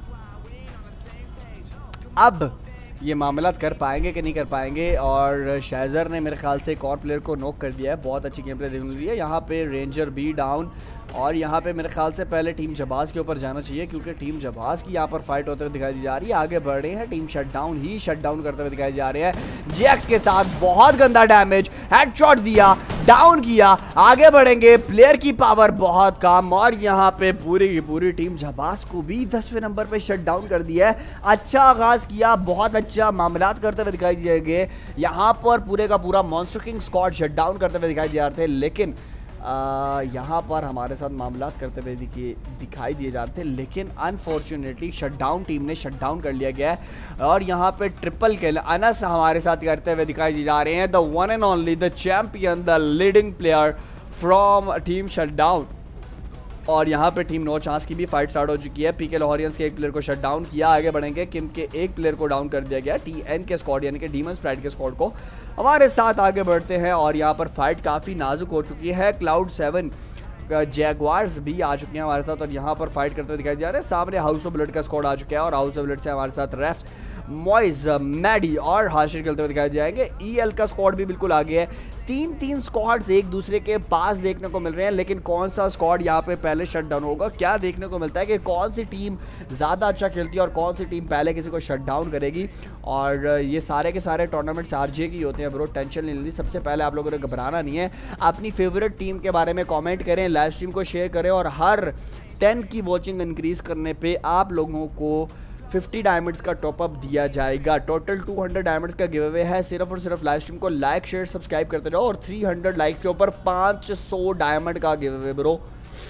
अब ये मामलात कर पाएंगे कि नहीं कर पाएंगे। और शैजर ने मेरे ख्याल से एक और प्लेयर को नॉक कर दिया है। बहुत अच्छी गेम प्ले देखने रही है। यहाँ पे रेंजर बी डाउन और यहाँ पे मेरे ख्याल से पहले टीम जबाज के ऊपर जाना चाहिए, क्योंकि टीम जबाज की यहाँ पर फाइट होते हुए दिखाई दी जा रही है। आगे बढ़ रहे हैं, टीम शटडाउन ही शटडाउन करते हुए दिखाई जा रहे हैं। जेएक्स के साथ बहुत गंदा डैमेज, हेडशॉट दिया, डाउन किया, आगे बढ़ेंगे। प्लेयर की पावर बहुत कम और यहाँ पे पूरी की पूरी टीम जबाज को भी दसवें नंबर पे शट डाउन कर दिया है। अच्छा आगाज किया, बहुत अच्छा मामलात करते हुए दिखाई दिए। यहाँ पर पूरे का पूरा monster king squad shut down करते हुए दिखाई दे रहे थे, लेकिन यहाँ पर हमारे साथ मामलात करते हुए दिखाई दिए जाते हैं। लेकिन अनफॉर्चुनेटली शटडाउन टीम ने शटडाउन कर लिया गया है और यहाँ पे ट्रिपल किल अनस हमारे साथ करते हुए दिखाई दी जा रहे हैं। The one and only, the champion, the leading player from team shutdown. और यहाँ पे टीम नो चांस की भी फाइट स्टार्ट हो चुकी है। पीके लाहौरियंस के एक प्लेयर को शट डाउन किया, आगे बढ़ेंगे। किम के एक प्लेयर को डाउन कर दिया गया। टीएन के स्क्वाड यानी कि डीमन स्प्राइट के स्क्वाड को हमारे साथ आगे बढ़ते हैं और यहाँ पर फाइट काफ़ी नाजुक हो चुकी है। क्लाउड सेवन जैगवार्स भी आ चुके हैं हमारे साथ और यहाँ पर फाइट करते हुए दिखाई दे रहे हैं। सामने हाउस ऑफ ब्लड का स्क्वाड आ चुका है और हाउस ऑफ ब्लड से हमारे साथ रेफ्स, मॉइज, मैडी और हाशिर खेलते हुए दिखाई जाएंगे। ईएल का स्क्वाड भी बिल्कुल आगे है। तीन तीन स्क्वाड्स एक दूसरे के पास देखने को मिल रहे हैं, लेकिन कौन सा स्क्वाड यहाँ पे पहले शट डाउन होगा, क्या देखने को मिलता है कि कौन सी टीम ज़्यादा अच्छा खेलती है और कौन सी टीम पहले किसी को शट डाउन करेगी। और ये सारे के सारे टूर्नामेंट्स आरजे की होते हैं ब्रो, टेंशन नहीं लेनी। सबसे पहले आप लोगों ने घबराना नहीं है। अपनी फेवरेट टीम के बारे में कॉमेंट करें, लाइव स्ट्रीम को शेयर करें और हर टेन की वॉचिंग इंक्रीज करने पर आप लोगों को पचास डायमंड्स का टॉपअप दिया जाएगा। टोटल दो सौ डायमंड्स का गिव अवे है। सिर्फ और सिर्फ लाइव स्ट्रीम को लाइक, शेयर, सब्सक्राइब करते जाओ और तीन सौ लाइक्स के ऊपर पाँच सौ डायमंड का गिव अवे ब्रो।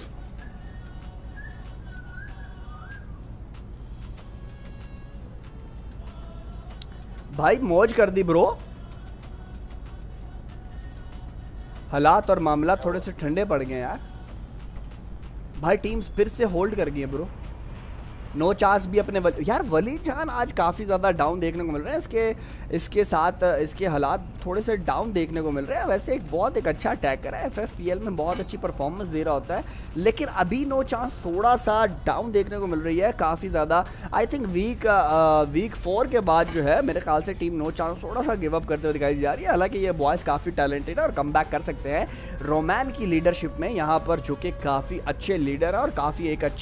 भाई मौज कर दी ब्रो। हालात और मामला थोड़े से ठंडे पड़ गए यार। भाई टीम्स फिर से होल्ड कर गई है ब्रो। नो चांस भी अपने वल... यार वली जान आज काफ़ी ज़्यादा डाउन देखने को मिल रहे हैं। इसके इसके साथ इसके हालात थोड़े से डाउन देखने को मिल रहे हैं। वैसे एक बहुत एक अच्छा अटैकर है, एफएफपीएल में बहुत अच्छी परफॉर्मेंस दे रहा होता है, लेकिन अभी नो चांस थोड़ा सा डाउन देखने को मिल रही है काफ़ी ज़्यादा। I think week week four के बाद जो है मेरे ख्याल से टीम नो चांस थोड़ा सा गिव अप करते हुए दिखाई जा रही है। हालांकि ये बॉयज़ काफ़ी टैलेंटेड है और कम बैक कर सकते हैं रोमैन की लीडरशिप में यहाँ पर, जो कि काफ़ी अच्छे लीडर है और काफ़ी एक अच्छे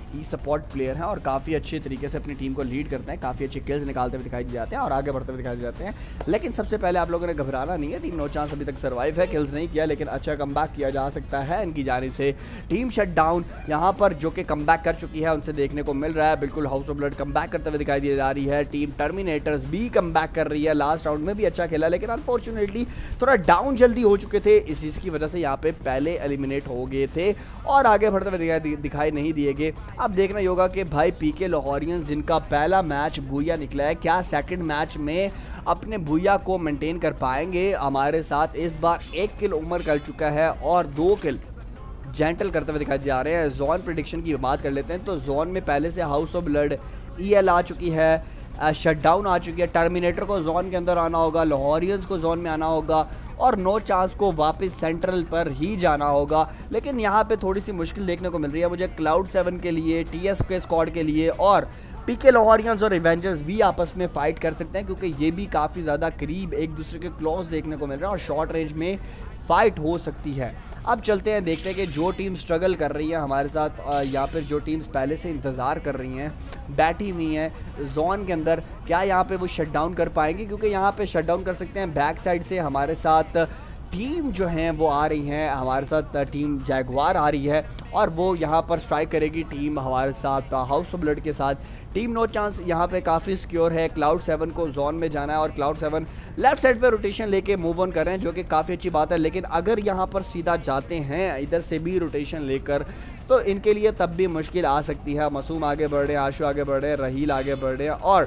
ई सपोर्ट प्लेयर हैं और काफ़ी अच्छे तरीके से अपनी टीम को लीड करते हैं, काफ़ी अच्छे किल्स निकालते हुए दिखाई जाते हैं और आगे बढ़ते हुए दिखाई जाते हैं। लेकिन सबसे पहले आप लोगों ने घबराना नहीं है, टीम नो चांस अभी तक सर्वाइव है, किल्स नहीं किया लेकिन अच्छा कमबैक किया जा सकता है इनकी जानिब से। टीम शट डाउन यहाँ पर जो कि कमबैक कर चुकी है उनसे देखने को मिल रहा है, बिल्कुल हाउस ऑफ ब्लड कमबैक करते हुए दिखाई दी जा रही है। टीम टर्मिनेटर्स भी कमबैक कर रही है, लास्ट राउंड में भी अच्छा खेला लेकिन अनफॉर्चुनेटली थोड़ा डाउन जल्दी हो चुके थे, इस चीज़ की वजह से यहाँ पे पहले एलिमिनेट हो गए थे और आगे बढ़ते हुए दिखाई दिखाई नहीं दिए गए। अब देखना ही होगा कि भाई पीके लाहौरियंस जिनका पहला मैच भूया निकला है, क्या सेकंड मैच में अपने भूया को मेंटेन कर पाएंगे। हमारे साथ इस बार एक किल उमर कर चुका है और दो किल जेंटल करते हुए दिखाई जा रहे हैं। जोन प्रेडिक्शन की बात कर लेते हैं तो जोन में पहले से हाउस ऑफ ब्लड ईएल आ चुकी है, शटडाउन आ चुकी है, टर्मिनेटर को जोन के अंदर आना होगा, लाहौरियंस को जोन में आना होगा और नो चांस को वापस सेंट्रल पर ही जाना होगा। लेकिन यहाँ पे थोड़ी सी मुश्किल देखने को मिल रही है मुझे क्लाउड सेवन के लिए, टीएस के स्क्वाड के लिए, और पीके लाहौरियंस और रिवेंजर्स भी आपस में फाइट कर सकते हैं क्योंकि ये भी काफ़ी ज़्यादा करीब एक दूसरे के क्लोज देखने को मिल रहे हैं और शॉर्ट रेंज में फाइट हो सकती है। अब चलते हैं, देखते हैं कि जो टीम स्ट्रगल कर रही है हमारे साथ यहाँ पर, जो टीम्स पहले से इंतज़ार कर रही हैं, बैठी हुई हैं जोन के अंदर, क्या यहाँ पे वो शटडाउन कर पाएंगे, क्योंकि यहाँ पे शटडाउन कर सकते हैं। बैक साइड से हमारे साथ टीम जो हैं वो आ रही हैं, हमारे साथ टीम जैगवार आ रही है और वो यहाँ पर स्ट्राइक करेगी टीम हमारे साथ हाउस ऑफ ब्लड के साथ। टीम नो चांस यहाँ पे काफ़ी सिक्योर है, क्लाउड सेवन को जोन में जाना है और क्लाउड सेवन लेफ्ट साइड पे रोटेशन लेके मूव ऑन कर रहे हैं जो कि काफ़ी अच्छी बात है। लेकिन अगर यहाँ पर सीधा जाते हैं इधर से भी रोटेशन लेकर तो इनके लिए तब भी मुश्किल आ सकती है। मासूम आगे बढ़ रहे हैं, आशु आगे बढ़ रहे हैं, रहील आगे बढ़ रहे हैं और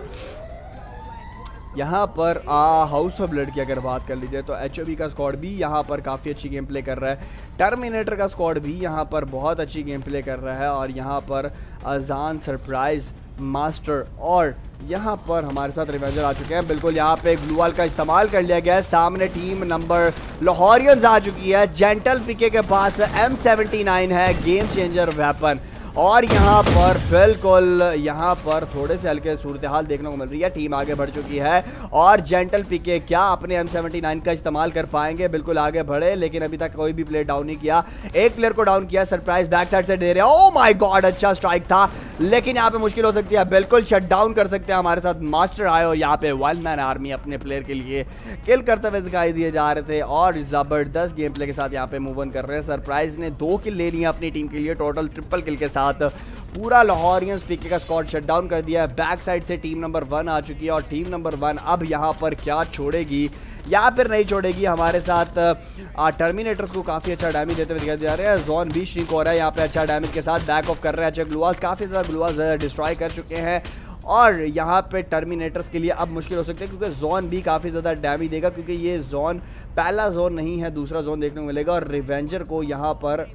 यहाँ पर हाउस ऑफ ब्लड की अगर बात कर लीजिए तो एच ओ बी का स्क्वाड भी यहाँ पर काफ़ी अच्छी गेम प्ले कर रहा है, टर्मिनेटर का स्क्वाड भी यहाँ पर बहुत अच्छी गेम प्ले कर रहा है और यहाँ पर अजान, सरप्राइज, मास्टर और यहाँ पर हमारे साथ रिवेंजर आ चुके हैं। बिल्कुल यहाँ पे ग्लू वॉल का इस्तेमाल कर लिया गया है। सामने टीम नंबर लाहौरियंस आ चुकी है, जेंटल पीके के पास एम सेवेंटी नाइन है, गेम चेंजर वेपन, और यहाँ पर बिल्कुल यहाँ पर थोड़े से हल्के सूरत हाल देखने को मिल रही है। टीम आगे बढ़ चुकी है और जेंटल पीके क्या अपने एम सेवेंटी नाइन का इस्तेमाल कर पाएंगे, बिल्कुल आगे बढ़े लेकिन अभी तक कोई भी प्लेयर डाउन नहीं किया। एक प्लेयर को डाउन किया, सरप्राइज बैक साइड से दे रहे हैं, ओह माय गॉड अच्छा स्ट्राइक था लेकिन यहाँ पे मुश्किल हो सकती है, बिल्कुल शट डाउन कर सकते हैं। हमारे साथ मास्टर आए और यहाँ पे वन मैन आर्मी अपने प्लेयर के लिए किल करते हुए दिखाई दिए जा रहे थे और ज़बरदस्त गेम प्ले के साथ यहाँ पे मूव ऑन कर रहे हैं। सरप्राइज ने दो किल ले लिया अपनी टीम के लिए, टोटल ट्रिपल किल के साथ पूरा लाहौरियंस पीके का स्क्वाड शट डाउन कर दिया है। बैक साइड से टीम नंबर वन आ चुकी है और टीम नंबर वन अब यहाँ पर क्या छोड़ेगी या फिर नहीं छोड़ेगी। हमारे साथ टर्मिनेटर्स को काफ़ी अच्छा डैमेज देते हुए दिखाई दे रहे हैं। जोन भी श्रिंक हो रहा है यहाँ पे अच्छा डैमेज के साथ, बैक ऑफ कर रहे हैं। अच्छा ग्लूवाल्स काफ़ी ज़्यादा ग्लूवाल्स डिस्ट्रॉय कर चुके हैं और यहाँ पे टर्मिनेटर्स के लिए अब मुश्किल हो सकती है क्योंकि जोन भी काफ़ी ज़्यादा डैमेज देगा क्योंकि ये जोन पहला जोन नहीं है, दूसरा जोन देखने को मिलेगा और रिवेंजर को यहाँ पर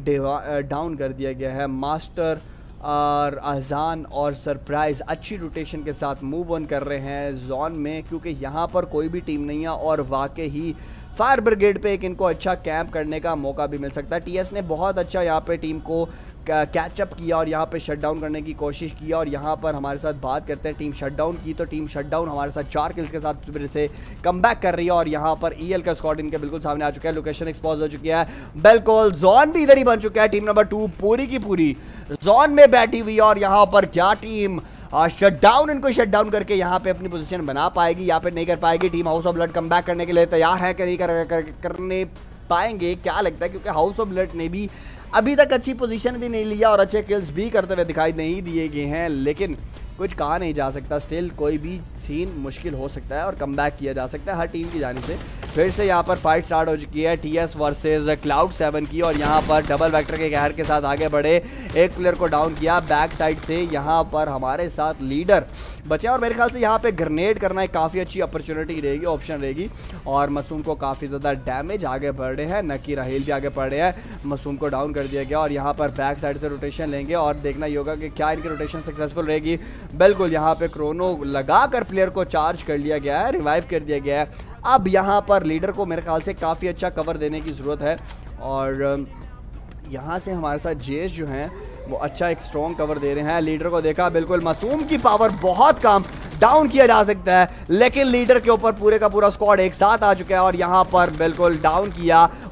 डाउन कर दिया गया है। मास्टर और अजान और सरप्राइज अच्छी रोटेशन के साथ मूव ऑन कर रहे हैं जोन में क्योंकि यहाँ पर कोई भी टीम नहीं है और वाकई ही फायर ब्रिगेड पे एक इनको अच्छा कैंप करने का मौका भी मिल सकता है। टीएस ने बहुत अच्छा यहाँ पे टीम को कैचअप किया और यहाँ पे शटडाउन करने की कोशिश की और यहाँ पर हमारे साथ बात करते हैं टीम शटडाउन की तो टीम शटडाउन हमारे साथ चार किल्स के साथ फिर से कमबैक कर रही है और यहाँ पर ईएल का स्क्वाड इनके बिल्कुल सामने आ चुका है। लोकेशन एक्सपोज हो चुकी है, बिल्कुल जोन भी इधर ही बन चुका है। टीम नंबर टू पूरी की पूरी जोन में बैठी हुई है और यहाँ पर क्या टीम शटडाउन इनको शटडाउन करके यहाँ पे अपनी पोजीशन बना पाएगी या फिर नहीं कर पाएगी। Team house of blood comeback करने के लिए तैयार है कि नहीं कर, कर, करने पाएंगे, क्या लगता है, क्योंकि हाउस ऑफ ब्लड ने भी अभी तक अच्छी पोजीशन भी नहीं लिया और अच्छे किल्स भी करते हुए दिखाई नहीं दिए गए हैं, लेकिन कुछ कहा नहीं जा सकता। स्टिल कोई भी सीन मुश्किल हो सकता है और कमबैक किया जा सकता है हर टीम की जाने से। फिर से यहाँ पर फाइट स्टार्ट हो चुकी है टीएस वर्सेस क्लाउड सेवन की और यहाँ पर डबल वेक्टर के कहर के साथ आगे बढ़े, एक प्लेयर को डाउन किया। बैक साइड से यहाँ पर हमारे साथ लीडर बचे और मेरे ख्याल से यहाँ पे ग्रेनेड करना एक काफ़ी अच्छी अपॉर्चुनिटी रहेगी, ऑप्शन रहेगी और मासूम को काफ़ी ज़्यादा डैमेज आगे बढ़ रहे हैं। नकी राहील भी आगे बढ़ रहे हैं, मासूम को डाउन कर दिया गया और यहाँ पर बैक साइड से रोटेशन लेंगे और देखना ही होगा कि क्या इनकी रोटेशन सक्सेसफुल रहेगी। बिल्कुल यहाँ पे क्रोनो लगाकर प्लेयर को चार्ज कर लिया गया है, रिवाइव कर दिया गया है। अब यहाँ पर लीडर को मेरे ख्याल से काफ़ी अच्छा कवर देने की ज़रूरत है और यहाँ से हमारे साथ जेस जो हैं वो अच्छा एक स्ट्रॉन्ग कवर दे रहे हैं। लीडर को देखा, बिल्कुल मासूम की पावर बहुत कम, डाउन किया जा सकता है लेकिन लीडर के ऊपर पूरे का पूरा स्क्वाड एक साथ आ चुका है और यहाँ पर बिल्कुल डाउन किया।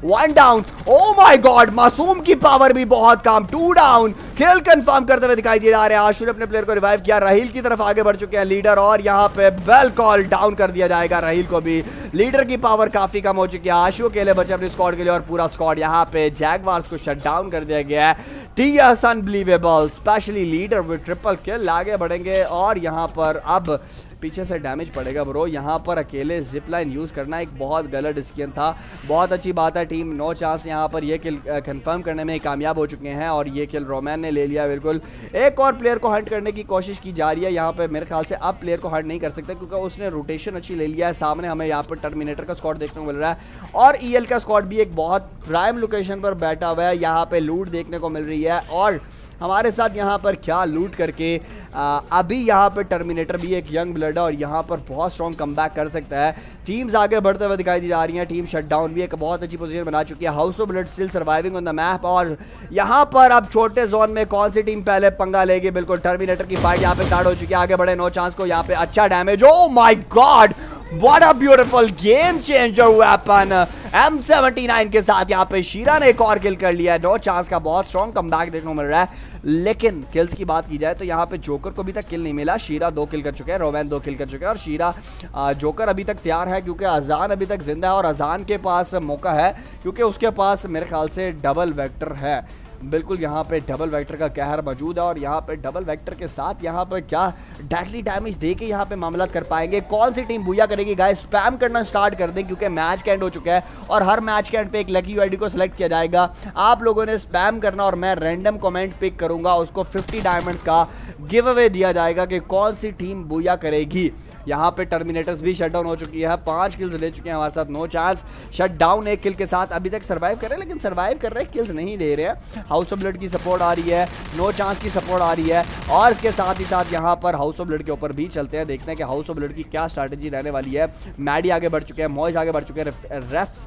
One down. Oh my god, Masoom की पावर भी बहुत कम, टू डाउन। खेल कंफर्म करते हुए दिखाई दे रहा है। आशु ने अपने प्लेयर को रिवाइव किया, राहील की तरफ आगे बढ़ चुके हैं लीडर, और यहाँ पे बेल कॉल डाउन कर दिया जाएगा राहील को भी। लीडर की पावर काफी कम हो चुकी है, आशु अकेले बचे अपने स्क्वाड के लिए, और पूरा स्क्वाड यहाँ पे जैगवार्स को शट डाउन कर दिया गया है। TS unbelievable, specially leader with triple kill. आगे बढ़ेंगे और यहाँ पर अब पीछे से डैमेज पड़ेगा ब्रो। यहाँ पर अकेले जिप लाइन यूज़ करना एक बहुत गलत डिसीजन था। बहुत अच्छी बात है, टीम नो चांस यहाँ पर ये किल कंफर्म करने में कामयाब हो चुके हैं, और ये किल रोमैन ने ले लिया। बिल्कुल एक और प्लेयर को हंट करने की कोशिश की जा रही है यहाँ पे। मेरे ख्याल से अब प्लेयर को हंट नहीं कर सकते क्योंकि उसने रोटेशन अच्छी ले लिया है। सामने हमें यहाँ पर टर्मिनेटर का स्क्वाड देखने को मिल रहा है, और ईएल का स्क्वाड भी एक बहुत प्राइम लोकेशन पर बैठा हुआ है। यहाँ पे लूट देखने को मिल रही है, और हमारे साथ यहाँ पर क्या लूट करके आ, अभी यहाँ पर टर्मिनेटर भी एक यंग ब्लड है, और यहाँ पर बहुत स्ट्रॉन्ग कमबैक कर सकता है। टीम्स आगे बढ़ते हुए दिखाई दी जा रही हैं। टीम शटडाउन भी एक बहुत अच्छी पोजीशन बना चुकी है। House of blood still surviving on the map, और यहाँ पर अब छोटे जोन में कौन सी टीम पहले पंगा लेगी। बिल्कुल टर्मिनेटर की फाइट यहाँ पे स्टार्ट हो चुकी है। आगे बढ़े नो चांस को, यहाँ पे अच्छा damage. Oh my god, what a beautiful game changer weapon. M seventy nine के साथ यहाँ पे शीरा ने एक और किल कर लिया है। नो चांस का बहुत स्ट्रॉन्ग कमबैक देखने को मिल रहा है। लेकिन किल्स की बात की जाए तो यहाँ पे जोकर को अभी तक किल नहीं मिला। शीरा दो किल कर चुके हैं, रोमैन दो किल कर चुके हैं, और शीरा जोकर अभी तक तैयार है क्योंकि अजान अभी तक जिंदा है, और अजान के पास मौका है क्योंकि उसके पास मेरे ख्याल से डबल वेक्टर है। बिल्कुल यहाँ पे डबल वेक्टर का कहर मौजूद है, और यहाँ पे डबल वेक्टर के साथ यहाँ पे क्या डेडली डैमेज दे के यहाँ पे मामला कर पाएंगे। कौन सी टीम बुया करेगी गाइस? स्पैम करना स्टार्ट कर दें क्योंकि मैच का एंड हो चुका है, और हर मैच के एंड पे एक लकी यूआईडी को सिलेक्ट किया जाएगा। आप लोगों ने स्पैम करना, और मैं रैंडम कमेंट पिक करूंगा, उसको फिफ्टी डायमंड्स का गिव अवे दिया जाएगा कि कौन सी टीम बुया करेगी। यहाँ पे टर्मिनेटर्स भी शटडाउन हो चुकी है, पांच किल्स ले चुके हैं हमारे साथ। नो चांस शटडाउन एक किल के साथ अभी तक सर्वाइव कर रहे हैं, लेकिन सर्वाइव कर रहे हैं, किल्स नहीं ले रहे हैं। हाउस ऑफ ब्लड की सपोर्ट आ रही है, नो चांस की सपोर्ट आ रही है, और इसके साथ ही साथ यहाँ पर हाउस ऑफ ब्लड के ऊपर भी चलते हैं, देखते हैं कि हाउस ऑफ ब्लड की क्या स्ट्रैटेजी रहने वाली है। मैडी आगे बढ़ चुके हैं, मॉइज आगे बढ़ चुके हैं, रेफ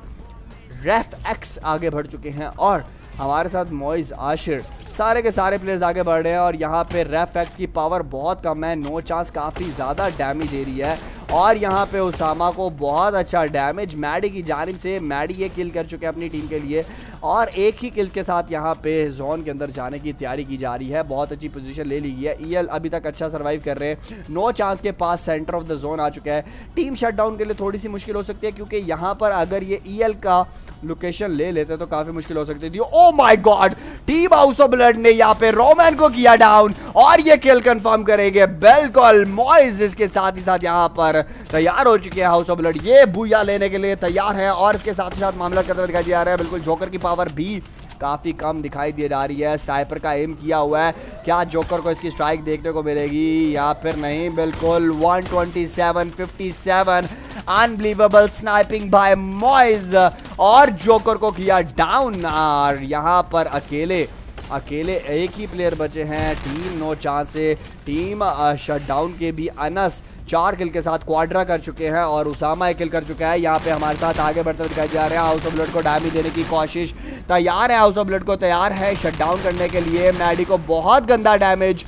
रेफ एक्स आगे बढ़ चुके हैं, और हमारे साथ मॉइज, आशिर, सारे के सारे प्लेयर्स आगे बढ़ रहे हैं। और यहाँ पे रेफ एक्स की पावर बहुत कम है, नो चांस काफ़ी ज़्यादा डैमेज दे रही है, और यहाँ पे उसामा को बहुत अच्छा डैमेज मैडी की जानिब से। मैडी ये किल कर चुके हैं अपनी टीम के लिए, और एक ही किल के साथ यहाँ पे जोन के अंदर जाने की तैयारी की जा रही है। बहुत अच्छी पोजीशन ले ली गई है। ईएल अभी तक अच्छा सर्वाइव कर रहे हैं, नो चांस के पास सेंटर ऑफ द जोन आ चुका है। टीम शटडाउन के लिए थोड़ी सी मुश्किल हो सकती है क्योंकि यहाँ पर अगर ये ईएल का लोकेशन ले लेते तो काफी मुश्किल हो सकती थी। Oh my god, team house of blood ने यहाँ पे रोमैन को किया डाउन, और ये किल कंफर्म करेंगे बिल्कुल मॉइज। इसके साथ ही साथ यहाँ पर तैयार हो चुके हैं हाउस ऑफ ब्लड, ये बुया लेने के लिए तैयार है, और इसके साथ ही साथ मामला करते हुए दिखाई दे रहा है। बिल्कुल जोकर की पावर भी काफी कम दिखाई दे जा रही है। स्नाइपर का एम किया हुआ है, क्या जोकर को इसकी स्ट्राइक देखने को मिलेगी या फिर नहीं? बिल्कुल one twenty seven fifty seven, unbelievable sniping by Moiz, और जोकर को किया डाउन। और यहाँ पर अकेले अकेले एक ही प्लेयर बचे हैं। टीम नो चांस से, टीम शटडाउन के भी अनस चार किल के साथ क्वाड्रा कर चुके हैं, और उसामा एक किल कर चुका है। यहाँ पे हमारे साथ आगे बढ़ते हुए दिखाई जा रहे हैं। हाउस ऑफ ब्लड को डैमेज देने की कोशिश तैयार है, हाउस ऑफ ब्लड को तैयार है शटडाउन करने के लिए। मैडी को बहुत गंदा डैमेज,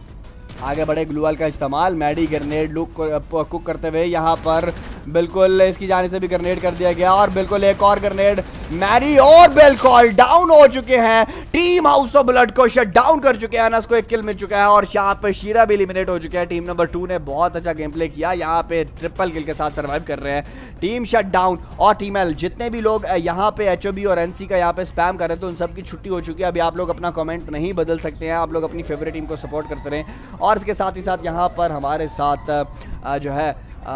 आगे बढ़े ग्लूवाल का इस्तेमाल, मैडी ग्रेनेड लुक कुक करते हुए यहाँ पर बिल्कुल इसकी जाने से भी ग्रेनेड कर दिया गया, और बिल्कुल एक और ग्रेनेड मैरी, और बिल्कुल डाउन हो चुके हैं। टीम हाउस ऑफ ब्लड को शट डाउन कर चुके हैं, अनस को एक किल मिल चुका है, और यहाँ पे शीरा भी एलिमिनेट हो चुके हैं। टीम नंबर टू ने बहुत अच्छा गेम प्ले किया, यहाँ पे ट्रिपल किल के साथ सर्वाइव कर रहे हैं। टीम शट डाउन और टीम एल, जितने भी लोग यहाँ पे एचओबी और एनसी का यहाँ पे स्पैम कर रहे हैं तो उन सबकी छुट्टी हो चुकी है। अभी आप लोग अपना कमेंट नहीं बदल सकते हैं, आप लोग अपनी फेवरेट टीम को सपोर्ट करते रहें। और इसके साथ ही साथ यहाँ पर हमारे साथ जो है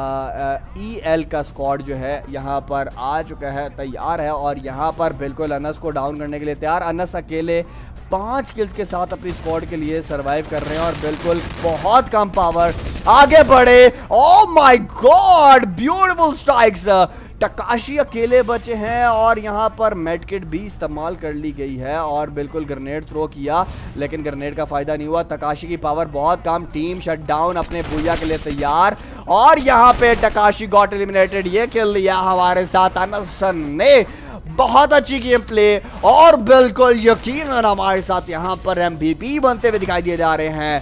ई एल का स्क्वाड जो है यहाँ पर आ चुका है, तैयार है, और यहाँ पर बिल्कुल अनस को डाउन करने के लिए तैयार। अनस अकेले पांच किल्स के साथ अपनी स्क्वाड के लिए सरवाइव कर रहे हैं, और बिल्कुल बहुत कम पावर, आगे बढ़े। Oh my god, beautiful strikes. Takashi अकेले बचे हैं, और यहाँ पर मेडकिट भी इस्तेमाल कर ली गई है, और बिल्कुल ग्रेनेड थ्रो किया, लेकिन ग्रेनेड का फायदा नहीं हुआ। टकाशी की पावर बहुत कम। टीम शट डाउन अपने बुया के लिए तैयार, और यहाँ पे टकाशी गॉट एलिमिनेटेड। ये किल लिया हमारे साथ अनस ने, बहुत अच्छी गेम प्ले, और बिल्कुल यकीनन हमारे साथ यहाँ पर एमवीपी बनते हुए दिखाई दिए जा रहे हैं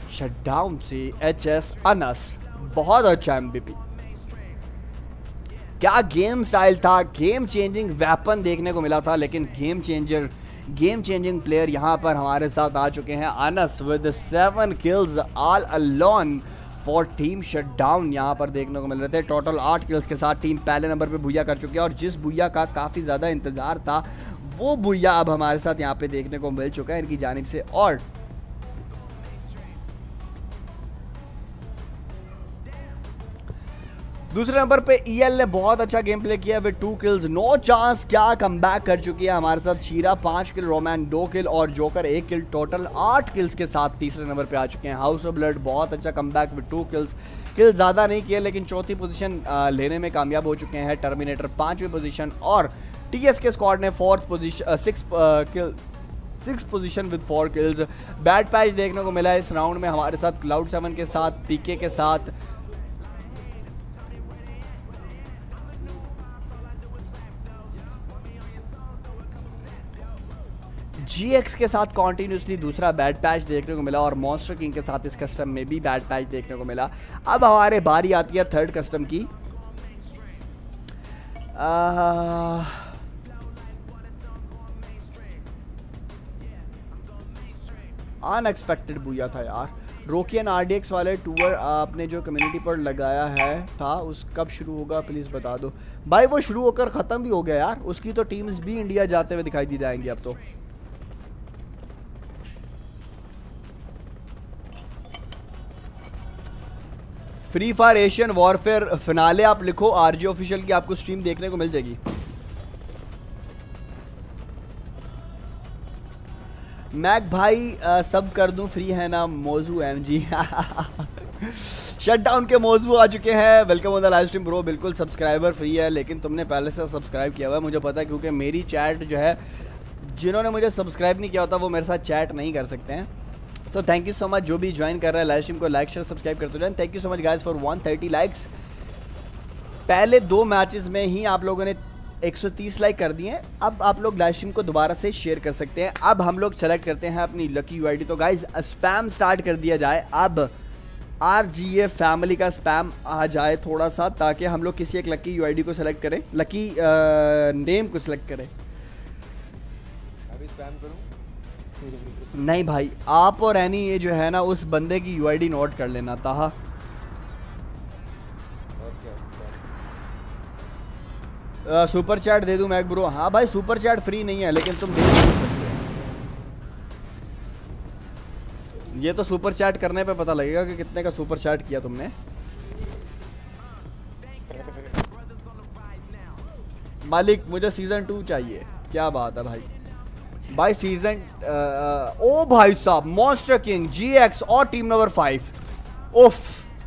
शटडाउन से एच एस अनस। बहुत अच्छा एमवीपी। क्या गेम स्टाइल था, गेम चेंजिंग वेपन देखने को मिला था। लेकिन game changer game changing player यहाँ पर हमारे साथ आ चुके हैं। Anas with seven kills all alone for team shutdown यहाँ पर देखने को मिल रहे थे। टोटल आठ किल्स के साथ टीम पहले नंबर पे भुइया कर चुकी है और जिस भुइया का काफ़ी ज़्यादा इंतज़ार था वो भुइया अब हमारे साथ यहाँ पे देखने को मिल चुका है इनकी जानिब से। और दूसरे नंबर पे ईएल ने बहुत अच्छा गेम प्ले किया with two kills, no chance क्या कमबैक कर चुकी है हमारे साथ। शीरा पांच किल, रोमैन दो किल और जोकर एक किल, टोटल आठ किल्स के साथ तीसरे नंबर पे आ चुके हैं। हाउस ऑफ ब्लड बहुत अच्छा comeback with two kills, kill ज़्यादा नहीं किए लेकिन चौथी पोजीशन लेने में कामयाब हो चुके हैं। टर्मिनेटर पांचवी पोजीशन और टीएस के स्क्वाड ने fourth position six kill six position with four kills. Bad patch देखने को मिला इस राउंड में हमारे साथ क्लाउड सेवन के साथ, पीके के साथ, जीएक्स के साथ कॉन्टिन्यूसली दूसरा बैड पैच देखने को मिला और मॉन्स्टर किंग के साथ इस कस्टम में भी बैड पैच देखने को मिला। अब हमारे बारी आती है थर्ड कस्टम की। अनएक्सपेक्टेड बुया था यार। रोकियन आरडीएक्स वाले टूर आपने जो कम्युनिटी पर लगाया है था उस कब शुरू होगा प्लीज़ बता दो भाई। वो शुरू होकर ख़त्म भी हो गया यार, उसकी तो टीम्स भी इंडिया जाते हुए दिखाई दी जाएंगी अब तो। Free fire Asian warfare finale आप लिखो आरजी ऑफिशियल की, आपको स्ट्रीम देखने को मिल जाएगी। मैक भाई आ, सब कर दूं फ्री है ना मौजू एमजी। शटडाउन के मौजू आ चुके हैं। Welcome on the live stream bro. बिल्कुल सब्सक्राइबर फ्री है लेकिन तुमने पहले से सब्सक्राइब किया हुआ है मुझे पता है, क्योंकि मेरी चैट जो है जिन्होंने मुझे सब्सक्राइब नहीं किया होता वो मेरे साथ चैट नहीं कर सकते हैं। So thank you so much जो भी ज्वाइन कर रहा है लाइव स्ट्रीम को लाइक शेयर सब्सक्राइब करते रहें। Thank you so much guys for one thirty likes. पहले दो मैचेस में ही आप लोगों ने एक सौ तीस लाइक कर दिए हैं। अब आप लोग लाइव स्ट्रीम को दोबारा से शेयर कर सकते हैं। अब हम लोग सेलेक्ट करते हैं अपनी लकी यूआईडी। तो गाइस स्पैम स्टार्ट कर दिया जाए। अब आरजीए फैमिली का स्पैम आ जाए थोड़ा सा, ताकि हम लोग किसी एक लकी यूआईडी को सेलेक्ट करें, लकी नेम को सिलेक्ट करें। अभी स्पैम करूं? नहीं भाई, आप और एनी ये जो है ना उस बंदे की यूआईडी नोट कर लेना था। सुपर चैट दे दूं मैक ब्रो? हाँ भाई सुपर चैट फ्री नहीं है लेकिन तुम दे नहीं सकते। ये तो सुपर चैट करने पे पता लगेगा कि कितने का सुपर चैट किया तुमने। मालिक मुझे सीजन टू चाहिए। क्या बात है भाई। भाई सीजन ओ भाई साहब मॉन्स्टर किंग, जीएक्स और टीम नंबर फाइव। उफ,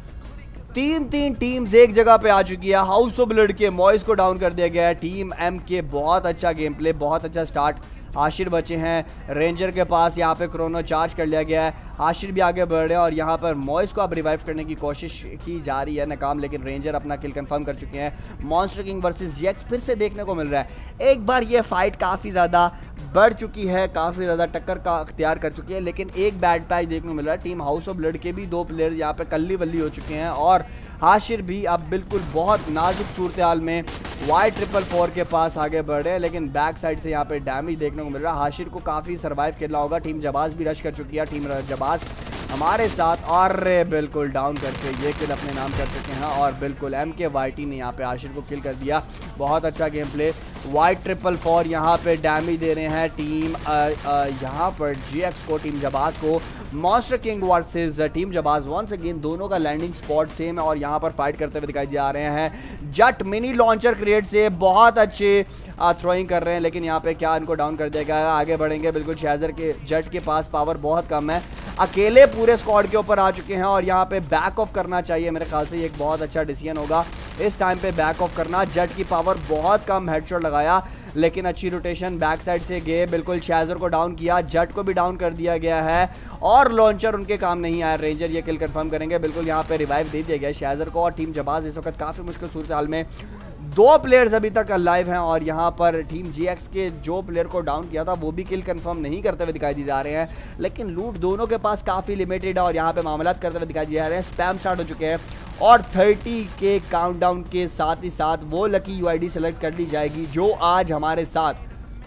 तीन तीन टीम्स एक जगह पे आ चुकी है। हाउस ऑफ ब्लड के मॉइस को डाउन कर दिया गया है। टीम एम के बहुत अच्छा गेम प्ले, बहुत अच्छा स्टार्ट। आशिर बचे हैं, रेंजर के पास यहाँ पे क्रोनो चार्ज कर लिया गया है। आशिर भी आगे बढ़ रहे हैं और यहाँ पर मॉइस को अब रिवाइव करने की कोशिश की जा रही है नाकाम, लेकिन रेंजर अपना किल कंफर्म कर चुके हैं। मॉन्स्टर किंग वर्सेस जीएक्स फिर से देखने को मिल रहा है। एक बार ये फाइट काफ़ी ज़्यादा बढ़ चुकी है, काफ़ी ज़्यादा टक्कर का अख्तियार कर चुकी है, लेकिन एक बैड पैच देखने को मिल रहा है। टीम हाउस ऑफ ब्लड के भी दो प्लेयर यहाँ पे कल्ली वल्ली हो चुके हैं और हाशिर भी अब बिल्कुल बहुत नाजुक सूरत हाल में वाई ट्रिपल फोर के पास आगे बढ़ रहे हैं, लेकिन बैक साइड से यहाँ पे डैमेज देखने को मिल रहा है। हाशिर को काफ़ी सर्वाइव करना होगा। टीम जबाज भी रश कर चुकी है। टीम जबाज हमारे साथ और बिल्कुल डाउन करके ये किल अपने नाम कर चुके हैं और बिल्कुल एम के वाई टी ने यहाँ पे हाशिर को किल कर दिया। बहुत अच्छा game play. Y triple four यहाँ पे डैमेज दे रहे हैं टीम यहाँ पर जीएक्स को, टीम जबाज को। मॉन्स्टर किंग वर्सेस टीम जबाज वंस अगेन दोनों का लैंडिंग स्पॉट सेम है और यहाँ पर फाइट करते हुए दिखाई जा रहे हैं। जट मिनी लॉन्चर क्रिएट से बहुत अच्छे थ्रोइंग कर रहे हैं, लेकिन यहाँ पे क्या इनको डाउन कर दिया गया। आगे बढ़ेंगे बिल्कुल। शेजर के जट के पास पावर बहुत कम है, अकेले पूरे स्क्वाड के ऊपर आ चुके हैं और यहाँ पे बैक ऑफ करना चाहिए। मेरे ख्याल से ये एक बहुत अच्छा डिसीजन होगा इस टाइम पे बैक ऑफ करना। जट की पावर बहुत कम, हेडशॉट लगाया लेकिन अच्छी रोटेशन बैक साइड से गए, बिल्कुल शेजर को डाउन किया, जट को भी डाउन कर दिया गया है और लॉन्चर उनके काम नहीं आया। रेंजर ये किल कंफर्म करेंगे। बिल्कुल यहाँ पे रिवाइव दे दिया गया शेजर को और टीम जबाज इस वक्त काफ़ी मुश्किल सूरत हाल में। दो प्लेयर्स अभी तक अलाइव हैं और यहाँ पर टीम जीएक्स के जो प्लेयर को डाउन किया था वो भी किल कंफर्म नहीं करते हुए दिखाई दी जा रहे हैं, लेकिन लूट दोनों के पास काफ़ी लिमिटेड है और यहाँ पे मामलात करते हुए दिखाई दे जा रहे हैं। स्पैम स्टार्ट हो चुके हैं और थर्टी के काउंटडाउन के साथ ही साथ वो लकी यूआईडी सेलेक्ट कर ली जाएगी जो आज हमारे साथ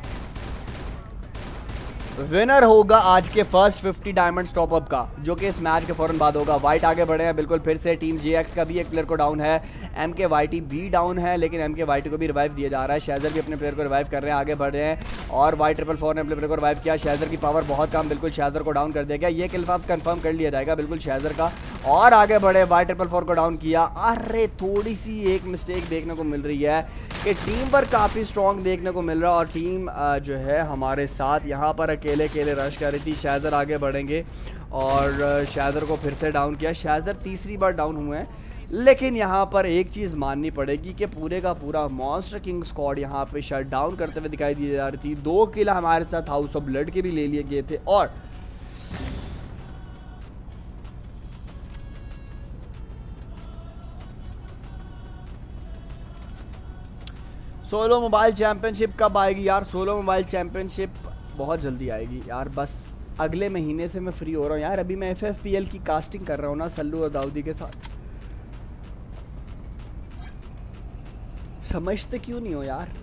विनर होगा आज के first fifty diamond top up का, जो कि इस मैच के फौरन बाद होगा। वाइट आगे बढ़े हैं बिल्कुल फिर से, टीम जेएक्स का भी एक प्लेयर को डाउन है, एम के वाई टी भी डाउन है, लेकिन एम के वाई टी को भी रिवाइव दिया जा रहा है। शैजर भी अपने प्लेयर को रिवाइव कर रहे हैं, आगे बढ़ रहे हैं और वाई ट्रिपल फोर ने अपने प्लेयर को रिवाइव किया। शैजर की पावर बहुत कम, बिल्कुल शैजर को डाउन कर दिया गया, ये किल कंफर्म कर लिया जाएगा बिल्कुल शैजर का। और आगे बढ़े, वाई ट्रिपल फोर को डाउन किया। अरे थोड़ी सी एक मिस्टेक देखने को मिल रही है कि टीम पर काफ़ी स्ट्रॉन्ग देखने को मिल रहा है और टीम जो है हमारे साथ यहाँ पर अकेले अकेले रश कर रही थी। शैजर आगे बढ़ेंगे और शैजर को फिर से डाउन किया। शैजर तीसरी बार डाउन हुए हैं, लेकिन यहाँ पर एक चीज़ माननी पड़ेगी कि पूरे का पूरा मॉन्स्टर किंग स्क्वाड यहाँ पे शट डाउन करते हुए दिखाई दी जा रही थी। दो किल हमारे साथ हाउस ऑफ ब्लड के भी ले लिए गए थे और सोलो मोबाइल चैंपियनशिप कब आएगी यार? सोलो मोबाइल चैंपियनशिप बहुत जल्दी आएगी यार, बस अगले महीने से मैं फ्री हो रहा हूँ यार। अभी मैं एफ एफ पी एल की कास्टिंग कर रहा हूँ ना सल्लू और दाऊदी के साथ। समझते क्यों नहीं हो यार?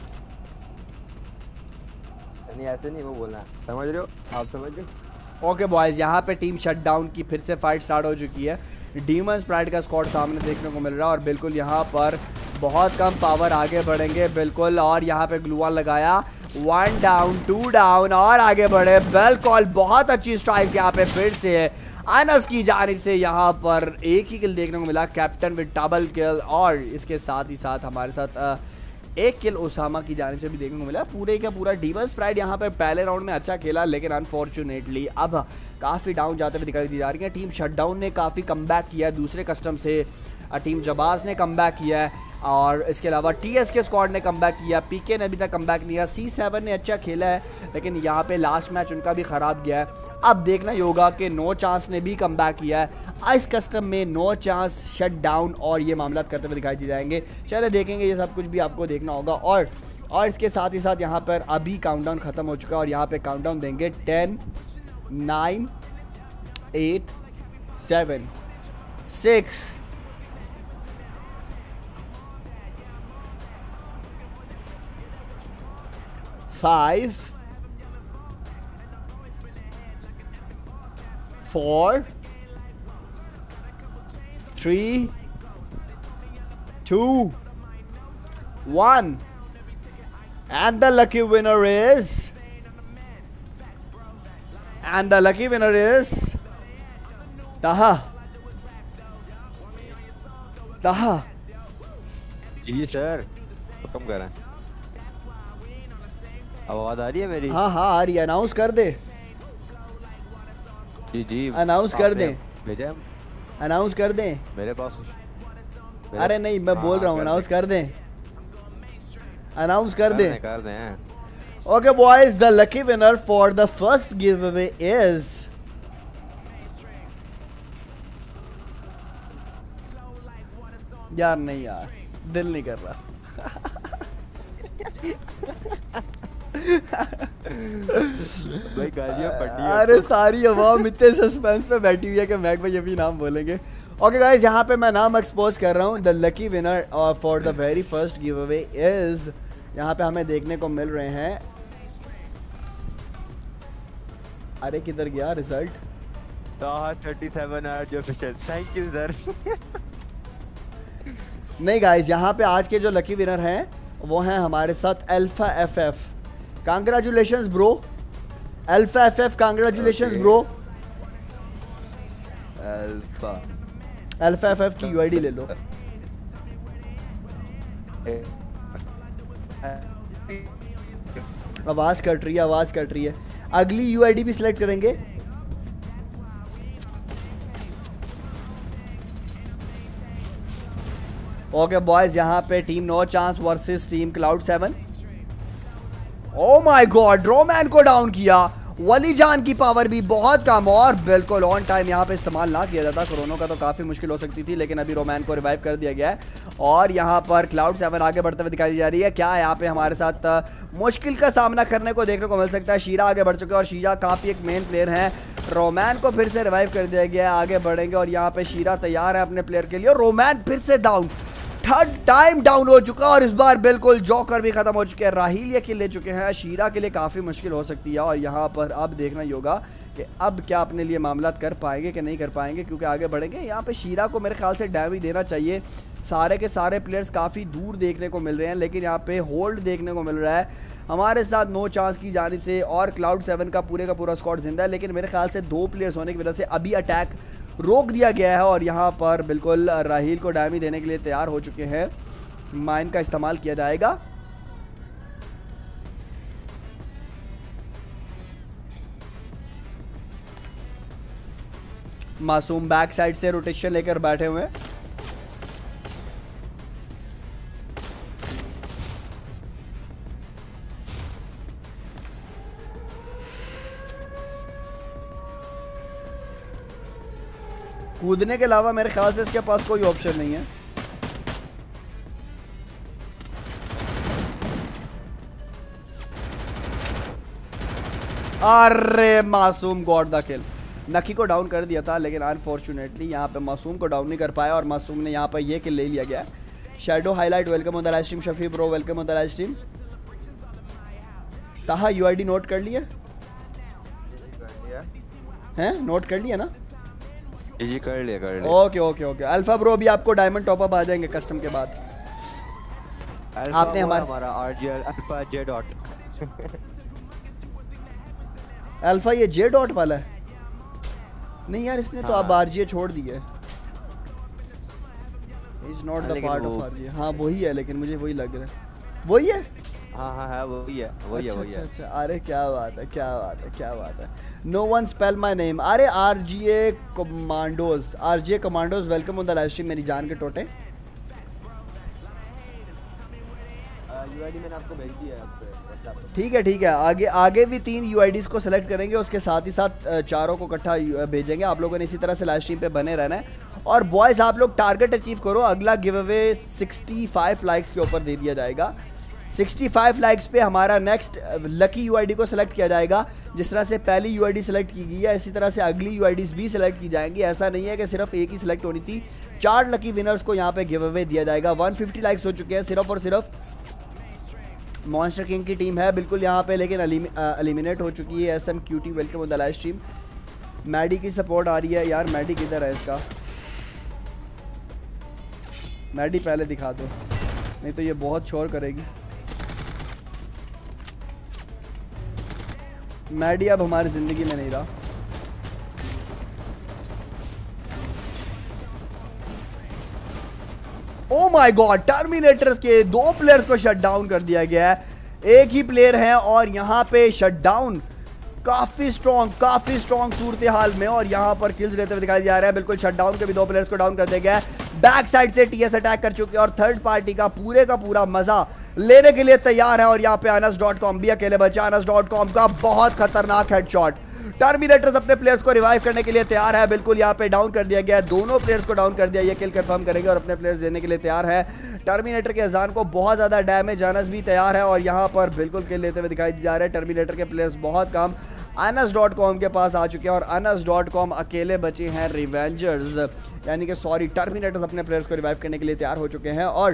नहीं ऐसे नहीं वो बोलना, समझ रहे हो आप, समझ रहे हो। ओके बॉयज, यहाँ पे टीम शटडाउन की फिर से फाइट स्टार्ट हो चुकी है। डीमन स्प्राइट का स्क्वाड सामने देखने को मिल रहा है और बिल्कुल यहाँ पर बहुत कम पावर, आगे बढ़ेंगे बिल्कुल। और यहाँ पे ग्लूवाल लगाया, वन डाउन टू डाउन और आगे बढ़े। बेल कॉल, बहुत अच्छी स्ट्राइक्स यहाँ पे फिर से है अनस की जानिब से। यहाँ पर एक ही किल देखने को मिला, कैप्टन विद डबल किल, और इसके साथ ही साथ हमारे साथ एक किल ओसामा की जानिब से भी देखने को मिला। पूरे का पूरा डीमन स्प्राइट यहाँ पे पहले राउंड में अच्छा खेला, लेकिन अनफॉर्चुनेटली अब काफ़ी डाउन जाते हुए दिखाई दी जा रही है। टीम शटडाउन ने काफ़ी कमबैक किया है दूसरे कस्टम से, टीम जबास ने कमबैक किया है और इसके अलावा टीएस के स्क्वाड ने कमबैक किया। पीके ने अभी तक कमबैक नहीं किया। सी सेवन ने अच्छा खेला है, लेकिन यहाँ पे लास्ट मैच उनका भी ख़राब गया है। अब देखना ही होगा कि नो चांस ने भी कमबैक किया है। इस कस्टम में नो चांस, शट डाउन और ये मामला करते हुए दिखाई दे जाएंगे। चले देखेंगे, ये सब कुछ भी आपको देखना होगा। और और इसके साथ ही साथ यहाँ पर अभी काउंटडाउन ख़त्म हो चुका है और यहाँ पे काउंटडाउन देंगे ten nine eight seven six five four three two one and the lucky winner is and the lucky winner is Taha Taha ji sir, हुक्म कर रहे हैं। आवाज आ रही है मेरी? हाँ हाँ आ रही है। अनाउंस कर दे। जी जी अनाउंस कर दे, भेजा अनाउंस कर दे मेरे पास। अरे नहीं, मैं बोल रहा हूँ अनाउंस कर दे, अनाउंस कर दे कर दे। Okay boys, the lucky winner for the first give away is यार नहीं यार, दिल नहीं कर रहा। भाई गालियां पड़ी है। अरे सारी अवाम इतने सस्पेंस पे बैठी हुई है कि मैक भाई अभी नाम बोलेंगे। ओके गाइस, यहाँ पे मैं नाम एक्सपोज कर रहा हूँ। The lucky winner for the very first give away is, यहाँ पे हमें देखने को मिल रहे हैं, अरे किधर गया रिजल्ट? थर्टी सेवन आर जो ऑफिशियल, थैंक यू सर। नहीं गाइस, यहाँ पे आज के जो लकी विनर हैं वो हैं हमारे साथ alpha FF. Congratulations bro, alpha FF, congratulations bro. Alpha alpha FF की यूआईडी ले लो। आवाज कट रही है, आवाज कट रही है। अगली यूआईडी भी सिलेक्ट करेंगे। ओके बॉयज, यहाँ पे team no chance versus team cloud seven. Oh my god, Roman को डाउन किया। वली जान की पावर भी बहुत कम और बिल्कुल ऑन टाइम यहाँ पे इस्तेमाल ना किया जाता कोरोना का तो काफ़ी मुश्किल हो सकती थी, लेकिन अभी रोमैन को रिवाइव कर दिया गया है। और यहाँ पर क्लाउड सेवन आगे बढ़ते हुए दिखाई जा रही है। क्या यहाँ पे हमारे साथ मुश्किल का सामना करने को देखने को मिल सकता है। शीरा आगे बढ़ चुके हैं और शीरा काफ़ी एक मेन प्लेयर है रोमैन को फिर से रिवाइव कर दिया गया है, आगे बढ़ेंगे और यहाँ पे शीरा तैयार है अपने प्लेयर के लिए। रोमैन फिर से डाउन, थर्ड टाइम डाउन हो चुका और इस बार बिल्कुल जॉकर भी खत्म हो चुके हैं। राहील ये किल ले चुके हैं, शीरा के लिए काफ़ी मुश्किल हो सकती है और यहाँ पर अब देखना ही होगा कि अब क्या अपने लिए मामला कर पाएंगे कि नहीं कर पाएंगे, क्योंकि आगे बढ़ेंगे। यहाँ पे शीरा को मेरे ख्याल से डैमेज देना चाहिए। सारे के सारे प्लेयर्स काफ़ी दूर देखने को मिल रहे हैं, लेकिन यहाँ पे होल्ड देखने को मिल रहा है हमारे साथ नो चांस की जानिब से। और क्लाउड सेवन का पूरे का पूरा स्क्वाड जिंदा है, लेकिन मेरे ख्याल से दो प्लेयर्स होने की वजह से अभी अटैक रोक दिया गया है और यहाँ पर बिल्कुल राहील को डैमेज देने के लिए तैयार हो चुके हैं। माइन का इस्तेमाल किया जाएगा। मासूम बैक साइड से रोटेशन लेकर बैठे हुए हैं। कूदने के अलावा मेरे ख्याल से इसके पास कोई ऑप्शन नहीं है। अरे मासूम गॉड द किल। नकी को डाउन कर दिया था, लेकिन अनफॉर्चुनेटली यहाँ पे मासूम को डाउन नहीं कर पाया और मासूम ने यहाँ पर ये किल ले लिया गया। Shadow highlight welcome on the live stream. Shafi bro welcome on the live stream. Taha UID note कर लिया हैं? नोट कर लिया ना? जी कर लिया कर लिया। Okay okay okay. Alpha bro भी आपको डायमंड टॉप अप आ जाएंगे कस्टम के बाद। आपने हमारा हमारा RGL Alpha J dot Alpha ये जे डॉट वाला है? नहीं यार, इसने तो अब आरजीए छोड़ दी है। Is not the part of RGA. हाँ वही है, लेकिन मुझे वही लग रहा है वही है। हाँ हाँ है वही है वही है वही है। अच्छा अच्छा, अरे क्या बात है क्या बात है क्या बात है। No one spell my name. अरे RGA commandos, RGA commandos welcome on the live stream मेरी जान के टोटे। यूआईडी मैंने आपको भेज दिया है। ठीक है ठीक है, आगे आगे भी तीन यूआईडीज को सेलेक्ट करेंगे, उसके साथ ही साथ चारों को इकट्ठा भेजेंगे। आप लोगों ने इसी तरह से लाइव स्ट्रीम पे बने रहना है। और बॉयज आप लोग टारगेट अचीव करो, अगला गिव अवे पैंसठ लाइक्स के ऊपर दे दिया जाएगा। पैंसठ लाइक्स पे हमारा नेक्स्ट लकी यूआईडी को सेलेक्ट किया जाएगा। जिस तरह से पहली यूआईडी सेलेक्ट की गई है, इसी तरह से अगली यूआईडीज भी सेलेक्ट की जाएंगी। ऐसा नहीं है कि सिर्फ एक ही सिलेक्ट होनी थी, चार लकी विनर्स को यहाँ पे गिव अवे दिया जाएगा। एक सौ पचास लाइक्स हो चुके हैं सिर्फ और सिर्फ मॉन्स्टर किंग की टीम है बिल्कुल यहाँ पे, लेकिन एलिमिनेट हो चुकी है। SM QT welcome on the live stream. Maddy की सपोर्ट आ रही है यार, मैडी किधर है इसका? मैडी पहले दिखा दो, नहीं तो ये बहुत शोर करेगी। मैडी अब हमारी जिंदगी में नहीं रहा। ओ माय गॉड, टर्मिनेटर्स के दो प्लेयर्स को शट डाउन कर दिया गया है। एक ही प्लेयर है और यहाँ पे शट डाउन काफी स्ट्रॉन्ग काफी स्ट्रॉन्ग सूरत हाल में, और यहाँ पर किल्स लेते हुए दिखाई जा रहे हैं। बिल्कुल शट डाउन के भी दो प्लेयर्स को डाउन कर दिया गया है। बैक साइड से टीएस अटैक कर चुके हैं और थर्ड पार्टी का पूरे का पूरा मजा लेने के लिए तैयार है। और यहाँ पे अनस डॉट कॉम भी अकेले बचा। अनस डॉट कॉम का बहुत खतरनाक हेडशॉट। टर्मिनेटर्स अपने प्लेयर्स को रिवाइव करने के लिए तैयार है। बिल्कुल यहाँ पे डाउन कर दिया गया, दोनों प्लेयर्स को डाउन कर दिया। ये किल कंफर्म करेंगे और अपने प्लेयर्स देने के लिए तैयार है। टर्मिनेटर के अजान को बहुत ज़्यादा डैमेज, अनस भी तैयार है और यहाँ पर बिल्कुल किल लेते हुए दिखाई जा रहे हैं। टर्मिनेटर के प्लेयर्स बहुत कम अनस डॉट कॉम के पास आ चुके हैं और अनस डॉट कॉम अकेले बचे हैं रिवेंजर्स, यानी कि सॉरी टर्मिनेटर्स अपने प्लेयर्स को रिवाइव करने के लिए तैयार हो चुके हैं। और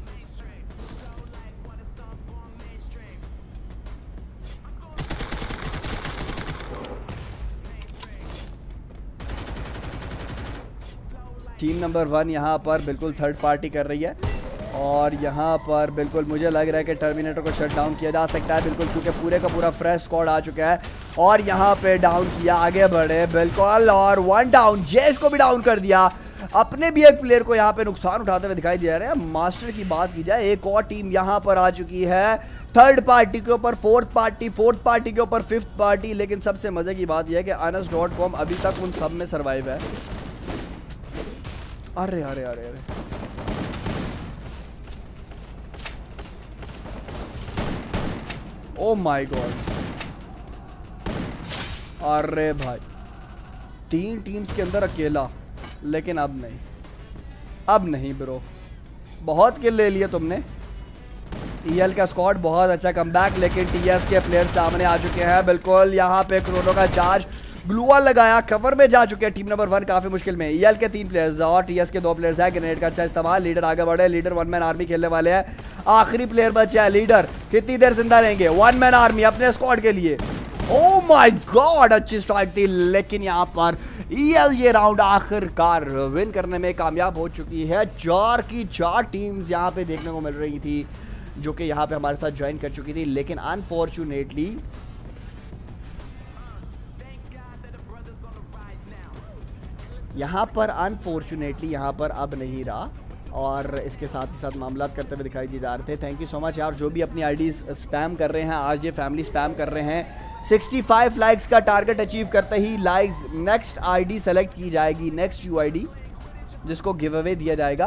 टीम नंबर वन यहाँ पर बिल्कुल थर्ड पार्टी कर रही है और यहाँ पर बिल्कुल मुझे लग रहा है कि टर्मिनेटर को शट डाउन किया जा सकता है बिल्कुल, क्योंकि पूरे का पूरा फ्रेश स्क्वाड आ चुका है और यहाँ पे डाउन किया, आगे बढ़े बिल्कुल और वन डाउन। जेश को भी डाउन कर दिया, अपने भी एक प्लेयर को यहाँ पे नुकसान उठाते हुए दिखाई दे रहे हैं। मास्टर की बात की जाए, एक और टीम यहाँ पर आ चुकी है थर्ड पार्टी के ऊपर, फोर्थ पार्टी फोर्थ पार्टी के ऊपर फिफ्थ पार्टी। लेकिन सबसे मजे की बात यह है कि अनस डॉट कॉम अभी तक उन सब में सर्वाइव है। अरे अरे अरे अरे ओ माय गॉड, अरे भाई तीन टीम्स के अंदर अकेला, लेकिन अब नहीं अब नहीं ब्रो, बहुत किल ले लिए तुमने। टीएल का स्क्वाड बहुत अच्छा कमबैक, लेकिन टीएस के प्लेयर सामने आ चुके हैं। बिल्कुल यहाँ पे क्रोनो का चार्ज ग्लू वॉल लगाया, कवर में जा चुके हैं टीम नंबर वन काफी मुश्किल में। ईएल के तीन प्लेयर्स और टीएस के दो प्लेयर्स हैं। ग्रेनेड का अच्छा इस्तेमाल, लीडर आगे बढ़े, लीडर वन मैन आर्मी खेलने वाले हैं। आखिरी प्लेयर बचा है लीडर, कितनी देर जिंदा रहेंगे? वन मैन आर्मी अपने स्क्वाड के लिए। ओ माय गॉड, अच्छी स्ट्राइक थी, लेकिन यहाँ पर ईएल ये राउंड आखिरकार विन करने में कामयाब हो चुकी है। चार की चार टीम्स यहाँ पे देखने को मिल रही थी जो कि यहाँ पे हमारे साथ ज्वाइन कर चुकी थी, लेकिन अनफॉर्चुनेटली यहाँ पर अनफॉर्चुनेटली यहाँ पर अब नहीं रहा, और इसके साथ ही साथ मामला करते हुए दिखाई दे जा रहे थे। थैंक यू सो मच यार, जो भी अपनी आईडीज स्पैम कर रहे हैं, आज ये फैमिली स्पैम कर रहे हैं। पैंसठ लाइक्स का टारगेट अचीव करते ही लाइक्स नेक्स्ट आईडी सेलेक्ट की जाएगी, नेक्स्ट यूआईडी जिसको गिव अवे दिया जाएगा।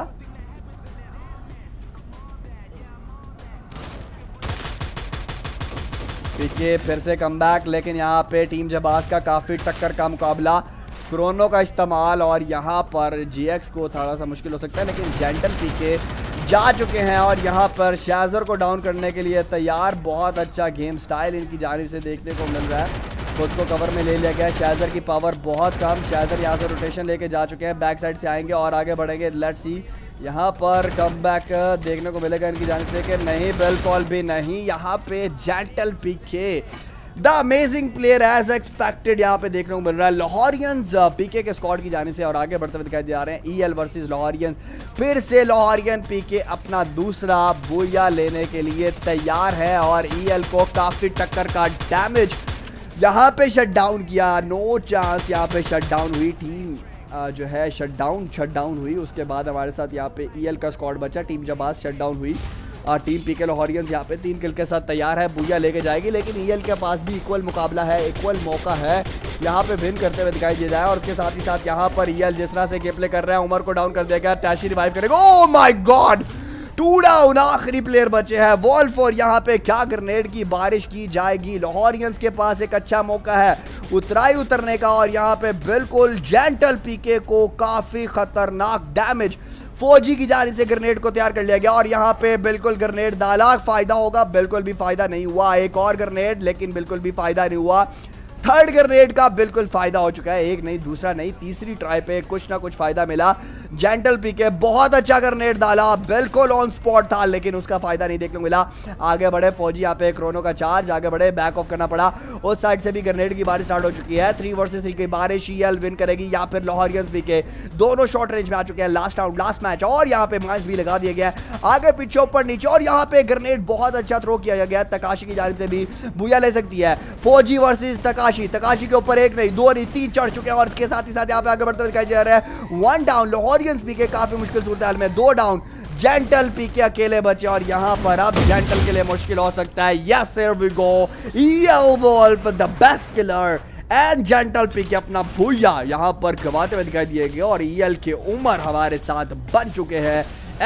पीछे फिर से कमबैक, लेकिन यहाँ पे टीम जबास का काफ़ी टक्कर का मुकाबला, क्रोनो का इस्तेमाल, और यहाँ पर जीएक्स को थोड़ा सा मुश्किल हो सकता है, लेकिन जेंटल पीके जा चुके हैं और यहाँ पर शैजर को डाउन करने के लिए तैयार। बहुत अच्छा गेम स्टाइल इनकी जानिब से देखने को मिल रहा है। खुद को कवर में ले लिया गया, शैजर की पावर बहुत कम। शैजर यहाँ से रोटेशन लेके जा चुके हैं, बैक साइड से आएंगे और आगे बढ़ेंगे। लेट्स सी यहाँ पर कमबैक देखने को मिलेगा इनकी जानिब से कि नहीं, बिल्कुल भी नहीं। यहाँ पे Gentle PK the amazing player as expected यहाँ पे देखने को मिल रहा है। लाहौरियंस पीके के स्क्वाड की जाने से और आगे बढ़ते हुए दिखाई दे रहे हैं। ईएल वर्सेस लाहौरियंस, फिर से लाहौरियन पीके अपना दूसरा बूया लेने के लिए तैयार है और ईएल को काफी टक्कर का डैमेज यहाँ पे शट डाउन किया। नो चांस यहाँ पे शट डाउन हुई टीम, जो है शट डाउन शट डाउन हुई। उसके बाद हमारे साथ यहाँ पे ईएल का स्क्वाड बचा, टीम जबास शट डाउन हुई और टीम पीके लाहौरियंस यहाँ पे तीन किल के साथ तैयार है, बूया लेके जाएगी। लेकिन ईएल के पास भी इक्वल मुकाबला है, इक्वल मौका है यहाँ पे विन करते हुए दिखाई दे जाए। और उसके साथ ही साथ यहाँ पर ईएल जिस तरह से गेम प्ले कर रहा है, उमर को डाउन कर देगा, टैशी रिवाइव करेगा। Oh my god, two down, आखिरी प्लेयर बचे हैं। वॉल्फ और यहाँ पे क्या ग्रेनेड की बारिश की जाएगी। लाहौरियंस के पास एक अच्छा मौका है उतराई उतरने का, और यहाँ पे बिल्कुल जेंटल पीके को काफी खतरनाक डैमेज फौजी की जानिब से ग्रेनेड को तैयार कर लिया गया और यहाँ पे बिल्कुल ग्रेनेड डाला। फायदा होगा, बिल्कुल भी फायदा नहीं हुआ। एक और ग्रेनेड, लेकिन बिल्कुल भी फायदा नहीं हुआ। थर्ड ग्रेनेड का बिल्कुल फायदा हो चुका है, एक नहीं दूसरा नहीं तीसरी ट्राई पे कुछ ना कुछ फायदा मिला। जेंटल पीके बहुत अच्छा ग्रेनेड डाला, बिल्कुल ऑन स्पॉट था, लेकिन उसका फायदा नहीं देखने को मिला। आगे बढ़े फौजी, यहाँ पे क्रोनो का चार्ज, आगे बढ़े, बैक ऑफ करना पड़ा। उस साइड से भी ग्रेनेड की बारिश स्टार्ट हो चुकी है। थ्री वर्सेस थ्री की बारिश, ईएल विन करेगी या फिर लाहौरियंस पीके, दोनों शॉर्ट रेंज में आ चुके हैं। लास्ट राउंड, लास्ट मैच, और यहाँ पे माइंस भी लगा दिया गया है, आगे पीछे ऊपर नीचे, और यहाँ पे ग्रेनेड बहुत अच्छा थ्रो किया गया। तकाशी की जानिब से भी बूया ले सकती है। फौजी वर्सेस तकाशी, तकाशी के ऊपर एक नहीं दो नहीं तीन चढ़ चुके हैं और इसके साथ ही साथ यहाँ पे आगे बढ़ते हुए दिखाई दे रहे हैं। वन डाउन, लाहौरियंस पीके काफी मुश्किल सूरत हाल में, दो डाउन, जेंटल पीके अकेले बचे और यहाँ पर अब जेंटल के लिए मुश्किल हो सकता है। Yes here we go, EL Wolf the best killer and Gentle PK अपना भूया यहाँ पर गवाते हुए दिखाई दिए गए और ईएल के उमर हमारे साथ बन चुके हैं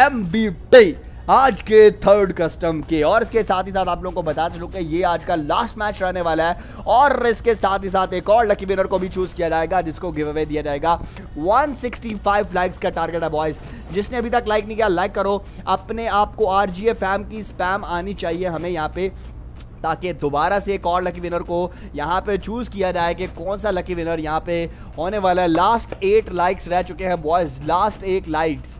एमवीपी आज के थर्ड कस्टम के। और इसके साथ ही साथ आप लोगों को बता चलूं कि ये आज का लास्ट मैच रहने वाला है और इसके साथ ही साथ एक और लकी विनर को भी चूज किया जाएगा जिसको गिव अवे दिया जाएगा। एक सौ पैंसठ लाइक्स का टारगेट है बॉयज, जिसने अभी तक लाइक नहीं किया लाइक करो। अपने आप को आरजीए फैम की स्पैम आनी चाहिए हमें यहाँ पे, ताकि दोबारा से एक और लकी विनर को यहाँ पे चूज किया जाए कि कौन सा लकी विनर यहाँ पे होने वाला है। लास्ट एट लाइक्स रह चुके हैं boys, last eight likes.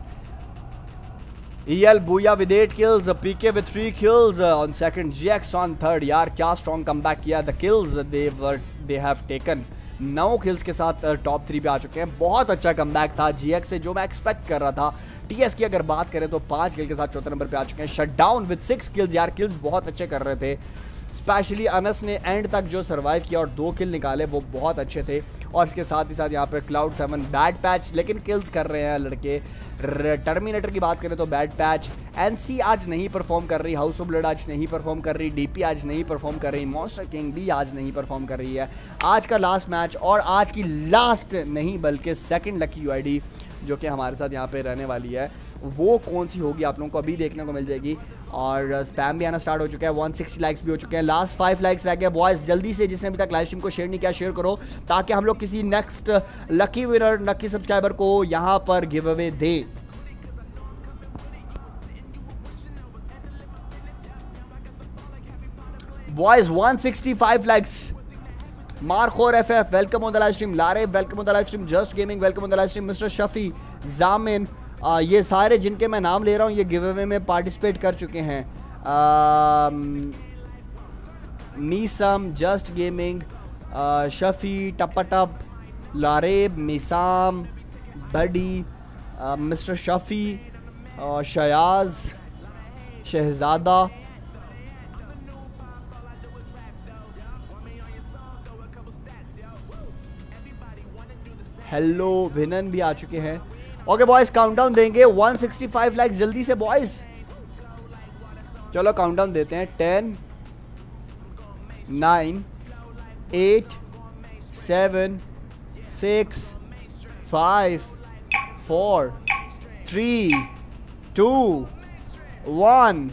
EL booyah with eight kills, PK with three kills on second, G X on third। यार क्या स्ट्रॉन्ग कमबैक किया, the kills they were they have taken, नौ kills के साथ top three पे आ चुके हैं। बहुत अच्छा कमबैक था G X से, जो मैं एक्सपेक्ट कर रहा था। टीएस की अगर बात करें तो पांच किल के साथ चौथे नंबर पे आ चुके हैं। Shut down with six kills, यार किल्स बहुत अच्छे कर रहे थे, स्पेशली अनस ने एंड तक जो सर्वाइव किया और दो किल निकाले वो बहुत अच्छे थे। और इसके साथ ही साथ यहाँ पे क्लाउड सेवन बैड पैच, लेकिन किल्स कर रहे हैं लड़के। टर्मिनेटर की बात करें तो बैड पैच, एनसी आज नहीं परफॉर्म कर रही, हाउस ऑफ ब्लड आज नहीं परफॉर्म कर रही, डीपी आज नहीं परफॉर्म कर रही, मॉन्स्टर किंग भी आज नहीं परफॉर्म कर रही है। आज का लास्ट मैच और आज की लास्ट नहीं बल्कि सेकंड लकी यूआईडी जो कि हमारे साथ यहाँ पे रहने वाली है, वो कौन सी होगी आप लोगों को अभी देखने को मिल जाएगी। और स्पैम भी आना स्टार्ट हो चुका है, एक सौ साठ लाइक्स भी हो चुके हैं, लास्ट फाइव लाइक्स रह गए बॉयज। जल्दी से जिसने अभी तक लाइव स्ट्रीम को शेयर नहीं किया शेयर करो, ताकि हम लोग किसी next lucky winner lucky subscriber को यहाँ पर गिव अवे दे। बॉयज एक सौ पैंसठ likes, Markhor F F welcome on the live stream, लारे welcome on the live stream, just gaming welcome on the live stream, mister Shafi, जामिन, आ, ये सारे जिनके मैं नाम ले रहा हूँ ये गिव अवे में पार्टिसिपेट कर चुके हैं। मीसम, जस्ट गेमिंग, शफी, टपटप, लारेब, मिसाम, बडी, मिस्टर शफी, शयाज, शहजादा, हेलो विनन भी आ चुके हैं। ओके बॉयज काउंटडाउन देंगे एक सौ पैंसठ लाइक जल्दी से बॉयज, चलो काउंटडाउन देते हैं। Ten, nine, eight, seven, six, five, four, three, two, one,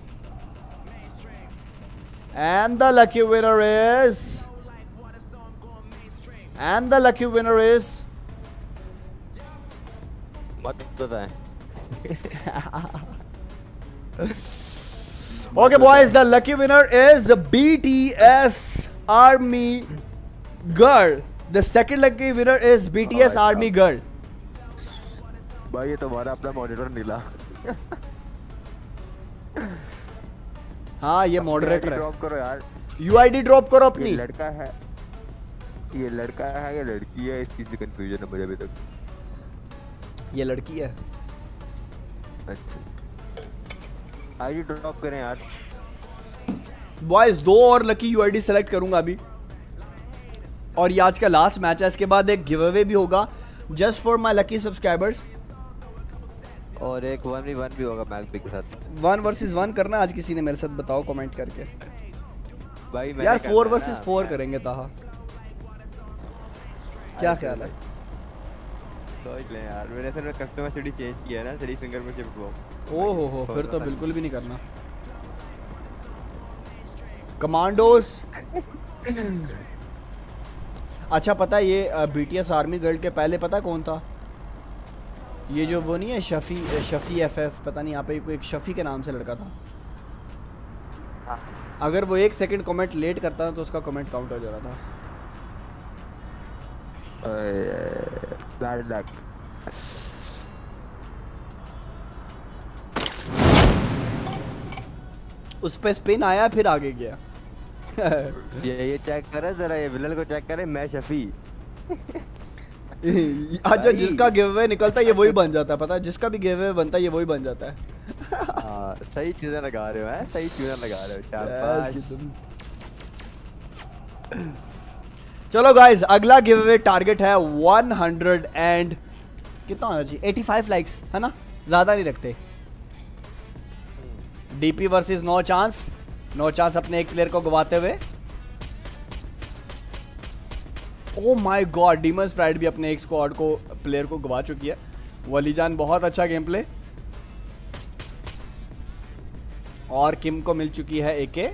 and the lucky winner is and the lucky winner is मत बताएं। Okay boys, the lucky winner is B T S Army Girl. The second lucky winner is B T S Army Girl. भाई ये तुम्हारा अपना monitor नीला। हाँ ये moderator है। Drop करो यार, U I D ड्रॉप करो अपनी। ये लड़का है, ये लड़का है या लड़की है, इस चीज से कंफ्यूजन है मुझे अभी तक। ये लड़की है। अच्छा आईडी ड्रॉप करें यार। बॉयज दो और lucky U I D select करूंगा अभी, और ये आज का लास्ट मैच है। इसके बाद एक गिव अवे भी होगा just for my lucky subscribers, और एक वन वी वन भी होगा मैक के साथ। वन वर्सेस वन करना आज किसी ने मेरे साथ, बताओ कमेंट करके। भाई मैंने यार फोर वर्सेस फोर करेंगे ताहा, क्या ख्याल है? सोच ले यार, मैंने असल में कस्टमर सिटी चेंज किया है ना, थ्री फिंगर में शिफ्ट वो। ओ हो हो फिर तो बिल्कुल भी नहीं करना। कमांडोस अच्छा पता है ये बीटीएस आर्मी गर्ल के पहले पता कौन था? ये जो वो नहीं है शफी, शफी एफ एफ, पता नहीं यहाँ पे कोई एक शफी के नाम से लड़का था। अगर वो एक सेकंड कमेंट लेट करता था तो उसका कमेंट काउंट हो जा रहा था। Bad luck. उस पे स्पिन आया फिर आगे गया। ये ये चेक करे जरा, ये विलन को चेक करे, मैं शफी। अच्छा जिसका गिव अवे निकलता है ये वही बन जाता है, पता है? जिसका भी गिव अवे बनता है ये वही बन जाता है। हाँ सही चीजें लगा रहे हो, हैं सही चीजें लगा रहे हो, शाबाश। चलो गाइस अगला गिव अवे टारगेट है वन हंड्रेड एंड कितना होना चाहिए, पचासी लाइक्स है ना, ज्यादा नहीं रखते। DP versus no chance, no chance अपने एक प्लेयर को गवाते हुए। Oh my god, demon sprite भी अपने एक स्क्वाड को प्लेयर को गवा चुकी है। वलीजान बहुत अच्छा गेम प्ले, और किम को मिल चुकी है एके।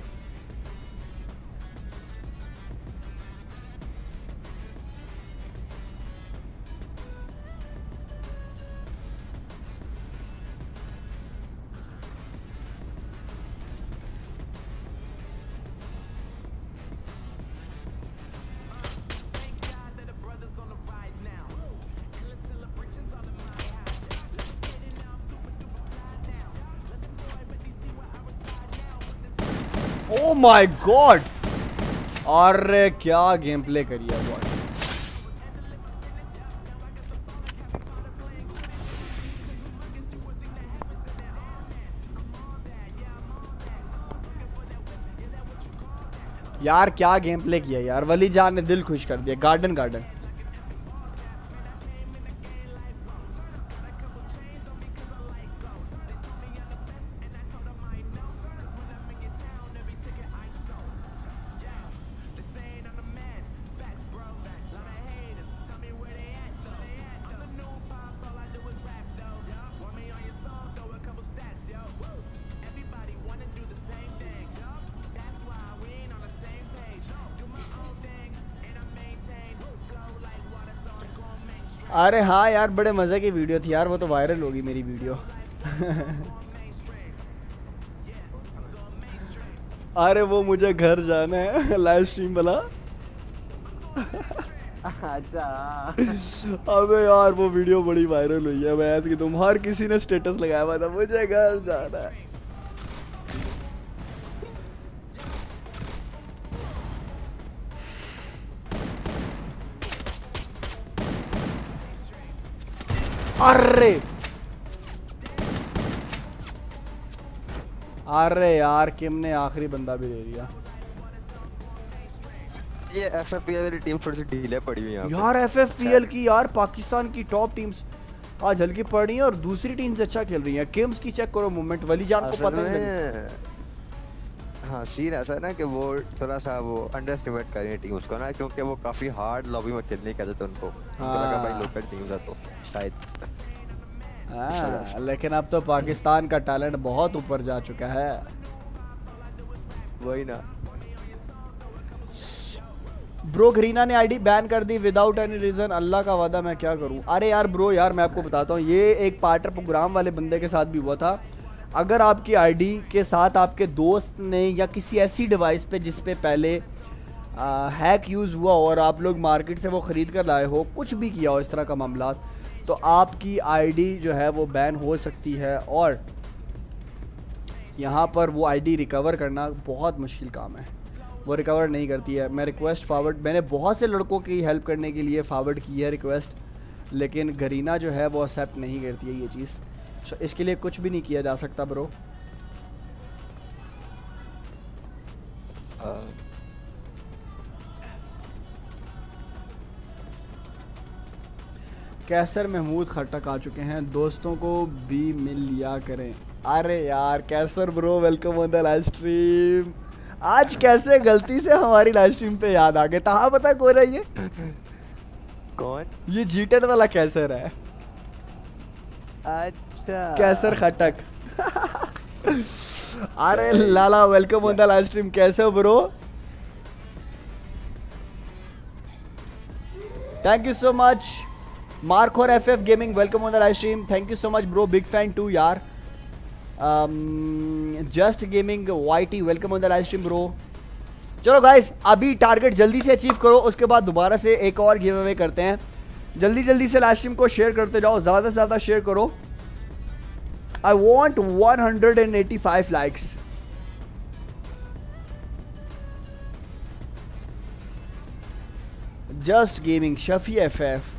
ओ माय गॉड, अरे क्या गेम प्ले करिए बॉय। यार क्या गेम प्ले किया यार, वली जान ने दिल खुश कर दिया। गार्डन गार्डन अरे हाँ यार बड़े मजे की वीडियो थी यार, वो तो वायरल होगी मेरी वीडियो। अरे वो मुझे घर जाना है लाइव स्ट्रीम वाला। अच्छा अबे यार वो वीडियो बड़ी वायरल हुई है, मैं कि तुम हर किसी ने स्टेटस लगाया हुआ था मुझे घर जाना है। अरे अरे यार किम ने आखिरी बंदा भी दे दिया। ये एफएफपीएल वाली टीम थोड़ी सी ढीले पड़ी हुई है यार एफएफपीएल की यार पाकिस्तान की टॉप टीम्स आज हल्की पड़ रही हैं और दूसरी टीम से अच्छा खेल रही हैं। किम्स की चेक करो मूवमेंट, वलीजान को पता नहीं। हाँ सीन ऐसा है ना कि वो थोड़ा सा वो अंडर एस्टिमेट कर रही है टीम उसको ना, क्योंकि वो काफी हार्ड लॉबी में खेलने कहते थे उनको। हाँ। उनको लगा भाई लोकल टीम है तो शायद। हाँ लेकिन अब तो पाकिस्तान का टैलेंट बहुत ऊपर जा चुका है। वही ना। ब्रो गरीना ने आईडी बैन कर दी विदाउट एनी रीजन, अल्लाह का वादा मैं क्या करूं। अरे यार ब्रो यार मैं आपको बताता हूं, ये एक पार्टनर प्रोग्राम वाले बंदे के साथ भी हुआ था। अगर आपकी आईडी के साथ आपके दोस्त ने या किसी ऐसी डिवाइस पे जिस पे पहले आ, हैक यूज़ हुआ और आप लोग मार्केट से वो ख़रीद कर लाए हो, कुछ भी किया हो इस तरह का मामला, तो आपकी आईडी जो है वो बैन हो सकती है और यहाँ पर वो आईडी रिकवर करना बहुत मुश्किल काम है, वो रिकवर नहीं करती है। मैं रिक्वेस्ट फॉरवर्ड, मैंने बहुत से लड़कों की हेल्प करने के लिए फॉरवर्ड की है रिक्वेस्ट, लेकिन गरीना जो है वो एक्सेप्ट नहीं करती है ये चीज़। so, इसके लिए कुछ भी नहीं किया जा सकता ब्रो। कैसर महमूद खटक आ चुके हैं, दोस्तों को भी मिल लिया करें। अरे यार Kaiser bro welcome on the live stream. आज कैसे गलती से हमारी लाइव स्ट्रीम पे याद आ गया था। हाँ पता कौन है ये? कौन? ये जी टेन वाला कैसर है। अच्छा कैसर खटक। अरे Lala welcome on the live stream, कैसे हो bro? Thank you so much Mark और F F gaming, welcome on the live stream. Thank you so much bro, big fan too यार। Just gaming YT welcome on the live stream bro. चलो guys अभी target जल्दी से achieve करो, उसके बाद दोबारा से एक और गिव अवे करते हैं। जल्दी जल्दी से लाइव स्ट्रीम को शेयर करते जाओ, ज़्यादा से ज़्यादा शेयर करो। I want one hundred eighty five likes. Just gaming Shafi F F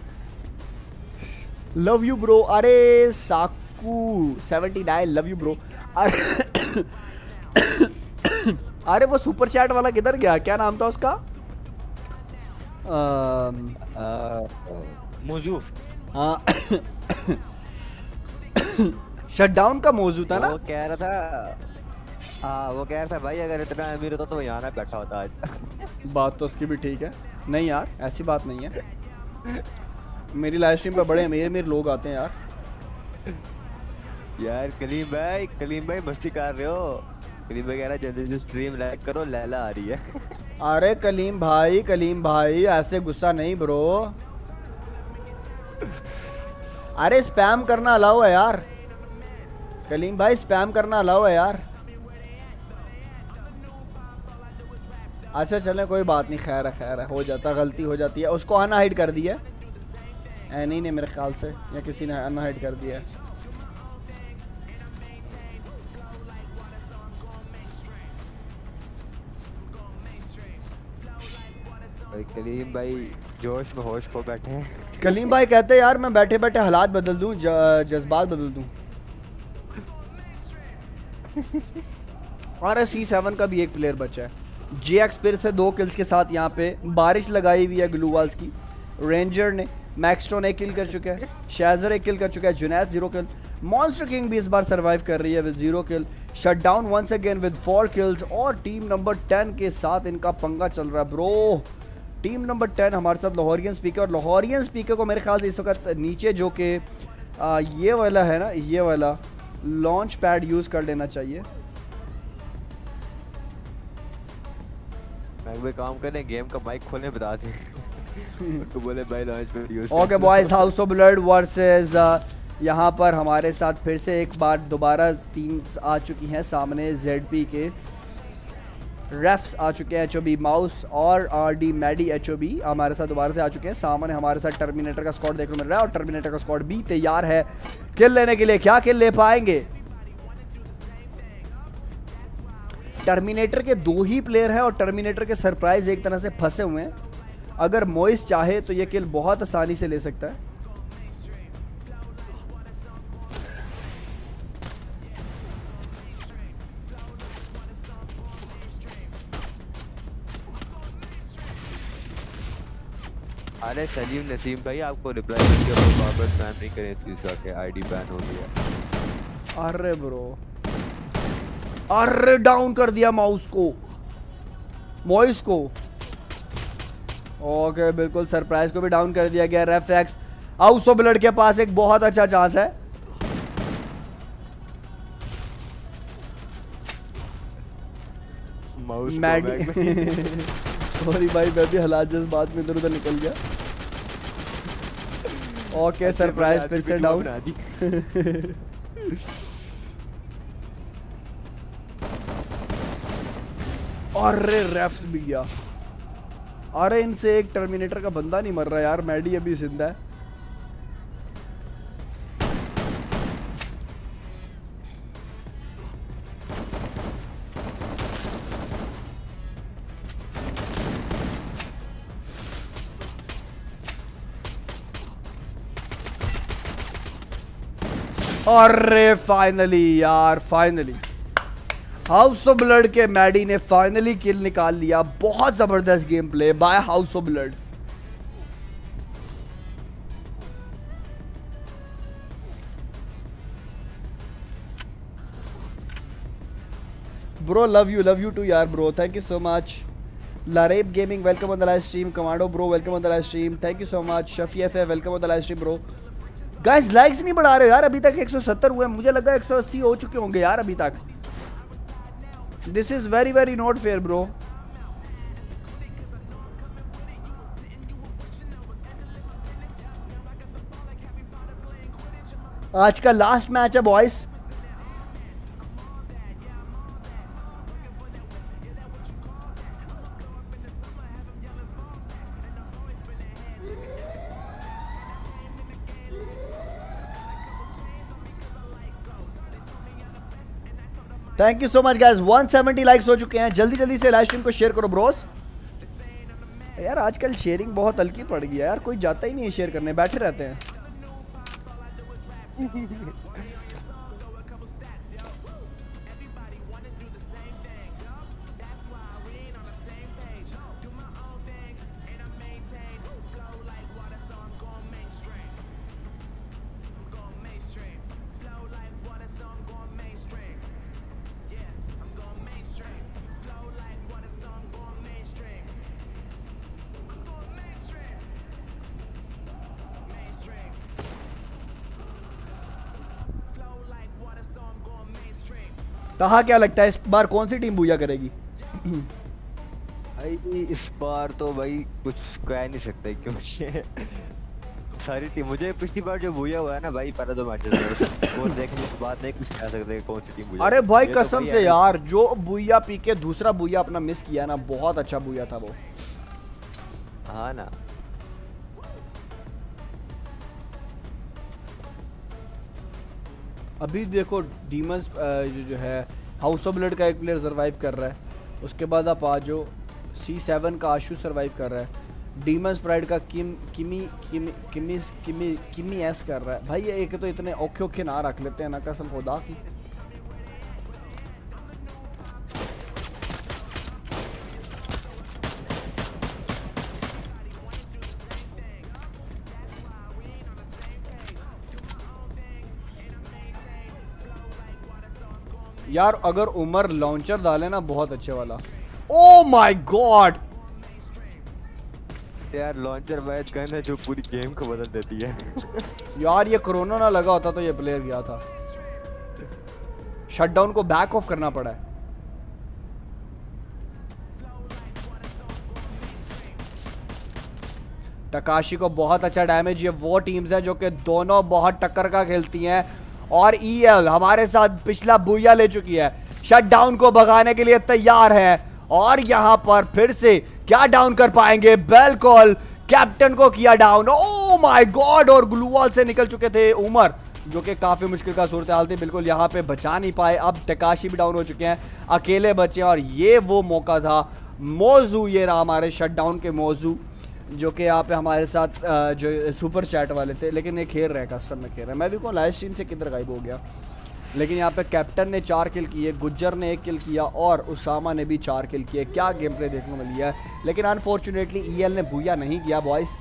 love you bro. अरे साकू seventy nine love you bro. अरे अरे वो सुपर चैट वाला किधर गया, क्या नाम था उसका? मौजू। हाँ शटडाउन का मौजू था ना। वो कह रहा था हाँ वो कह रहा था भाई अगर इतना अमीर होता तो यहाँ ना बैठा होता आज। बात तो उसकी भी ठीक है। नहीं यार ऐसी बात नहीं है, मेरी लाइव स्ट्रीम पर बड़े अमीर अमीर लोग आते हैं यार। यार कलीम भाई कलीम भाई मस्ती कर रहे हो। कलीम भाई कह रहा है जल्दी से स्ट्रीम लाइक करो, लैला आ रही है। अरे कलीम भाई कलीम भाई ऐसे गुस्सा नहीं ब्रो। अरे स्पैम करना अलाउ है यार कलीम भाई, स्पैम करना अलाउ है यार। अच्छा चले कोई बात नहीं, खैर है खैर है, हो जाता, गलती हो जाती है। उसको अनहाइड कर दिया एनी ने मेरे ख्याल से, या किसी ने अनहाइड कर दिया है। भाई कलीम भाई जोश में होश खो बैठे हैं। कलीम भाई कहते हैं यार मैं बैठे बैठे हालात बदल दूं, जज्बात बदल दूं। और सी सेवन का भी एक प्लेयर बचा है। जी एक्स फिर से दो किल्स के साथ यहाँ पे बारिश लगाई हुई है ग्लू वाल्स की। रेंजर ने मैक्सटोन एक किल कर चुका है, शैजर एक किल कर चुका है, Junaid zero kill, Monster King भी इस बार सरवाइव कर रही है with zero kill, shut down once again with four kills. और टीम नंबर टेन के साथ इनका पंगा चल रहा है ब्रो। टीम नंबर टेन हमारे साथ लाहौरियन स्पीकर, और लाहौरियन स्पीकर को मेरे ख्याल से इस वक्त नीचे जो कि ये वाला है ना, ये वाला लॉन्च पैड यूज़ कर लेना चाहिए। मैं काम करें गेम का माइक खोलने बता दें। तो बोले भाई launch pad use. Okay boys, house of blood versus यहाँ पर हमारे साथ फिर से एक बार दोबारा टीम आ चुकी हैं सामने जेडपी के। रेफ्स आ चुके हैं, एच ओ बी माउस और R D Maddy H O B हमारे साथ दोबारा से आ चुके हैं। सामने हमारे साथ टर्मिनेटर का स्क्वाड देखने को मिल रहा है और टर्मिनेटर का स्क्वाड भी तैयार है किल लेने के लिए। क्या किल ले पाएंगे? टर्मिनेटर के दो ही प्लेयर हैं और टर्मिनेटर के सरप्राइज एक तरह से फंसे हुए हैं। अगर मोइस चाहे तो ये किल बहुत आसानी से ले सकता है। अरे सलीम नसीम भाई आपको रिप्लाई करके बार-बार स्पैम नहीं करें तो इसका के आईडी बैन हो गया। अरे ब्रो, अरे डाउन कर दिया माउस को, मॉइस को। ओके बिल्कुल, सरप्राइज को भी डाउन कर दिया गया। रेफेक्स हाउस ऑफ ब्लड के पास एक बहुत अच्छा चांस है। माउस मैडी सॉरी भाई, मैं भी हालात जज्बात में इधर उधर निकल गया। ओके सरप्राइज फिर से डाउन। अरे रेफ्स भी गया। अरे इनसे एक टर्मिनेटर का बंदा नहीं मर रहा यार, मैडी अभी जिंदा है। अरे फाइनली यार, फाइनली हाउस ऑफ ब्लड के मैडी ने फाइनली किल निकाल लिया। बहुत जबरदस्त game play by house of blood. Bro love you, love you too यार bro, thank you so much. Laraib gaming welcome on the live stream. Commando bro welcome on the live stream, thank you so much. Shafi F welcome on the live stream bro. Guys likes नहीं बढ़ा रहे यार, अभी तक एक सौ सत्तर हुए, मुझे लगा एक सौ अस्सी हो चुके होंगे यार अभी तक। This is very very not fair bro. आज का लास्ट मैच है boys. Thank you so much guys, एक सौ सत्तर लाइक्स हो चुके हैं। जल्दी जल्दी से लाइव स्ट्रीम को शेयर करो ब्रोस। यार आजकल शेयरिंग बहुत हल्की पड़ गई है यार, कोई जाता ही नहीं है शेयर करने, बैठे रहते हैं। कहा क्या लगता है इस बार कौन सी टीम बूया करेगी? भाई इस बार तो भाई कुछ कह नहीं सकते क्योंकि सारी टीम, मुझे पिछली बार जो बूया हुआ है ना भाई पहले दो मैचेस वो देखने के बाद नहीं कुछ कह सकते कौन सी टीम बूया। अरे भाई कसम से यार, जो बूया पी के दूसरा बूया अपना मिस किया ना, बहुत अच्छा बूया था वो। हाँ ना, अभी देखो डीमंस जो है हाउस ऑफ ब्लड का एक प्लेयर सर्वाइव कर रहा है, उसके बाद आप आ जो सी सेवन का आशु सर्वाइव कर रहा है, डीमंस प्राइड का किम किमी किमी किमिस किमी किमी एस कर रहा है। भाई ये एक तो इतने औखे औखे ना रख लेते हैं ना, कसम खुदा की। यार अगर उमर लॉन्चर डाले ना बहुत अच्छे वाला। ओ माय गॉड यार लॉन्चर वैच गन है जो पूरी गेम को बदल देती है। यार ये कोरोना ना लगा होता तो ये प्लेयर गया था। शटडाउन को बैक ऑफ करना पड़ा है। तकाशी को बहुत अच्छा डैमेज। ये वो टीम्स हैं जो कि दोनों बहुत टक्कर का खेलती हैं और ईएल हमारे साथ पिछला बुया ले चुकी है, शटडाउन को भगाने के लिए तैयार है और यहां पर फिर से क्या डाउन कर पाएंगे? बेल कॉल कैप्टन को किया डाउन। ओ माय गॉड, और ग्लू वॉल से निकल चुके थे उमर, जो कि काफी मुश्किल का सूरत हाल थी, बिल्कुल यहाँ पे बचा नहीं पाए। अब टकाशी भी डाउन हो चुके हैं, अकेले बचे, और ये वो मौका था। मौजू ये रहा हमारे शटडाउन के मौजू, जो कि यहाँ पे हमारे साथ जो सुपर चैट वाले थे, लेकिन ये खेल रहे हैं, कस्टम में खेल रहे हैं। मैं भी को लाइव स्ट्रीम से किधर गायब हो गया। लेकिन यहाँ पे कैप्टन ने चार किल किए, गुज्जर ने एक किल किया और उसामा ने भी चार किल किए। क्या गेम प्ले देखने को मिली है, लेकिन अनफॉर्चुनेटली ईएल ने बुया नहीं किया बॉयज।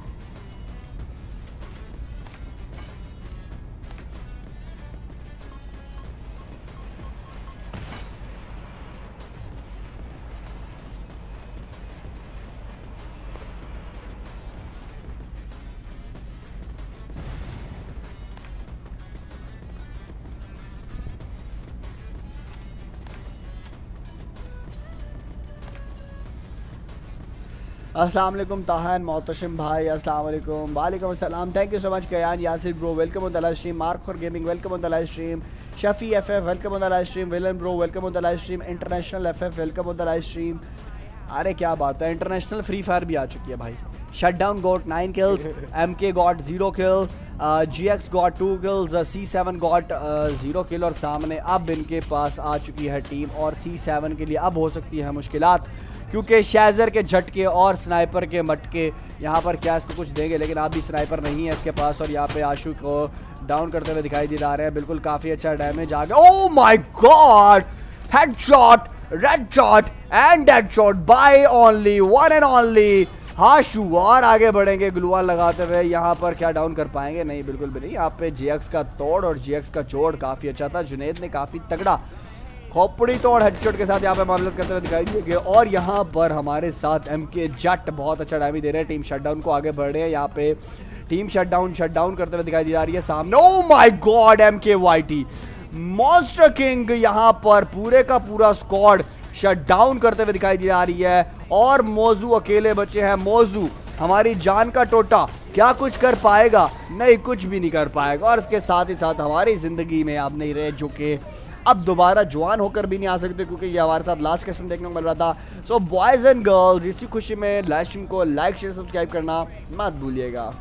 अस्सलाम वालेकुम ताहन मोहतशिम भाई, अस्सलाम वालेकुम। वालेकुम अस्सलाम, thank you so much Kayan Yasir bro, welcome on the live stream. Mark for gaming, welcome on the live stream. Shafi FF, welcome on the live stream. Villain bro, welcome on the live stream. International FF, welcome on the live stream. अरे क्या बात है, international free fire भी आ चुकी है भाई। Shutdown got nine kills, MK got zero kill, GX got two kills, C seven got zero kill, और सामने अब इनके पास आ चुकी है टीम, और सी सेवन के लिए अब हो सकती है मुश्किलात, क्योंकि शैजर के झटके और स्नाइपर के मटके यहाँ पर क्या इसको कुछ देंगे, लेकिन अभी स्नाइपर नहीं है इसके पास। और यहाँ पे आशु को डाउन करते हुए दिखाई दे रहे हैं, बिल्कुल काफ़ी अच्छा डैमेज आ गया। Oh my god, headshot, red shot and dead shot by only one and only Ashu. और आगे बढ़ेंगे ग्लूवाल लगाते हुए, यहाँ पर क्या डाउन कर पाएंगे? नहीं, बिल्कुल भी नहीं। यहाँ पे जेएक्स का तोड़ और जेएक्स का जोड़ काफ़ी अच्छा था। जुनैद ने काफ़ी तगड़ा खोपड़ी तोड़ हेडशॉट के साथ यहाँ पे मामला करते हुए दिखाई दिए। और यहाँ पर हमारे साथ एमके जट बहुत अच्छा डैमेज दे रहे हैं, टीम शटडाउन को आगे बढ़ रहे हैं। यहाँ पे टीम शटडाउन शटडाउन करते हुए दिखाई दे रही है सामने। Oh my god, MK YT Monster King यहाँ पर पूरे का पूरा स्क्वाड शटडाउन करते हुए दिखाई दे रही है, और मौजू अकेले बचे हैं। मौजू हमारी जान का टोटा, क्या कुछ कर पाएगा? नहीं, कुछ भी नहीं कर पाएगा। और इसके साथ ही साथ हमारी जिंदगी में अब नहीं रहे, जो कि अब दोबारा जवान होकर भी नहीं आ सकते, क्योंकि ये हमारे साथ लास्ट क्वेश्चन देखने को मिल रहा था। सो बॉयज एंड गर्ल्स, इसी खुशी में लाइव स्ट्रीम को लाइक शेयर सब्सक्राइब करना मत भूलिएगा।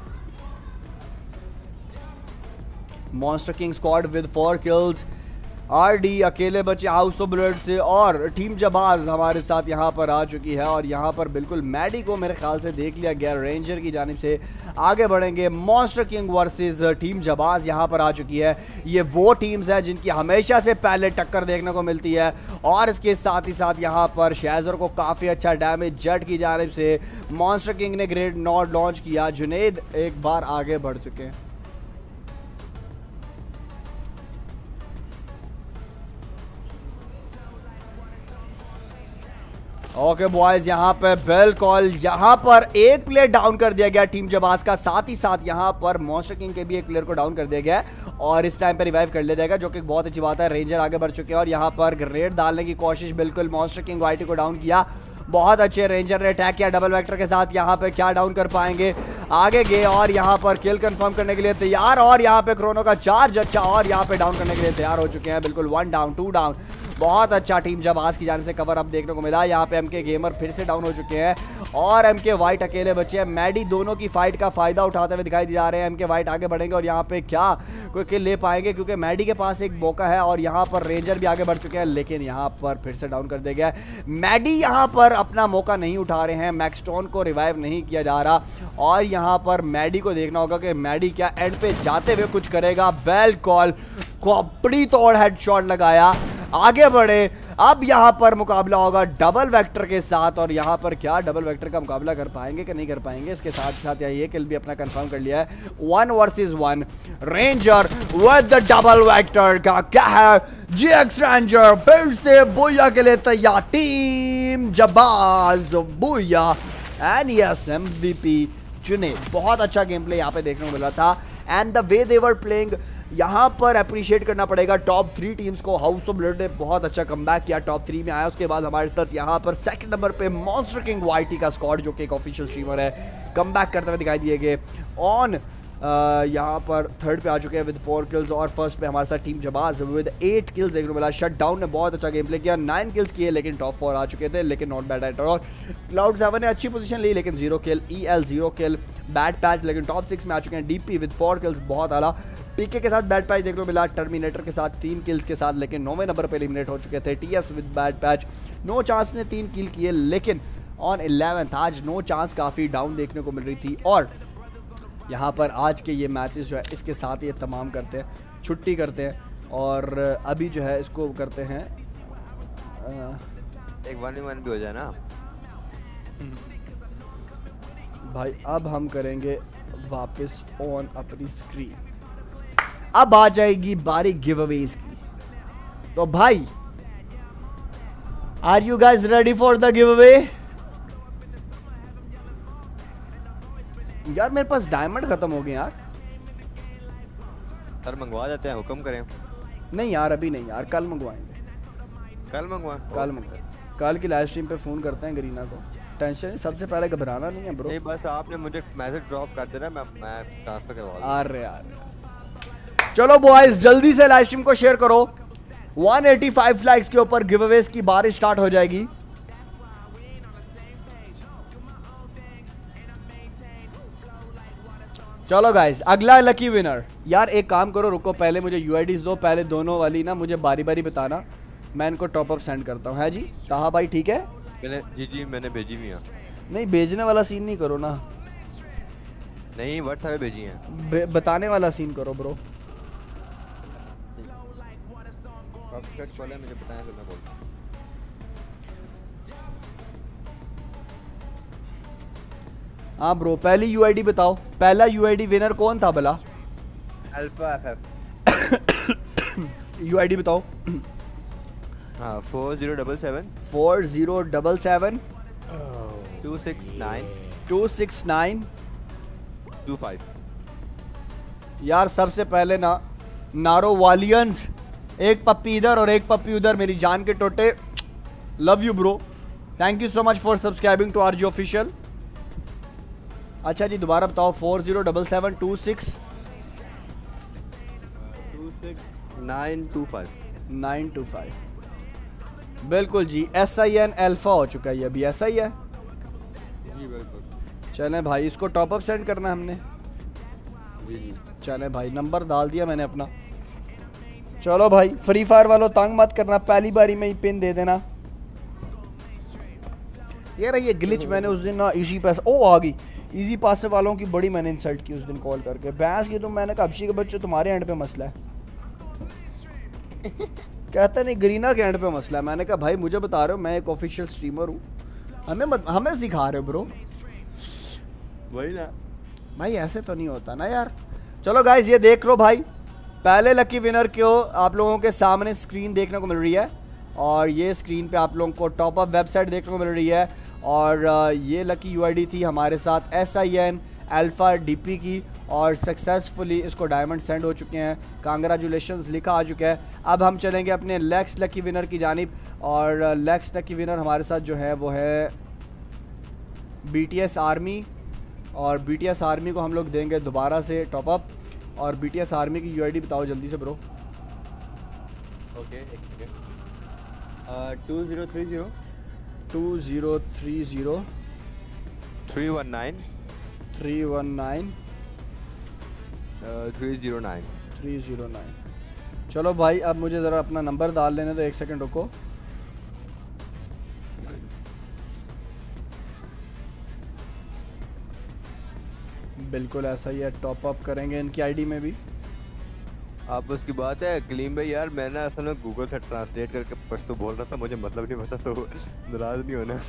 Monster king squad with four kills, RD अकेले बचे हाउस ऑफ ब्लड से, और टीम जबाज हमारे साथ यहाँ पर आ चुकी है। और यहाँ पर बिल्कुल मैडी को मेरे ख्याल से देख लिया गया रेंजर की जानिब से। आगे बढ़ेंगे, मॉन्स्टर किंग वर्सेस टीम जबाज यहाँ पर आ चुकी है। ये वो टीम्स हैं जिनकी हमेशा से पहले टक्कर देखने को मिलती है, और इसके साथ ही साथ यहाँ पर शैजर को काफ़ी अच्छा डैमेज जट की जानिब से। मॉन्स्टर किंग ने ग्रेट नॉट लॉन्च किया, जुनैद एक बार आगे बढ़ चुके हैं। ओके बॉयज, यहाँ पे बेल कॉल, यहाँ पर एक प्लेयर डाउन कर दिया गया टीम जबाज का, साथ ही साथ यहाँ पर मॉन्स्टर किंग के भी एक प्लेयर को डाउन कर दिया गया है, और इस टाइम पे रिवाइव कर लिया जाएगा, जो कि बहुत अच्छी बात है। रेंजर आगे बढ़ चुके हैं, और यहाँ पर ग्रेड डालने की कोशिश, बिल्कुल मॉन्स्टर किंग वाईटी को डाउन किया, बहुत अच्छे रेंजर ने अटैक किया डबल वेक्टर के साथ। यहाँ पे क्या डाउन कर पाएंगे? आगे गए और यहाँ पर किल कंफर्म करने के लिए तैयार, और यहाँ पे क्रोनो का चार्ज अच्छा, और यहाँ पे डाउन करने के लिए तैयार हो चुके हैं। बिल्कुल वन डाउन, टू डाउन, बहुत अच्छा टीम जबाज की जाने से कवर अप देखने को मिला। यहाँ पे एमके गेमर फिर से डाउन हो चुके हैं, और एमके वाइट अकेले बचे हैं। मैडी दोनों की फाइट का फायदा उठाते हुए दिखाई दे जा रहे हैं। एमके वाइट आगे बढ़ेंगे, और यहाँ पे क्या कोई किल ले पाएंगे, क्योंकि मैडी के पास एक मौका है, और यहाँ पर रेंजर भी आगे बढ़ चुके हैं, लेकिन यहाँ पर फिर से डाउन कर दिया गया। मैडी यहाँ पर अपना मौका नहीं उठा रहे हैं, मैक्सटोन को रिवाइव नहीं किया जा रहा, और यहाँ पर मैडी को देखना होगा कि मैडी क्या एंड पे जाते हुए कुछ करेगा। बेल कॉल, खोपड़ी तोड़ हेडशॉट लगाया, आगे बढ़े। अब यहाँ पर मुकाबला होगा डबल वेक्टर के साथ, और यहाँ पर क्या डबल वेक्टर का मुकाबला कर पाएंगे कि नहीं कर पाएंगे? इसके साथ साथ ये किल भी अपना कंफर्म कर लिया है। One versus one, ranger with the double vector का क्या है? जीएक्स रेंजर फिर से बुया के लिए तैयार, टीम जबाज बुया एंड यस एमवीपी चुने। बहुत अच्छा गेम प्ले यहाँ पे देखने को मिला था, and the way they were playing यहाँ पर अप्रिशिएट करना पड़ेगा टॉप थ्री टीम्स को। हाउस ऑफ ब्लड ने बहुत अच्छा कमबैक किया, टॉप थ्री में आया। उसके बाद हमारे साथ यहाँ पर सेकंड नंबर पे मॉन्स्टर किंग वाईटी का स्क्वाड, जो कि एक ऑफिशियल स्ट्रीमर है, कमबैक करते हुए दिखाई दिए गए। ऑन यहाँ पर थर्ड पे आ चुके हैं विद फोर किल्स, और फर्स्ट पे हमारे साथ टीम जबाज विद एट किल्स देखने को मिला। शट डाउन ने बहुत अच्छा गेम प्ले किया, नाइन किल्स किए लेकिन टॉप फोर आ चुके थे, लेकिन not bad at all. Cloud seven ने अच्छी पोजीशन ली लेकिन zero kill, E L zero kill, bad patch लेकिन टॉप सिक्स में आ चुके हैं। डीपी विद फोर किल्स बहुत आला, पीके के साथ बैड पैच देखने को मिला, टर्मिनेटर के साथ तीन किल्स के साथ लेकिन नौवें नंबर पर एलिमिनेट हो चुके थे। TS with bad patch no chance ने तीन किल किए लेकिन ऑन इलेवेंथ आज नो चांस काफ़ी डाउन देखने को मिल रही थी। और यहाँ पर आज के ये मैचेस जो है इसके साथ ये तमाम करते हैं, छुट्टी करते हैं और अभी जो है इसको करते हैं एक वन वन भी हो जाए ना भाई। अब हम करेंगे वापस ऑन अपनी स्क्रीन, अब आ जाएगी बारी गिवअवेज की। तो भाई are you guys ready for the giveaway? यार मेरे पास डायमंड खत्म हो गए यार। सर मंगवा देते हैं, हुक्म करें। नहीं यार अभी नहीं यार, कल मंगवाएंगे। कल मंगवा कल मंगवा कल की लाइव स्ट्रीम पे फोन करते हैं गरीना को। टेंशन सबसे पहले घबराना नहीं है ब्रो। नहीं बस आपने मुझे मैसेज ड्रॉप कर देना, मैं मैं ट्रांसफर करवा दूंगा। अरे यार चलो बॉयज जल्दी से लाइव स्ट्रीम को शेयर करो। वन एटी फाइव लाइक्स के ऊपर गिवअवेज की बारिश स्टार्ट हो जाएगी। चलो गाइस अगला लकी विनर। यार एक काम करो, रुको पहले मुझे यूआईडीज दो, पहले दोनों वाली ना मुझे बारी बारी बताना, मैं इनको टॉप अप सेंड करता हूँ। है जी ताहा भाई ठीक है? मैंने जी जी मैंने भेजी हुई है। नहीं भेजने वाला सीन नहीं करो ना, नहीं व्हाट्सएप पे भेजी है। बताने वाला सीन करो ब्रो। मुझे बताया फिर मैं बोलता हूँ। हाँ ब्रो पहली यूआईडी बताओ, पहला यूआईडी विनर कौन था भला? Alpha FF. यूआईडी बताओ। हाँ four zero double seven four zero double seven two six nine two six nine two five. यार सबसे पहले ना नारो वालियंस, एक पप्पी इधर और एक पप्पी उधर, मेरी जान के टोटे, love you bro, thank you so much for subscribing to RG official. अच्छा जी दोबारा बताओ। Four zero double seven two six nine two five nine two five. बिल्कुल जी एस आई एन एल्फा हो चुका है, ये अभी ऐसा ही है। जी बिल्कुल। चलें भाई इसको टॉप अप सेंड करना है हमने। जी जी चलें भाई नंबर डाल दिया मैंने अपना। चलो भाई फ्री फायर वालों तंग मत करना, पहली बारी में ही पिन दे देना। यार ये ग्लिच मैंने उस दिन ना इजी पास ओ आ गई, इजी पास वालों की बड़ी मैंने इंसल्ट की उस दिन कॉल करके, भैंस की। तो मैंने कहा अबशी के बच्चे तुम्हारे एंड पे मसला है। कहता नहीं गरीना के एंड पे मसला है। मैंने कहा भाई मुझे बता रहे हो, मैं एक ऑफिशियल स्ट्रीमर हूँ, हमें मत, हमें सिखा रहे हो ब्रो। वही ना भाई ऐसे तो नहीं होता ना यार। चलो गाइज ये देख लो भाई, पहले लकी विनर को आप लोगों के सामने स्क्रीन देखने को मिल रही है, और ये स्क्रीन पे आप लोगों को टॉप अप वेबसाइट देखने को मिल रही है। और ये लकी यूआईडी थी हमारे साथ S I N alpha DP की, और सक्सेसफुली इसको डायमंड सेंड हो चुके हैं। कांग्रेचुलेशंस लिखा आ चुका है। अब हम चलेंगे अपने लेक्स लकी विनर की जानिब, और लेक्स लकी विनर हमारे साथ जो है वो है बीटीएस आर्मी, और बीटीएस आर्मी को हम लोग देंगे दोबारा से टॉप अप। और बीटीएस आर्मी की यूआईडी बताओ जल्दी से ब्रो। ओके एक second. Two zero three zero two zero three zero three one nine three one nine three zero nine three zero nine. चलो भाई अब मुझे ज़रा अपना नंबर डाल लेने दो, एक सेकंड रुको। बिल्कुल ऐसा ही है, टॉप अप करेंगे इनकी आईडी में भी। आप उसकी बात है कलीम भाई। यार मैंने असल में गूगल से ट्रांसलेट करके पश्तो बोल रहा था, मुझे मतलब नहीं पता, तो नाराज नहीं होना।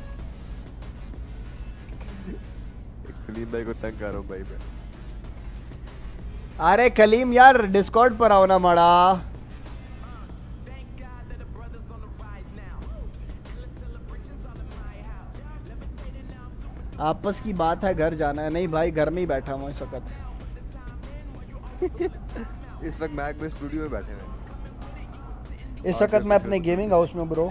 कलीम भाई को तंग कर रहा हूँ भाई मैं। अरे कलीम यार डिस्कॉर्ड पर आओ ना मड़ा। आपस की बात है, घर जाना है। नहीं भाई घर में ही बैठा हूँ इस वक्त। इस वक्त मैक में स्टूडियो में बैठे हैं। इस वक्त मैं अपने गेमिंग हाउस में ब्रो।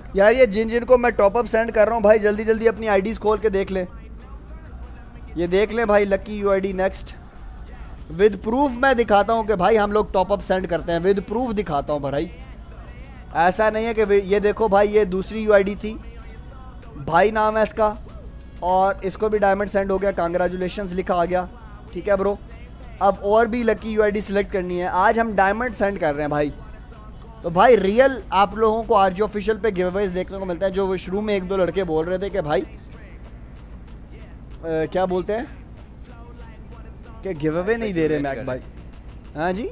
यार ये जिन जिन को मैं टॉप अप सेंड कर रहा हूँ भाई जल्दी जल्दी अपनी आईडीज खोल के देख लें। ये देख लें भाई lucky UID next with proof मैं दिखाता हूँ कि भाई हम लोग टॉप अप सेंड करते हैं। विद प्रूफ दिखाता हूँ भाई, ऐसा नहीं है कि ये देखो भाई ये दूसरी यूआईडी थी, भाई नाम है इसका, और इसको भी डायमंड सेंड हो गया, कांग्रेचुलेशंस लिखा आ गया। ठीक है ब्रो, अब और भी लकी यूआईडी सिलेक्ट करनी है। आज हम डायमंड सेंड कर रहे हैं भाई। तो भाई रियल आप लोगों को आरजी ऑफिशियल पे गिवअवेज देखने को मिलता है। जो वो शुरू में एक दो लड़के बोल रहे थे कि भाई आ, क्या बोलते हैं कि गिवअवे नहीं दे रहे मैक भाई। हाँ जी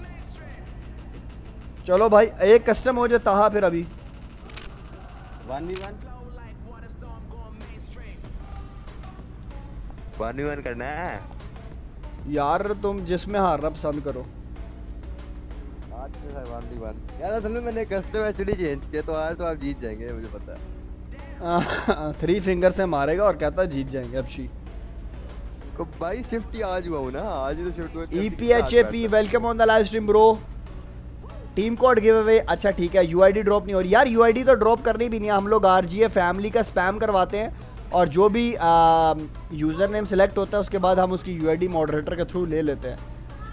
चलो भाई एक कस्टम हो जाए ताहा फिर अभी one V one one V one करना है यार, तुम जिसमें हारना पसंद करो। आज तो है वन वी वन यार। असल में मैंने कस्टम एचडी चेंज किया तो आज तो आप जीत जाएंगे, मुझे पता है। थ्री फिंगर से मारेगा और कहता है जीत जाएंगे अब शी को भाई शिफ्ट ही आज हुआ हूं ना, आज ही तो शिफ्ट हुआ। ईपीएचएपी welcome on the live stream bro. Team code give away, अच्छा ठीक है। यूआईडी ड्रॉप नहीं हो रही यार, यूआईडी तो ड्रॉप करनी भी नहीं है। हम लोग आरजीए फैमिली का स्पैम करवाते हैं और जो भी यूजर नेम सेलेक्ट होता है उसके बाद हम उसकी यूआईडी मॉडरेटर के थ्रू ले लेते हैं।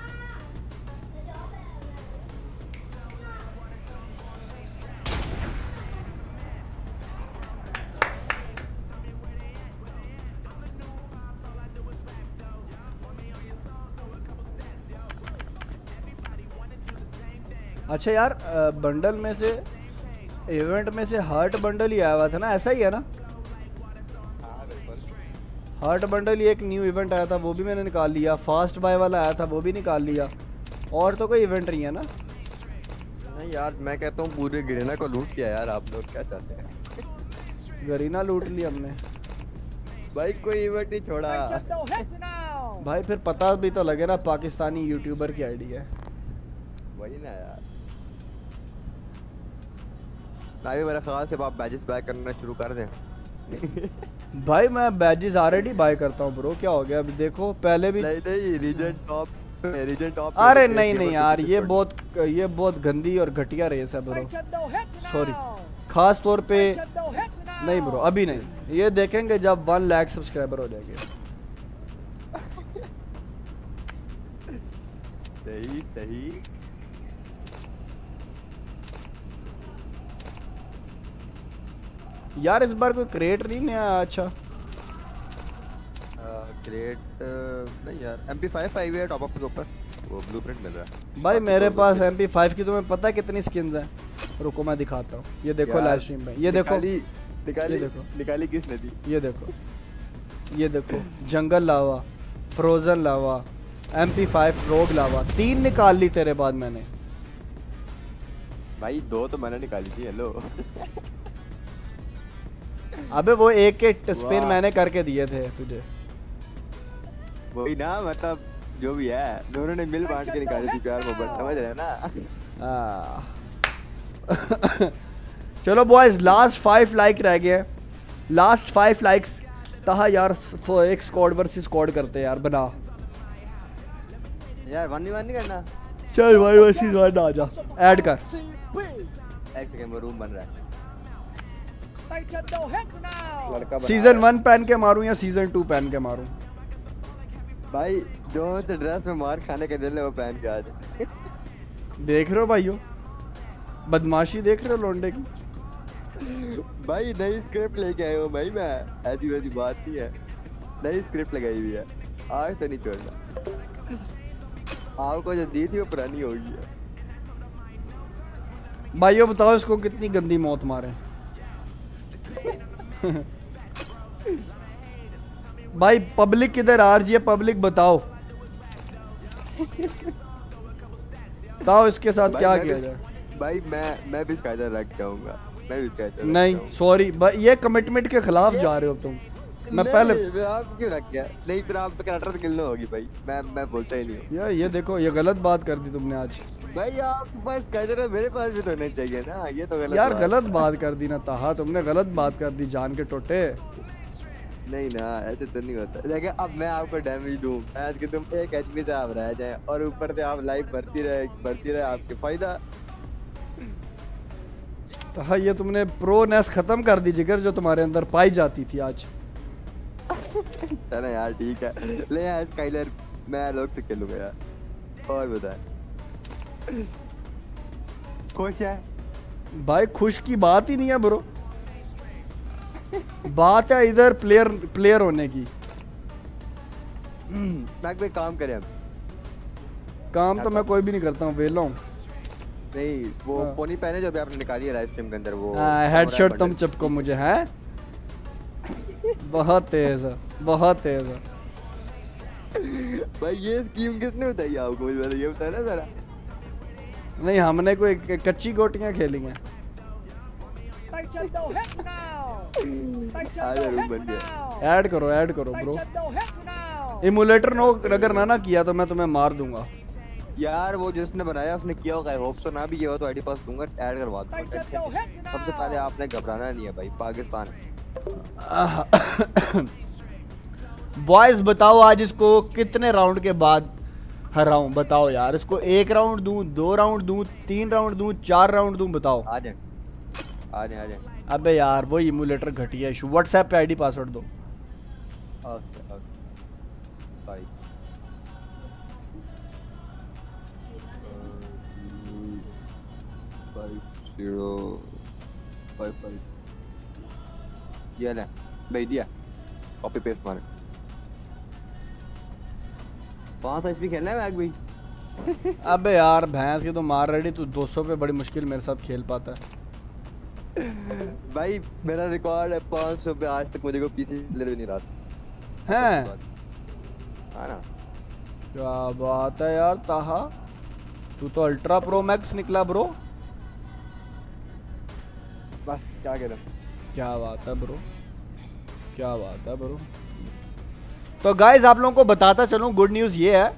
अच्छा यार बंडल में से इवेंट में से हार्ट बंडल ही आया हुआ था ना, ऐसा ही है ना? हार्ट बंडल ही एक न्यू इवेंट आया था वो भी मैंने निकाल लिया। फास्ट बाय वाला आया था वो भी निकाल लिया। और तो कोई इवेंट नहीं है ना? नहीं यार मैं कहता हूँ पूरे गरीना को लूट किया यार। आप लोग क्या चाहते हैं? गरीना लूट ली हमने भाई, कोई इवेंट नहीं छोड़ा भाई। फिर पता भी तो लगे ना पाकिस्तानी यूट्यूबर की आईडी है। वही ना यार। भाई मेरा ख्याल से आप बैजेस बाय करना शुरू कर दें। भाई मैं बैजेस ऑलरेडी बाय करता हूँ ब्रो, क्या हो गया अभी देखो। पहले भी नहीं नहीं रीजन टॉप रीजन टॉप। अरे नहीं नहीं यार, ये बहुत ये बहुत गंदी और घटिया रेस है ब्रो, सॉरी। खास तौर पे नहीं ब्रो, अभी नहीं, ये देखेंगे जब वन लाख सब्सक्राइबर हो जाएंगे। सही सही। यार इस बार कोई क्रेट नहीं नया। अच्छा क्रेट नहीं यार, एम पी फाइव आई है टॉप अप के ऊपर, वो ब्लूप्रिंट मिल रहा है भाई मेरे पास एम पी फाइव की। तुम्हें पता है कितनी स्किन्स हैं? रुको मैं दिखाता हूँ। ये देखो लाइव स्ट्रीम में, ये देखो निकाली देखो निकाली किसने दी? ये देखो ये देखो jungle lava, frozen lava, M P five rogue lava, तीन निकाल ली तेरे बाद मैंने। भाई दो तो मैंने निकाली थी। हेलो अबे वो एक एक स्पिन मैंने करके दिए थे तुझे। वही ना, मतलब जो भी है दोनों ने मिल बांट के निकाली थी प्यार मोहब्बत, समझ रहे हैं ना? चलो बॉयज लास्ट फाइव लाइक रह गए। लास्ट फाइव लाइक्स तहा यार एक स्क्वाड वर्सेस स्क्वाड करते हैं यार। बना यार वन वी वन नहीं करना। चल भाई वर्सेस वन आ जा, ऐड कर। एक सेकंड में रूम बन रहा है। सीजन वन पहन के मारूं या सीजन टू पहन के मारूं? भाई जो तो ड्रेस में मार खाने के दिल है वो पहन के आ जाए। देख रहे हो भाइयों, बदमाशी देख रहे हो लौंडे की। भाई नई स्क्रिप्ट लेके आए हो भाई, मैं ऐसी वैसी बात नहीं है, नई स्क्रिप्ट लगाई हुई है, आज तो नहीं छोड़ना। आपको जो दी थी वो पुरानी हो गई है। भाइयों बताओ इसको कितनी गंदी मौत मारे। भाई पब्लिक किधर आ रही है? पब्लिक बताओ बताओ इसके साथ क्या किया जाए। भाई मैं मैं भी स्काइडर रख जाऊंगा, मैं भी स्काइडर नहीं सॉरी, ये कमिटमेंट के खिलाफ जा रहे हो तुम। मैं पहले आप क्यों रख गया? नहीं फिर आप कैरेक्टर किल होगी भाई, मैं मैं बोलता ही नहीं हूं यार। ये देखो ये गलत बात कर दी तुमने आज। भाई आप बस स्काइडर मेरे पास भी तो नहीं चाहिए ना, ये तो गलत यार गलत बात कर दी ना ताहा, तुमने गलत बात कर दी जान के टोटे। नहीं ना ऐसे तो नहीं होता। देखिए अब मैं आपको डैमेज दूं आज के तुम एक एचपी से आप रह जाए और ऊपर से आप लाइफ बढ़ती रहे बढ़ती रहे आपके फायदा। तो हाँ, ये तुमने प्रो नेस खत्म कर दी जिगर जो तुम्हारे अंदर पाई जाती थी आज। चलो यार ठीक है, ले यार स्काइलर मैं लोग से खेलूंगा यार। और बता खुश है भाई? खुश की बात ही नहीं है ब्रो, बात है इधर प्लेयर प्लेयर होने की। मैं कोई काम करे हम। काम तो मैं कोई भी नहीं करता हूँ, वेला हूँ। नहीं वो हाँ। पोनी पहने जो अभी आपने निकाली है लाइव स्ट्रीम के अंदर वो हेडशॉट तुम चिपको मुझे है। बहुत तेज है, बहुत तेज है भाई। ये स्कीम किसने बताई आपको? मुझे बताइए, बताया ना जरा। नहीं, हमने कोई क- कच्ची गोटियां खेली हैं। Nintendo hits now. Nintendo आजा रूम hits बन गया। now. ऐड करो, ऐड करो bro. Nintendo hits now. Emulator no अगर ना ना किया तो मैं तुम्हें मार दूंगा। यार वो जिसने बनाया उसने किया होगा, होप सो ना भी ये हो तो आईडी पास दूंगा, ऐड करवा दूंगा। Nintendo hits सबसे पहले now. आपने घबराना नहीं है भाई, पाकिस्तान। बॉयज बताओ आज इसको कितने राउंड के बाद हराऊं? बताओ यार, इसको एक राउंड दूं, दो राउंड दूं, तीन राउंड दूं, चार राउंड दूं? बताओ। आ जाए आ जाए आ जाए। अबे यार वो इमुलेटर घटिया इशू। व्हाट्सएप पे आईडी पासवर्ड दो। ओके ओके भाई। फाइव जीरो फाइव फाइव ये ले भेज दिया, कॉपी पेस्ट मारे। पाँच एचपी खेलना है मैग भाई। अबे यार भैंस की तो मार रेडी, तू दो सौ पे बड़ी मुश्किल मेरे साथ खेल पाता है। भाई मेरा रिकॉर्ड है पाँच सौ पे, आज तक मुझे को पीसी ले भी नहीं रहा हैं? हाँ ना। क्या बात है यार ताहा, तू तो अल्ट्रा प्रो मैक्स निकला ब्रो। बस क्या कह रहा हूँ। क्या बात है ब्रो, क्या बात है ब्रो। तो गाइज आप लोगों को बताता चलूं, गुड न्यूज़ ये है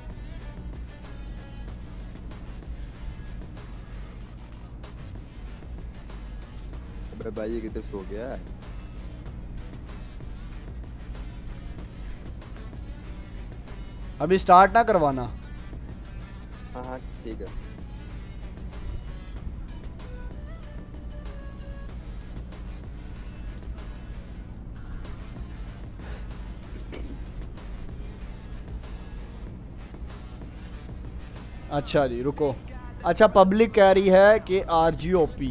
अबे भाई ये कितने सो गया है। अभी स्टार्ट ना करवाना। हाँ हाँ ठीक है। अच्छा जी रुको। अच्छा पब्लिक कह रही है कि आरजीओपी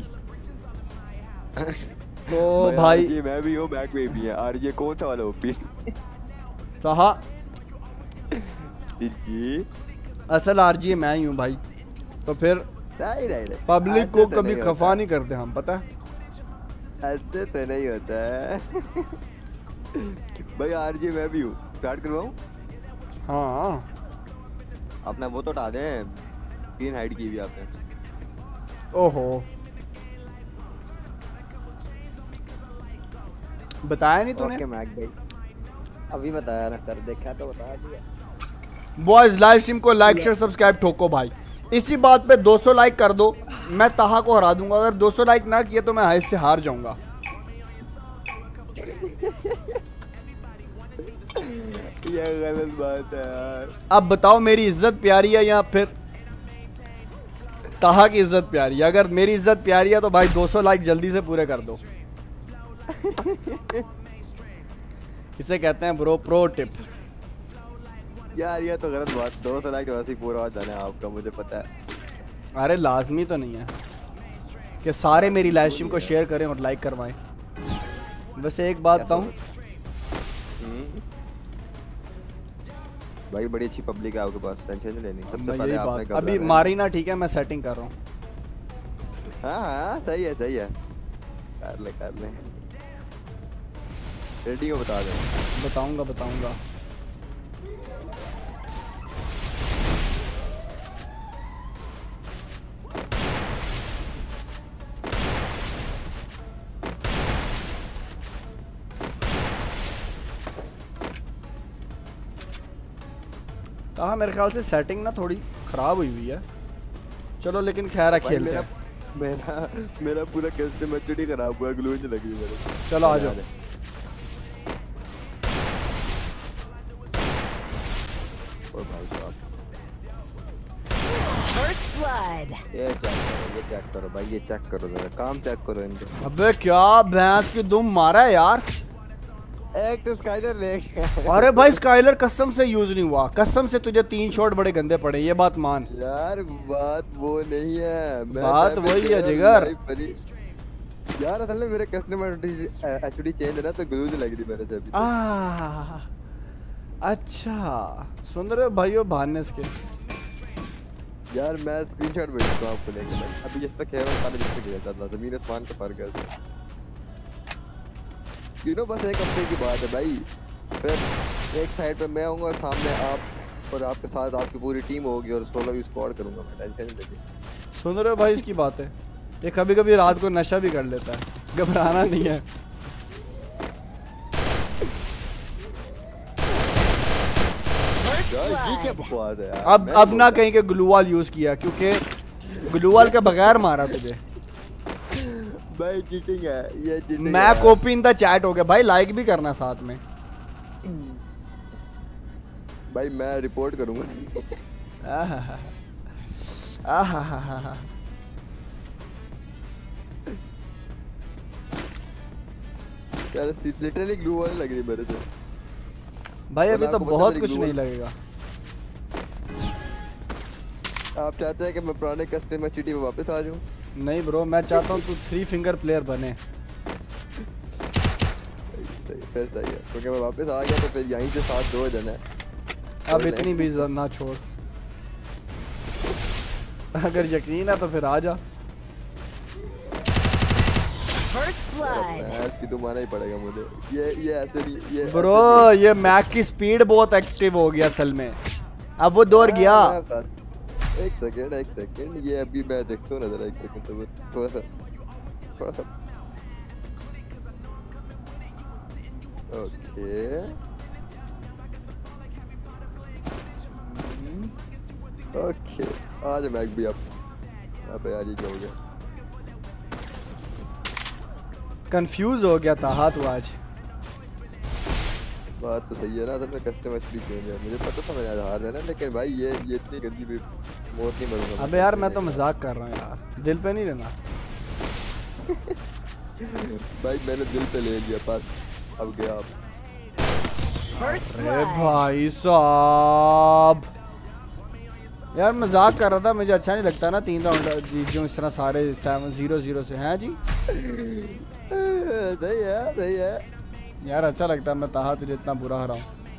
तो भाई ये मैं भी हूँ, बैक में भी है। और ये कौन सा वाला ओपी? ताहा जी असल आरजी मैं ही हूँ भाई। तो फिर नहीं नहीं नहीं, पब्लिक को ऐसे तो कभी नहीं खफा होता। नहीं करते हम, पता है। ऐसे तो नहीं होता है। भाई आरजे मैं भी हूँ, स्टार्ट करवाऊँ? हाँ अपना वो तो हटा दें, ग्रीन हाइड की भी आपने। ओहो बताया नहीं तूने? ओके मैक भाई अभी बताया ना सर, देखा तो बता दिया। बॉयज लाइव स्ट्रीम को लाइक शेयर सब्सक्राइब ठोको भाई। इसी बात पे दो सौ लाइक कर दो, मैं ताहा को हरा दूंगा। अगर दो सौ लाइक ना किए तो मैं हाइट से हार जाऊंगा। ये गलत बात है यार। अब बताओ मेरी इज्जत प्यारी है या फिर ताहा की इज्जत प्यारी है? अगर मेरी इज्जत प्यारी है तो भाई दो सौ लाइक जल्दी से पूरे कर दो। इसे कहते हैं ब्रो प्रो टिप। यार ये तो गलत बात, दो सौ लाइक तो वैसे ही पूरा हो जाना है आपका, मुझे पता है। अरे लाजमी तो नहीं है कि सारे मेरी लाइव स्ट्रीम को शेयर करें और लाइक करवाएं। वैसे एक बात बताऊं, भाई बड़ी अच्छी पब्लिक है आपके पास, टेंशन नहीं लेनी। सबसे मैं पहले यही आपने बात घबराना अभी है। मारी ना, ठीक है मैं सेटिंग कर रहा हूँ। हाँ हाँ सही है सही है, कर ले कर ले। रेडी को बता दे। बताऊंगा बताऊंगा। हाँ मेरे ख्याल से सेटिंग ना थोड़ी खराब हुई हुई है। चलो लेकिन खैर है, भाई खेलते मेरा हैं। मेरा मेरा पूरा कस्टम एचडी खराब हुआ, ग्लू नहीं लगी मेरे। चलो आ जाओ। और भाई साहब First blood. ये चेक करो, ये चेक करो भाई, ये चेक करो जरा, काम चेक करो इनके। अबे क्या भैंस की दुम मारा है यार। एक तो स्काइलर ले गया। अरे भाई स्काइलर कसम से यूज नहीं हुआ, कसम से तुझे तीन शॉट बड़े गंदे पड़े, ये बात मान। यार बात वो नहीं है, मैं बात मैं वही है जिगर। यार असल में मेरे कस्टमर एचडी चेंज है ना, तो ग्लू लग रही मेरे से अभी। आह, अच्छा सुन रहे हो भाइयों भानस के। यार मैं स्क्रीनशॉट भेजता हूं आपको लेके, अभी जिस पे खेल रहा था जिस पे खेल रहा था, जमीन आसमान का फर्क है। यू नो बस एक हफ्ते की बात है भाई, फिर एक साइड पे मैं आऊंगा और सामने आप और आपके साथ आपकी पूरी टीम होगी और सोलो भी स्क्वाड करूंगा मैं, टेंशन नहीं लेके। सुन रहे हो भाई इसकी बात है, ये कभी कभी रात को नशा भी कर लेता है, घबराना नहीं है। यार ये क्या बकवास है यार। अब अब ना कहीं के ग्लूवाल यूज किया, क्योंकि ग्लूवाल के बगैर मारा तुझे भाई चीटिंग है ये, चीटिंग मैं है। कॉपी इन द चैट हो गया भाई, लाइक भी करना साथ में भाई, मैं रिपोर्ट करूंगा। आहा आहा यार लिटरली ग्लू वाली लग रही है मेरे से भाई, अभी और तो आपको पता बहुत है कुछ glue नहीं wall- लगेगा। आप चाहते हैं कि मैं पुराने कस्टमर सिटी में वापस आ जाऊं? नहीं ब्रो, मैं चाहता हूँ तू थ्री फिंगर प्लेयर बने। सही, फिर सही है, क्योंकि मैं वापस आ गया तो फिर यहीं से साथ दो जन है। अब कोई इतनी नहीं। भी इज्जत ना छोड़, अगर यकीन है तो फिर आ जा। First blood. मैच की तो माना ही पड़ेगा मुझे। ये ये ऐसे नहीं, ये ब्रो ये मैक की स्पीड बहुत एक्टिव हो गया असल में, अब वो दौड़ हाँ, गया। मैं बता- एक सेकंड एक सेकंड, ये अभी मैं देखता हूँ ना जरा, एक सेकंड तो थोड़ा सा थोड़ा सा ओके ओके आज मैक भी आप आप यार ये क्या हो गया, कंफ्यूज हो गया था हाथ वो आज। बात तो सही है ना, असल में कस्टमर भी चेंज है, मुझे पता था मैं आज हार रहा ना, लेकिन भाई ये ये इतनी गंदी भी मौत नहीं मरूंगा। अबे यार मैं तो मजाक कर रहा हूँ यार, दिल पे नहीं लेना। भाई मैंने दिल पे ले लिया, बस अब गया आप। First अरे blood. भाई साहब यार मजाक कर रहा था, मुझे अच्छा नहीं लगता ना तीन राउंड जीत जो इस तरह सारे सेवन जीरो जीरो से हैं जी। सही है सही है यार अच्छा लगता है, मैं ताहा तुझे इतना बुरा हराऊं,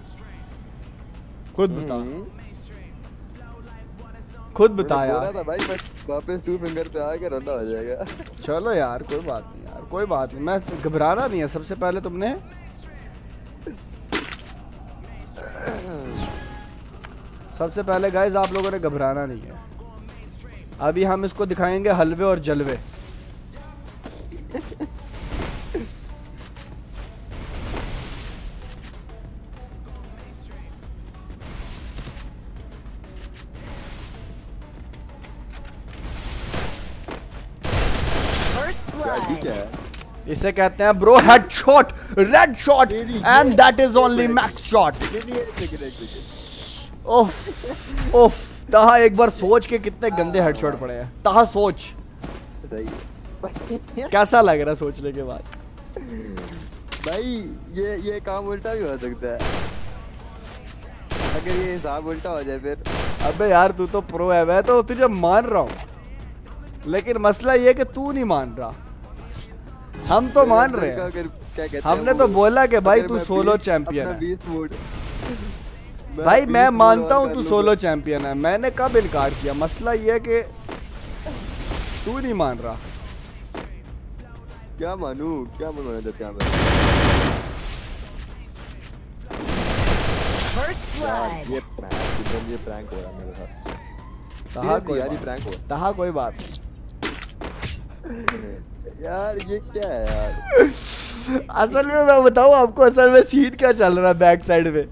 खुद बता खुद बता बोला यार। था भाई, मैं वापस टू फिंगर पे आके रोना हो जाएगा। चलो यार कोई बात नहीं यार, कोई बात नहीं, मैं घबराना नहीं है। सबसे पहले तुमने सबसे पहले गाइस आप लोगों ने घबराना नहीं है। अभी हम इसको दिखाएंगे हलवे और जलवे। First क्या ये blood. क्या है? इसे कहते हैं bro headshot, red shot and that is only max shot. ये नहीं है, एक सेकंड एक सेकंड। ओफ ओफ ताहा एक बार सोच के कितने गंदे हेडशॉट पड़े हैं। ताहा सोच सही है। कैसा लग रहा है सोचने के बाद। भाई ये ये काम उल्टा भी हो सकता है, अगर ये हिसाब उल्टा हो जाए फिर। अबे यार तू तो प्रो है, मैं तो तुझे मान रहा हूँ, लेकिन मसला ये कि तू नहीं मान रहा। हम तो मान रहे हैं, अगर क्या कहते हैं हमने वो- तो बोला कि भाई अगर तू मैं सोलो बीस- चैंपियन अपना है। बीस मोड भाई मैं बीस मोड मानता और हूँ कर तू लूंगा। सोलो चैंपियन है, मैंने कब इनकार किया। मसला ये है कि तू नहीं मान रहा। क्या मानूं, क्या मानूं जब क्या मैं First यार blood. ये प्रैंक एकदम ये प्रैंक हो रहा है मेरे साथ। ताहा Seriously कोई यार ये बात प्रैंक हो रहा ताहा कोई बात नहीं। है। यार ये क्या है यार? असल में मैं बताऊँ आपको, असल में सीन क्या चल रहा है बैक साइड में।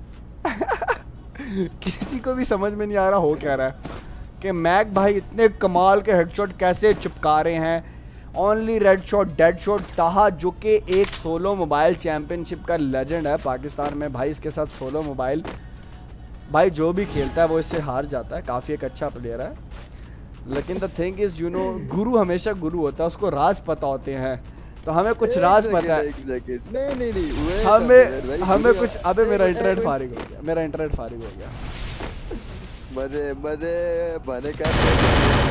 किसी को भी समझ में नहीं आ रहा हो क्या रहा है कि मैक भाई इतने कमाल के हेडशॉट कैसे चिपका रहे हैं। Only red shot dead shot Taha जो कि एक सोलो मोबाइल चैंपियनशिप का लेजेंड है पाकिस्तान में भाई। इसके साथ सोलो मोबाइल भाई जो भी खेलता है वो इससे हार जाता है। काफ़ी एक अच्छा प्लेयर है। लेकिन the thing is you know गुरु हमेशा गुरु होता है, उसको राज पता होते हैं, तो हमें कुछ राज पता है। नहीं नहीं नहीं हमें हमें कुछ। अबे मेरा इंटरनेट फारिग हो गया, मेरा इंटरनेट फारिग हो गया। मजे मजे बने का।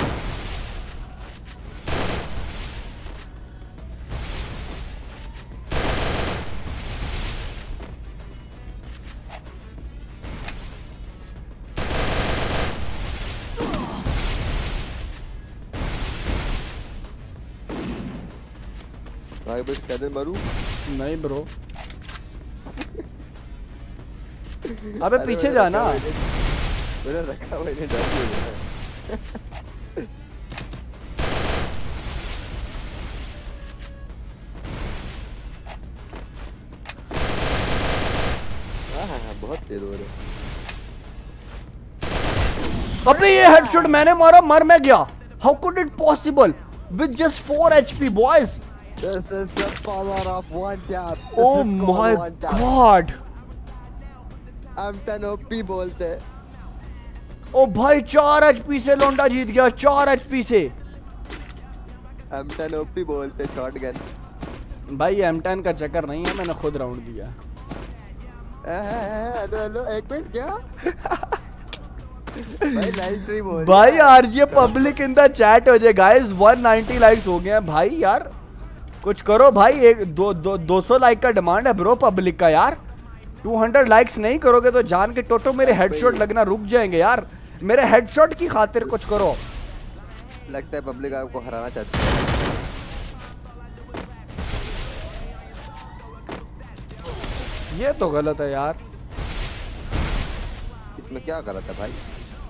आगे बस कैसे मारूं? नहीं ब्रो। अबे पीछे जाना। मैंने रखा हुआ इन्हें डर दिया। हाँ हाँ बहुत तेज हो रहे। अबे ये हेडशॉट मैंने मारा, मर मैं गया। How could it possible with just four HP boys? This is the power of one tap. This Oh is called my one tap. god. हम टेन ओपी बोलते। ओ भाई चार एचपी से लौंडा जीत गया, चार एचपी से। हम टेन ओपी बोलते शॉटगन। भाई एम टेन का चक्कर नहीं है, मैंने खुद राउंड दिया। हेलो हेलो एक मिनट क्या? भाई लाइव स्ट्रीम हो रही है। भाई यार ये पब्लिक इन द चैट हो जाए गाइस, वन नाइंटी लाइक्स हो गए हैं भाई। यार कुछ करो भाई, एक दो दो दो सौ लाइक का डिमांड है ब्रो पब्लिक का यार। टू हंड्रेड लाइक्स नहीं करोगे तो जान के टोटो मेरे हेडशॉट लगना रुक जाएंगे यार। मेरे हेडशॉट की खातिर कुछ करो। लगता है पब्लिक आपको हराना चाहती है। ये तो गलत है यार। इसमें क्या गलत है भाई?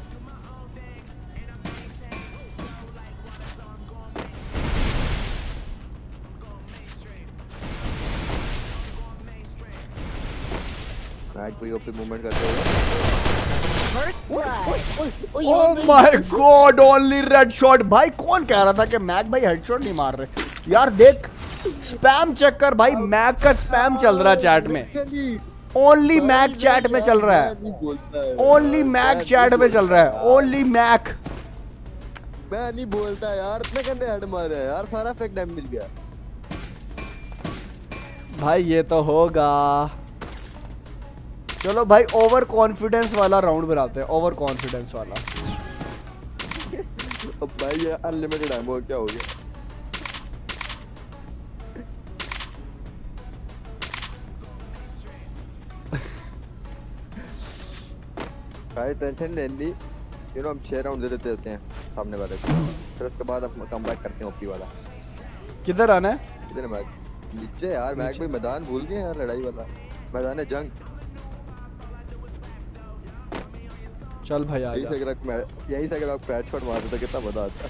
कोई ओपी मूवमेंट करते हुए। First blood. Oh my god, only red shot. भाई कौन कह रहा था कि मैक भाई हेडशॉट नहीं मार रहे? यार देख स्पैम चेक कर भाई, मैक का स्पैम चल रहा है चैट में। ओनली मैक चैट में चल रहा है, ओनली मैक चैट में चल रहा है, ओनली मैक। मैं नहीं बोलता यार, इतने गंदे हेड मारे हैं यार, सारा फेक डैमेज मिल गया। भाई ये तो होगा। चलो भाई ओवर कॉन्फिडेंस वाला राउंड बनाते हैं, ओवर कॉन्फिडेंस वाला। अब भाई ये अनलिमिटेड एमो क्या हो गया? भाई टेंशन लेनी, यू नो हम छह राउंड दे देते होते हैं सामने वाले को, फिर उसके बाद हम कम बैक करते हैं ओपी वाला। किधर आना है? किधर मैच? नीचे यार, मैच भाई मैदान भूल गए यार, लड़ाई वाला मैदान है, जंग। चल भाई आ जा। यही से अगर मैं यही से अगर आप पैड शॉट मारते तो कितना मजा आता।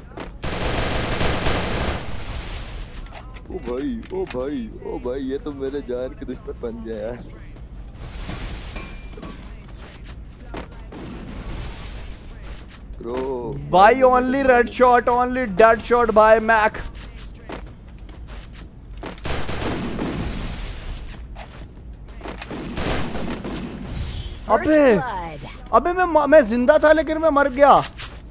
ओ भाई ओ भाई ओ भाई, ये तो मेरे जान के दुश्मन बन गया यार। ब्रो भाई only red shot, only dead shot by Mac. अबे अबे मैं मैं जिंदा था लेकिन मैं मर गया।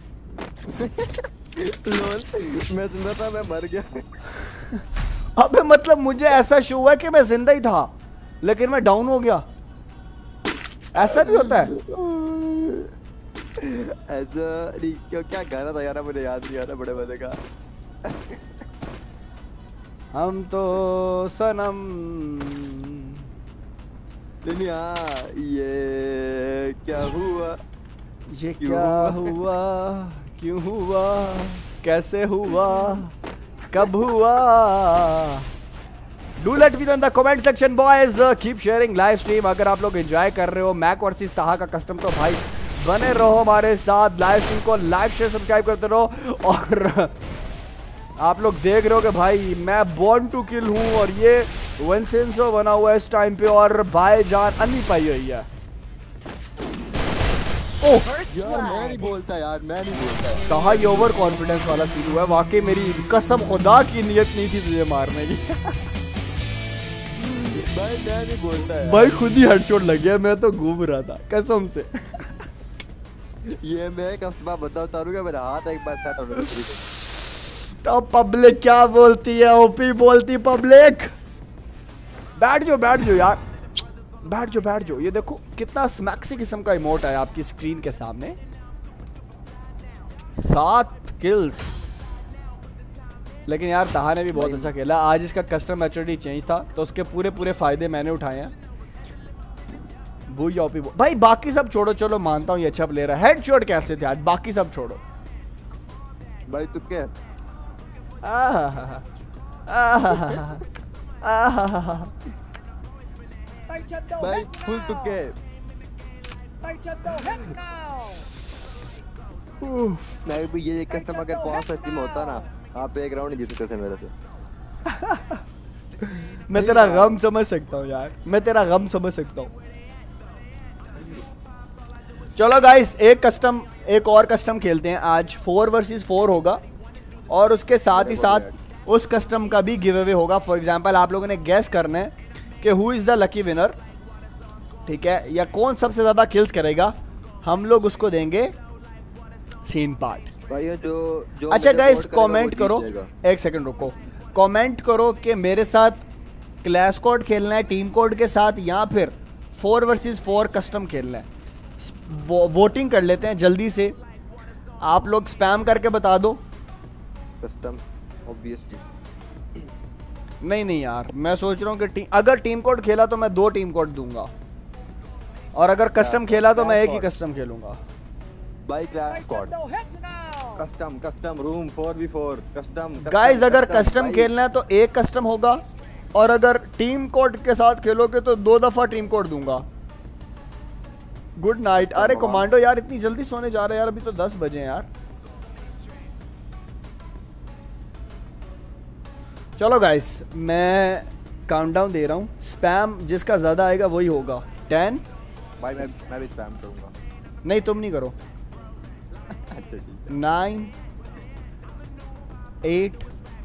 लोल, मैं जिंदा था मैं मर गया। अबे मतलब मुझे ऐसा शो हुआ कि मैं जिंदा ही था लेकिन मैं डाउन हो गया। ऐसा भी होता है? ऐसा नहीं, क्यों क्या गाना था यार, मुझे याद नहीं आ रहा बड़े मजे का। हम तो सनम दुनिया ये क्या हुआ, ये क्या हुआ, क्यों हुआ, कैसे हुआ, कब हुआ? Do let me know in the comment section boys, keep sharing live stream. अगर आप लोग एंजॉय कर रहे हो मैक वर्सेस ताहा का कस्टम तो भाई बने रहो हमारे साथ, लाइव स्ट्रीम को लाइक शेयर सब्सक्राइब करते रहो। और आप लोग देख रहे हो कि भाई मैं बॉर्न टू किल हूँ और ये विंसेंजो बना हुआ है इस टाइम पे और भाईजान अन्नी पाई हुई है। ओह यार मैं नहीं बोलता यार, मैं नहीं बोलता। ताहा ये ओवर कॉन्फिडेंस वाला सीन हुआ है। वाकई मेरी कसम खुदा की नियत नहीं थी तुझे मारने की। भाई मैं नहीं बोलता यार। भाई खुद ही हेडशॉट लग गया, मैं तो घूम रहा था कसम से। ये मैं एक हफ्ते बाद बता उतारूंगा, मेरा हाथ एक बार सेट होने दो। तो पब्लिक क्या बोलती है? ओपी बोलती पब्लिक। बैठ जाओ बैठ जाओ यार, बैठ जाओ बैठ जाओ। ये देखो कितना स्मैक्सी किस्म का इमोट है आपकी स्क्रीन के सामने। सात किल्स, लेकिन यार ताहा ने भी बहुत अच्छा खेला आज। इसका कस्टम मैच्योरिटी चेंज था तो उसके पूरे पूरे फायदे मैंने उठाए हैं। ओपी भाई बाकी सब छोड़ो, चलो मानता हूँ ये अच्छा प्लेयर है। हेडशॉट कैसे थे आज, बाकी सब छोड़ो भाई। तू क्या भाई फुल तू क्या मैं भी ये कस्टम अगर पांच सौ टीम होता ना, आप एक राउंड जीत सकते थे मेरे से। मैं तेरा गम समझ सकता हूँ यार, मैं तेरा गम समझ सकता हूँ। चलो गाइस एक कस्टम, एक और कस्टम खेलते हैं आज। फोर वर्सेस फोर होगा और उसके साथ ही साथ उस कस्टम का भी गिव अवे होगा। फॉर एग्जांपल आप लोगों ने गैस करना है कि who is the lucky winner, ठीक है, या कौन सबसे ज्यादा किल्स करेगा। हम लोग उसको देंगे सीन पार्ट। भाई जो जो अच्छा गाइस कमेंट करो, एक सेकंड रुको, कमेंट करो कि मेरे साथ क्लैश कोड खेलना है टीम कोड के साथ, या फिर फोर वर्सेस फोर कस्टम खेलना है। वो, वोटिंग कर लेते हैं जल्दी से, आप लोग स्पैम करके बता दो। कस्टम ऑब्वियसली नहीं नहीं यार, मैं सोच रहा हूँ कि टी, अगर टीम कोड खेला तो मैं दो टीम कोड दूंगा, और अगर कस्टम खेला तो मैं एक ही कस्टम खेलूंगा। भाई clash code custom custom room four V four custom. Guys अगर कस्टम खेलना है तो एक कस्टम होगा, और अगर टीम कोड के साथ खेलोगे तो दो दफा टीम कोड दूंगा। Good night. अरे कमांडो यार इतनी जल्दी सोने जा रहे हैं यार, अभी तो दस बजे यार। चलो गाइस मैं काउंटडाउन दे रहा हूँ, स्पैम जिसका ज्यादा आएगा वही होगा। टेन। भाई मैं मैं भी स्पैम करूंगा। नहीं तुम नहीं करो। Nine, eight,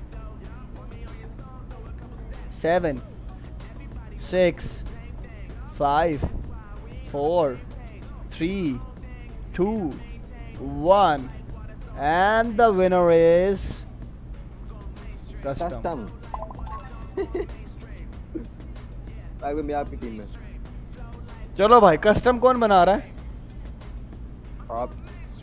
seven, six, five, four, three, two, one, and the winner is custom. Custom भाई मैं आपकी टीम में। चलो भाई कस्टम कौन बना रहा है? आप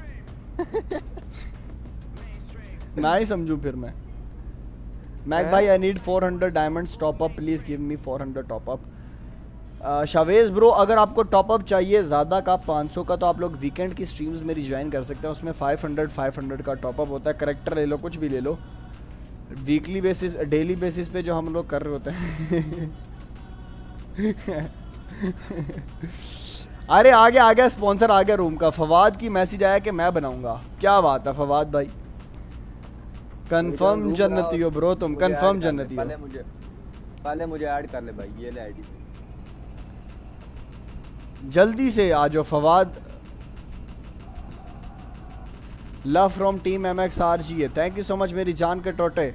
ना ही समझू फिर मैं। मैक भाई I need four hundred diamonds top up, please give me four hundred top up. Shavez bro अगर आपको टॉप अप चाहिए ज़्यादा का पाँच सौ का, तो आप लोग वीकेंड की स्ट्रीम्स मेरी ज्वाइन कर सकते हैं। उसमें फाइव हंड्रेड फाइव हंड्रेड का टॉप अप होता है। करेक्टर ले लो, कुछ भी ले लो। वीकली बेसिस, डेली बेसिस पे जो हम लोग कर रहे होते हैं। अरे आ गया आ गया स्पॉन्सर आ गया रूम का। फवाद की मैसेज आया कि मैं बनाऊंगा। क्या बात है फवाद भाई, कंफर्म जन्नती हो ब्रो तुम, कंफर्म जन्नती हो। पहले मुझे पहले मुझे ऐड कर ले भाई, ये ले आईडी जल्दी से आ जाओ Fawad. Love from team M X R G है, थैंक यू सो मच मेरी जान के टोटे।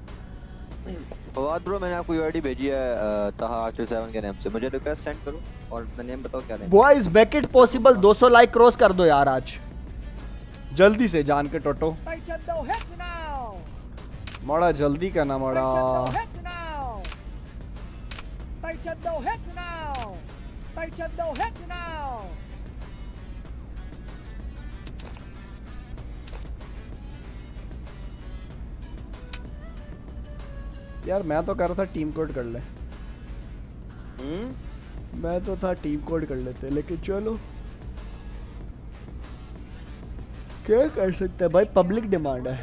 फवाद ब्रो मैंने आपको ये आईडी भेजी है ताहा आठ सेवन के नाम से, मुझे रिक्वेस्ट सेंड करो और अपना नेम बताओ क्या name. Boys make it possible, दो सौ लाइक क्रॉस कर दो यार आज जल्दी से जान के टोटो। मड़ा जल्दी करना मड़ा। यार मैं तो कर रहा था टीम कोड कर ले। हम्म मैं तो था टीम कोड कर लेते, लेकिन चलो क्या कर सकते हैं भाई, पब्लिक डिमांड है।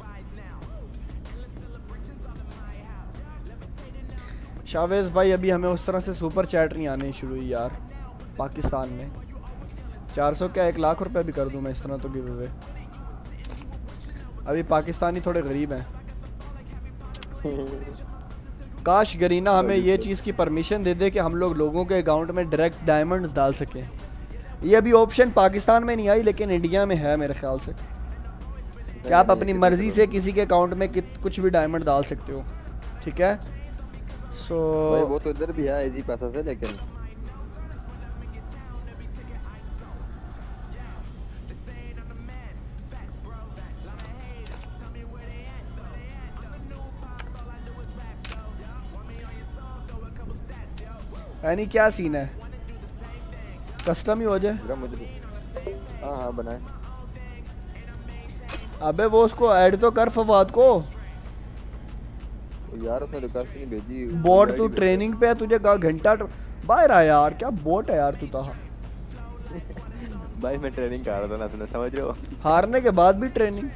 शावेज भाई अभी हमें उस तरह से सुपर चैट नहीं आने शुरू हुई यार पाकिस्तान में। चार सौ क्या एक लाख रुपए भी कर दूं मैं इस तरह तो गिव अवे। अभी पाकिस्तानी थोड़े गरीब हैं। काश गरीना हमें ये चीज़ की परमिशन दे दे कि हम लोग लोगों के अकाउंट में डायरेक्ट डायमंड्स डाल सकें। ये अभी ऑप्शन पाकिस्तान में नहीं आई लेकिन इंडिया में है मेरे ख्याल से, कि आप अपनी मर्जी से किसी के अकाउंट में कुछ भी डायमंड डाल सकते हो। ठीक है सो भाई वो तो इधर भी है इजी पैसा से, लेकिन यानी क्या सीन है, कस्टम ही हो जाए। ब्रो मुझे हाँ हाँ बनाए। अबे वो उसको ऐड तो कर फवाद को। तो यार उसने रिक्वेस्ट नहीं भेजी। बोट तू ट्रेनिंग पे है, तुझे कहा घंटा बाहर आ यार, क्या बोट है यार तू तो। भाई मैं ट्रेनिंग कर रहा था ना, तुमने समझ रहे हो। हारने के बाद भी ट्रेनिंग।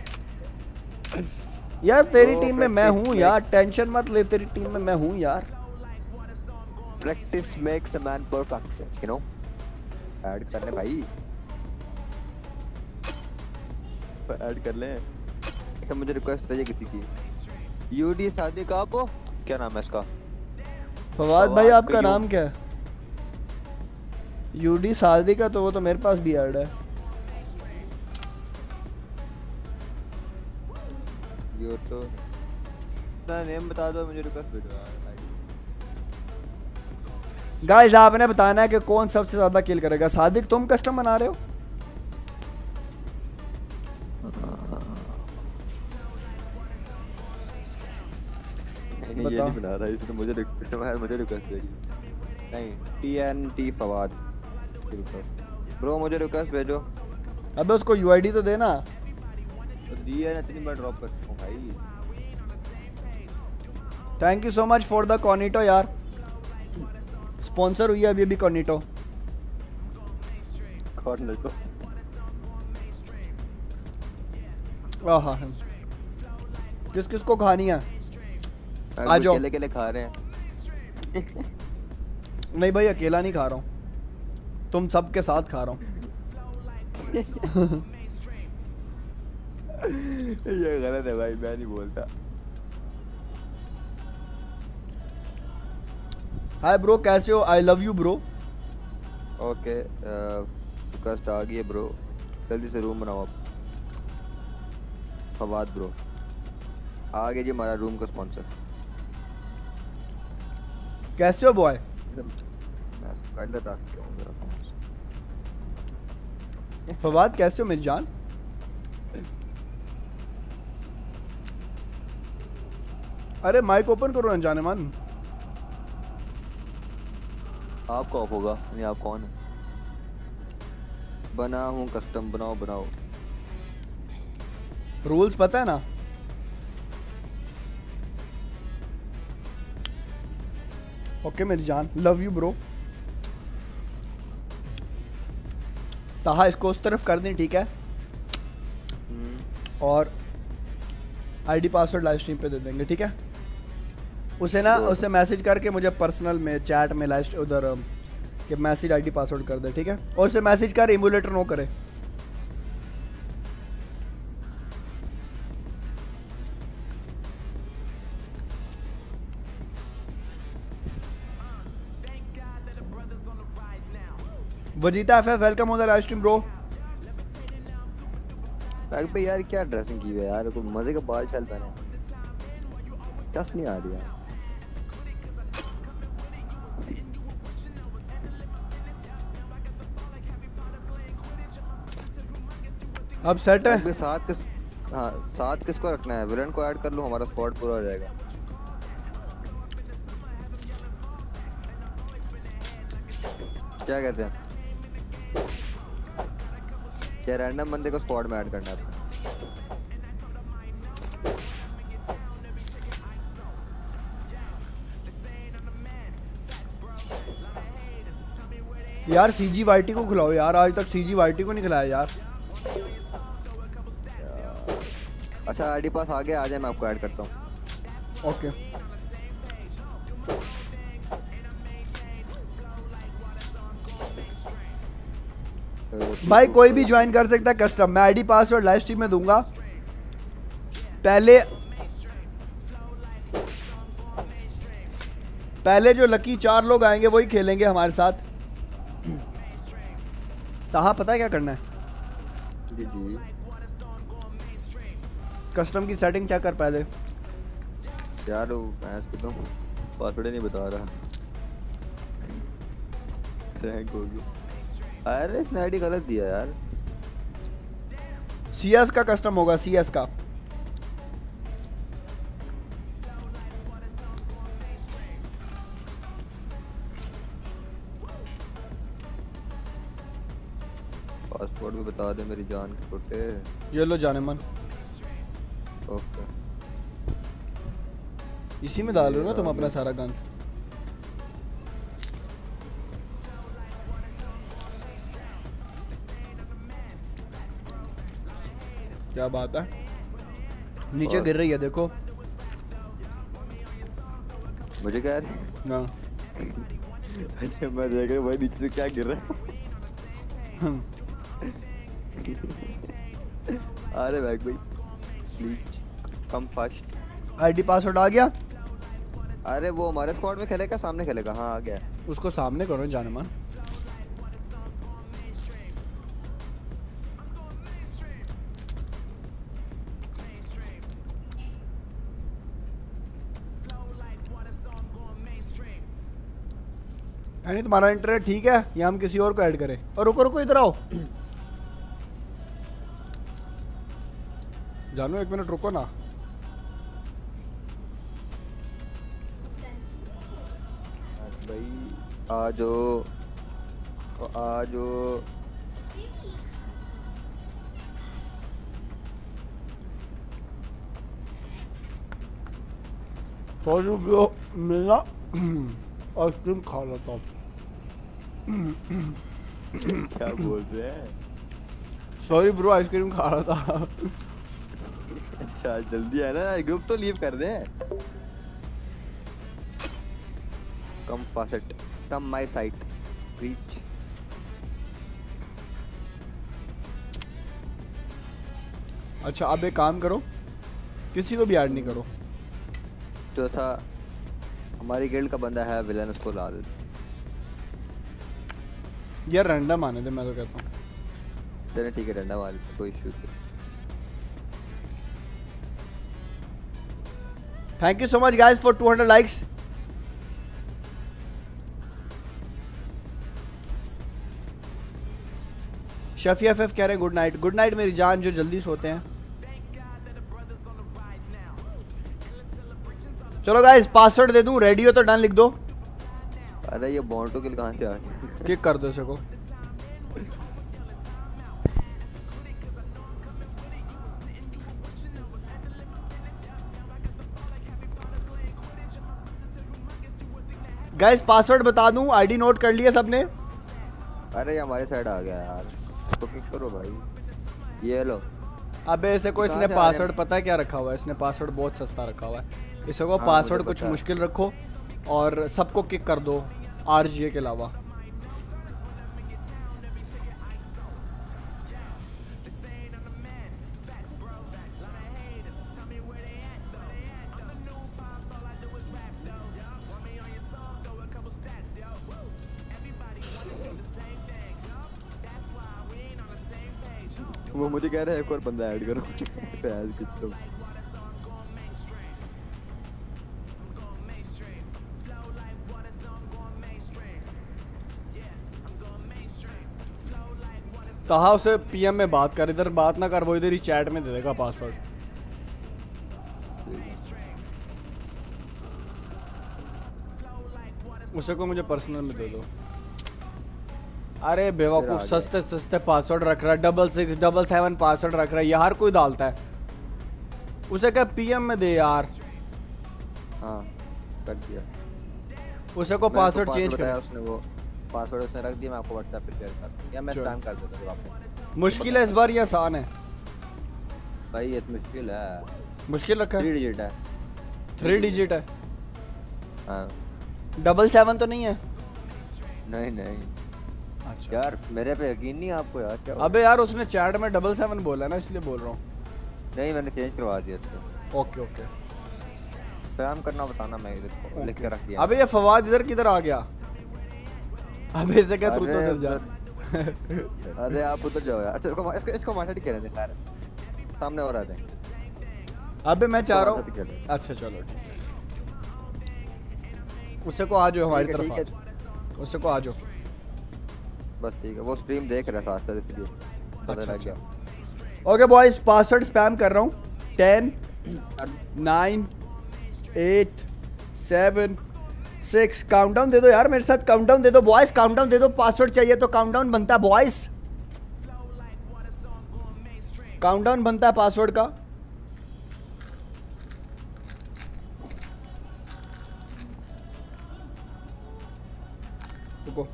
यार तेरी तो टीम में मैं हूँ practice यार, टेंशन मत ले, तेरी टीम में मैं हूँ यार। Practice makes a man perfect, you know. Add कर ले भाई, ऐड कर ले। अच्छा मुझे रिक्वेस्ट भेजिए किसी की। यूडी शादी का को क्या नाम है इसका? फवाद भाई फवाद आपका कयूम। नाम क्या है? यूडी सादी का तो वो तो मेरे पास भी ऐड है। यो तो ना नेम बता दो, मुझे रिक्वेस्ट भेजो यार। गाइस आपने बताना है कि कौन सबसे ज्यादा किल करेगा। सादिक तुम कस्टम बना रहे हो? नहीं ये नहीं बना रहा, इसे तो मुझे रिक्वेस्ट मुझे रिक्वेस्ट भेजी। नहीं टीएनटी फवाद ब्रो मुझे रिक्वेस्ट भेजो। अबे उसको यूआईडी तो देना। तो दी है ना, इतनी बार ड्रॉप करता हूं भाई। Thank you so much for the Cornetto यार, स्पॉन्सर हुई है अभी अभी कॉर्निटो। कौन ले तो आहा किस किस को खानी है? आ जाओ। अकेले अकेले खा रहे हैं। नहीं भाई अकेला नहीं खा रहा हूँ, तुम सबके साथ खा रहा हूँ। ये गलत है भाई, मैं नहीं बोलता। हाय ब्रो कैसे हो? I love you bro. Okay request आ गई है ब्रो, जल्दी से रूम बनाओ आप। फवाद ब्रो आ गया जी हमारा रूम का स्पॉन्सर। कैसे हो बॉय? मैं इधर रख के आऊं जरा। फवाद कैसे हो मेरी जान? अरे माइक ओपन करो ना जाने मन। आपका ऑफ होगा नहीं, आप कौन है? बना हूँ कस्टम, बनाओ बनाओ। रूल्स पता है ना? ओके मेरी जान, लव यू ब्रो। ताहा इसको उस तरफ कर दें, ठीक है? और आईडी पासवर्ड लाइव स्ट्रीम पे दे देंगे, ठीक है? उसे ना उसे मैसेज करके मुझे पर्सनल में चैट में लाइव उधर कि मैसेज आईडी पासवर्ड कर दे, ठीक है? और उसे मैसेज कर इमुलेटर नो करे। Vegeta FF welcome on the live stream bro. भाई यार क्या ड्रेसिंग की हुई है यार, कोई मजे का बाल चल पहने, चस नहीं आ रही है। अब सेट है। अब साथ किस हाँ साथ किसको रखना है? विलन को ऐड कर लो, हमारा स्क्वाड पूरा हो जाएगा। क्या कहते हैं? क्या रैंडम बंदे को स्क्वाड में ऐड करना है? यार सीजीवाईटी को खिलाओ यार, आज तक सीजीवाईटी को नहीं खिलाया यार। अच्छा आईडी पास आ गया, आ जाए मैं आपको ऐड करता हूँ। ओके भाई कोई भी ज्वाइन कर सकता है कस्टम। मैं आईडी पासवर्ड लाइव स्ट्रीम में दूंगा। पहले पहले जो लकी चार लोग आएंगे वही खेलेंगे हमारे साथ। ताहा पता है क्या करना है? जी जी कस्टम की सेटिंग चेक कर पहले। यार वो मैं इसको तो पासवर्ड नहीं बता रहा। रैंक हो गया। अरे इसने आईडी गलत दिया यार। सीएस का कस्टम होगा, सीएस का। बता दे मेरी जान के छोटे। ये लो जाने मन, ओके इसी में डाल रहे हो ना तुम अपना सारा गन। क्या बात है, नीचे गिर रही है देखो। मुझे क्या है? हाँ अच्छा मैं देख रहा भाई नीचे से क्या गिर रहा है। अरे बैग भाई please come fast. ID password आ गया? अरे वो हमारे स्क्वाड में खेलेगा सामने खेलेगा? हाँ आ गया। उसको सामने करो जाने मन। यानी तुम्हारा इंटरनेट ठीक है या हम किसी और को ऐड करें? और रुको रुको इधर आओ। जानो एक मिनट रुको ना। भाई आ जाओ आ जाओ। सॉरी ब्रो मिलना आइसक्रीम खा लेता हूँ। क्या बोल रहे हैं? सॉरी ब्रो आइसक्रीम खा रहा था। अच्छा जल्दी है ना, ग्रुप तो लीव कर दे। Come fast come my site reach. अच्छा अब एक काम करो, किसी को भी ऐड नहीं करो। चौथा हमारी गिल्ड का बंदा है विलन, उसको ला दे। यार रैंडम आने दे, मैं तो कहता हूँ। चलो ठीक है रैंडम वाली कोई इशू नहीं। Thank you so much guys for two hundred likes. Shafi F F कह रहे हैं गुड नाइट। गुड नाइट मेरी जान जो जल्दी सोते हैं। चलो गाइस पासवर्ड दे दूं, रेडी हो तो डन लिख दो। अरे ये बॉन्ड टू किल कहां से आ गया? किक कर दो इसको। गाइस पासवर्ड बता दूं, आईडी नोट कर लिया सबने? अरे ये हमारे साइड आ गया यार, तो किक करो भाई। ये लो। अबे इसे को इसने पासवर्ड पता है क्या रखा हुआ है? इसने पासवर्ड बहुत सस्ता रखा हुआ है। इसे को पासवर्ड कुछ मुश्किल रखो और सबको किक कर दो आरजीए के अलावा। वो मुझे कह रहा है एक और बंदा ऐड करो। फैज कितना कहा उसे पीएम में बात कर, इधर बात ना कर, वो इधर ही चैट में दे देगा पासवर्ड। उसे को मुझे पर्सनल में दे दो। अरे बेवकूफ सस्ते सस्ते पासवर्ड रख रहा है, double six double seven password रख रहा है, ये हर कोई डालता है। उसे क्या पीएम में दे यार। हाँ कर दिया। उसे को पासवर्ड चेंज कर। उसने वो पासवर्ड उसने रख दिया, मैं आपको व्हाट्सएप पे शेयर कर दूं या मैं स्पैम कर दूंगा जब आपको। मुश्किल है इस बार या आसान है? भाई ये तो मुश्किल है। मुश्किल रखा है? थ्री डिजिट है। थ्री डिजिट है? हाँ। डबल सेवन तो नहीं है? नहीं नहीं। अच्छा यार मेरे पे यकीन नहीं आपको यार? क्या अबे यार उसने चैट में डबल सेवन बोला ना, इसलिए बोल रहा हूँ। नहीं मैंने चेंज करवा दिया इसको। ओके ओके स्पैम करना बताना, मैं इधर लिख के रख दिया। अबे ये फवाद इधर किधर आ गया? अबे इसे क्या तू तो उधर जा। अरे आप उधर जाओ यार। अच्छा इसको इसको इसको मार्केट कह रहे थे यार, सामने और आ जाए। अबे मैं चाह रहा हूँ। अच्छा चलो ठीक। उससे को आ जाओ हमारी तरफ। उससे को आ जाओ बस ठीक है। वो स्ट्रीम देख रहा है साथ साथ इसलिए पता लग गया। ओके बॉयज पासवर्ड स्पैम कर रहा हूँ। Ten nine eight seven six countdown दे दो यार मेरे साथ, काउंटडाउन दे दो बॉयज, काउंटडाउन दे दो। पासवर्ड चाहिए तो काउंटडाउन बनता है बॉयज। काउंटडाउन बनता है पासवर्ड का। रुको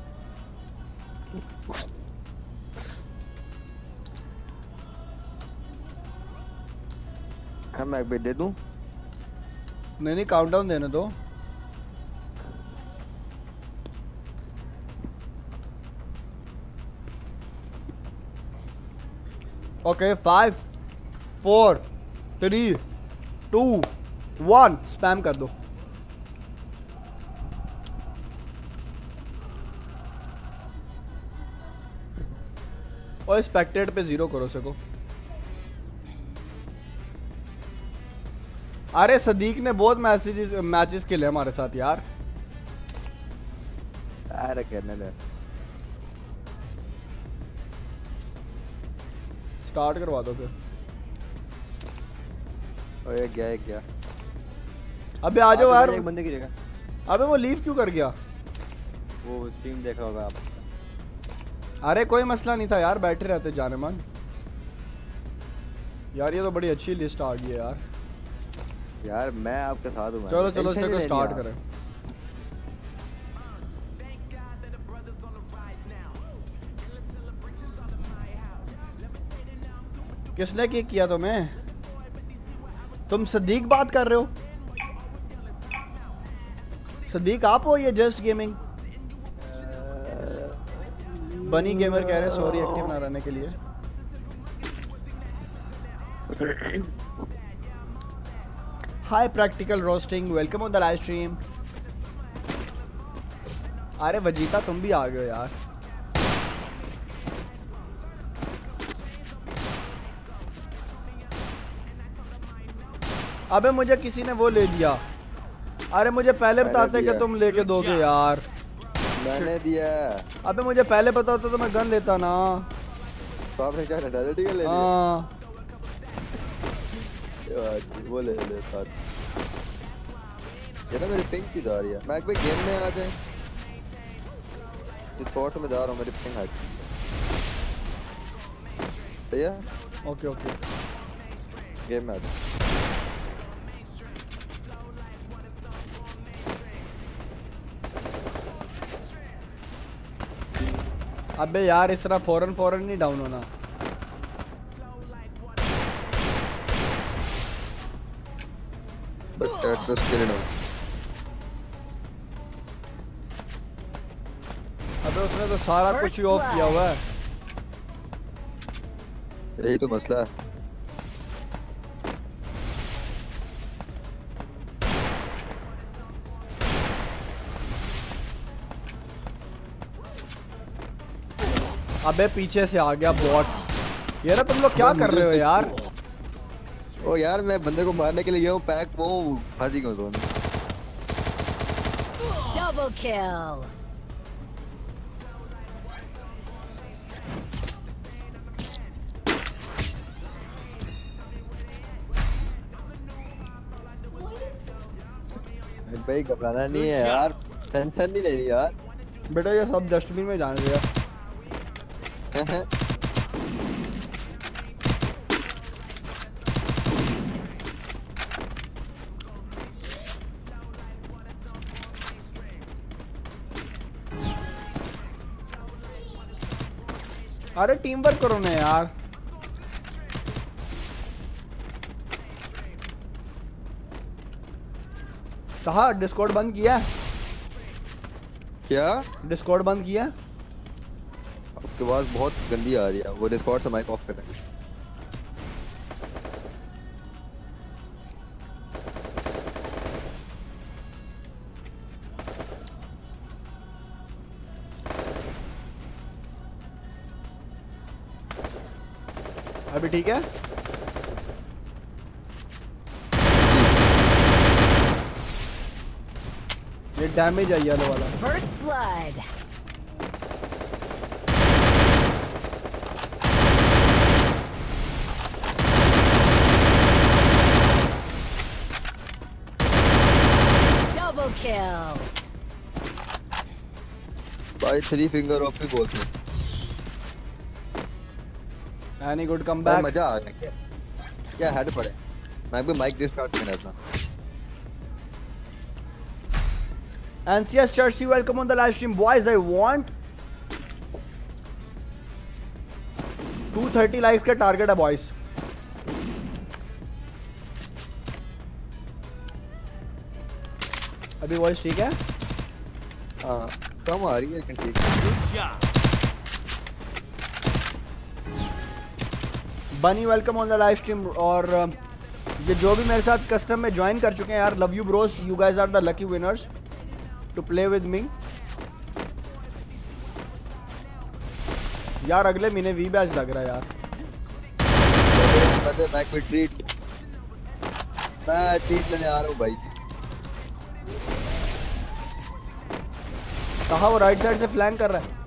हम मैं भी दे दूं? नहीं नहीं काउंटडाउन देने दो। Okay five four three two one spam कर दो। और स्पेक्टेट पे जीरो करो सको। अरे सदीक ने बहुत मैसेजेस मैचेस खेले हमारे साथ यार। अरे करने दे। स्टार्ट करवा दो फिर। ओए गया एक गया। अबे आ जाओ यार। एक बंदे की जगह। अबे वो लीव क्यों कर गया? वो स्ट्रीम देखा होगा आप। अरे कोई मसला नहीं था यार, बैठे रहते जाने मन। यार ये तो बड़ी अच्छी लिस्ट आ गई है यार। यार मैं आपके साथ हूँ। चलो चलो इससे को स्टार्ट करें। किसने किक किया तुम्हें? तुम सदीक बात कर रहे हो? सदीक आप हो? ये जस्ट गेमिंग बनी गेमर कह रहे सॉरी एक्टिव ना रहने के लिए। Hi practical roasting welcome on the live stream. अरे वजीता तुम भी आ गए हो यार। अबे मुझे किसी ने वो ले लिया। अरे मुझे पहले बताते कि तुम लेके दोगे यार। मैंने दिया। अबे मुझे पहले पता होता तो मैं गन लेता ना। तो आपने क्या डायरेक्ट ले लिया? हाँ वो ले ले साथ। ये ना मेरी पिंक की जा रही है। मैं एक बार गेम में आ जाए। इस स्पॉट में जा रहा हूँ, मेरी पिंक है। सही है? ओके ओके गेम में आ जाए। अबे यार इस तरह फौरन फौरन नहीं डाउन होना। बस ट्रस्ट के लिए डाउन। अबे उसने तो सारा कुछ ही ऑफ किया हुआ है। यही तो मसला है। अबे पीछे से आ गया बॉट। यार तुम लोग क्या कर रहे हो यार? ओ यार मैं बंदे को मारने के लिए गया हूँ, पैक वो फाजी क्यों दोनों। Double kill. भाई घबराना नहीं है यार, टेंशन नहीं लेनी यार। बेटा ये सब डस्टबिन में जाने दिया। अरे टीम वर्क करो ना यार। कहा डिस्कॉर्ड बंद किया? क्या डिस्कॉर्ड बंद किया? आपकी आवाज बहुत गंदी आ रही है। वो डिस्कॉर्ड से माइक ऑफ कर देंगे। अभी ठीक है? ये डैमेज आई येलो वाला। First blood. Double kill. भाई थ्री फिंगर ऑफ भी बोलते हैं। एनी गुड कम भाई बैक। मजा आ गया। क्या हेड पड़े। मैं भी माइक डिस्टार्ट करना था। N C S Churchy, welcome on the live stream. Boys, I want two thirty likes का टारगेट है बॉयज। अभी वॉइस ठीक है? हाँ कम आ रही है लेकिन ठीक है। Bunny welcome on the live stream. और ये जो भी मेरे साथ कस्टम में ज्वाइन कर चुके हैं यार, love you bros, you guys are the lucky winners to play with me. यार अगले महीने वी बैच लग रहा है यार। मैं कोई ट्रीट मैं ट्रीट लेने आ रहा हूँ भाई। कहाँ वो राइट साइड से फ्लैंक कर रहा है?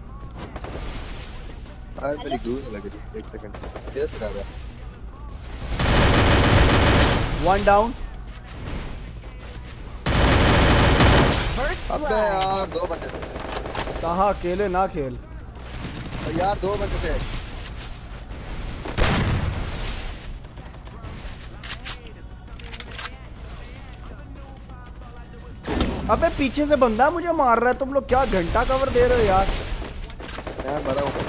आज मेरी ग्लू लग रही है। एक सेकंड तेज कर रहा है। One down. First अबे blood. यार दो बंदे कहाँ अकेले ना खेल। थे। यार दो बंदे थे। अबे पीछे से बंदा मुझे मार रहा है, तुम लोग क्या घंटा कवर दे रहे हो यार। मैं मरा हूँ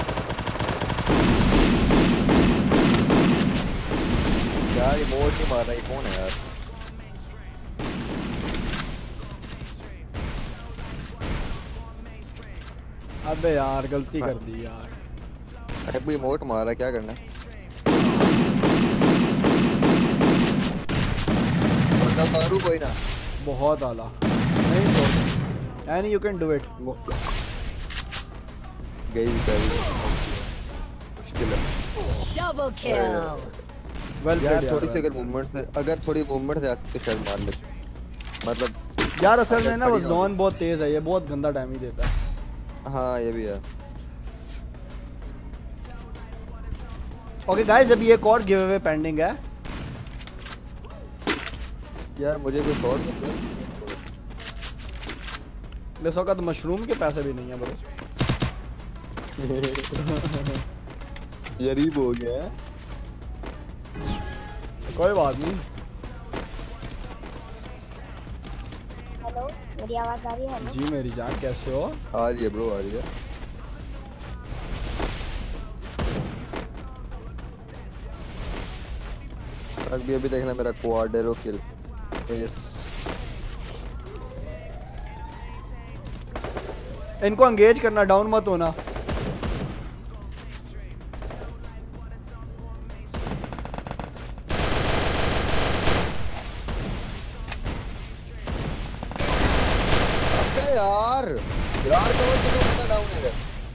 यार। ये मोड नहीं मार रहा। ये कौन है यार? अबे यार गलती कर दी यार। अरे कोई मोड मार रहा है, क्या करना है? बंदा मारू कोई ना। बहुत आला। नहीं छोड़। Any you can do it. गई बेचारी। मुश्किल है Double kill. वेल यार। थोड़ी सी अगर मूवमेंट से अगर थोड़ी मूवमेंट से आती तो शायद मार लेते। मतलब यार असल में ना वो जोन बहुत तेज है, ये बहुत गंदा डैमेज देता है। हाँ ये भी है। ओके गाइस, अभी एक और गिव अवे पेंडिंग है। यार मुझे कोई शॉट नहीं है। इस वक्त मशरूम के पैसे भी नहीं है ब्रो। गरीब हो गया है। कोई बात नहीं। हेलो, मेरी आवाज आ रही है? हेलो जी मेरी जान, कैसे हो? आ रही है ब्रो, आ रही है। अभी अभी देखना मेरा क्वाड्रेलो किल। इनको एंगेज करना, डाउन मत होना। यार यार तो वो कितना डाउन है।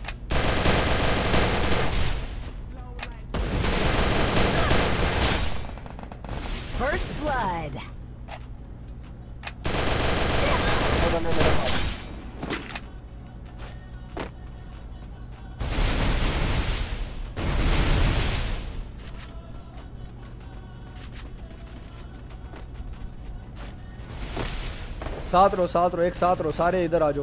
First blood. वो बंदे मेरे पास। साथ रहो साथ रहो, एक साथ रहो, सारे इधर आ जाओ।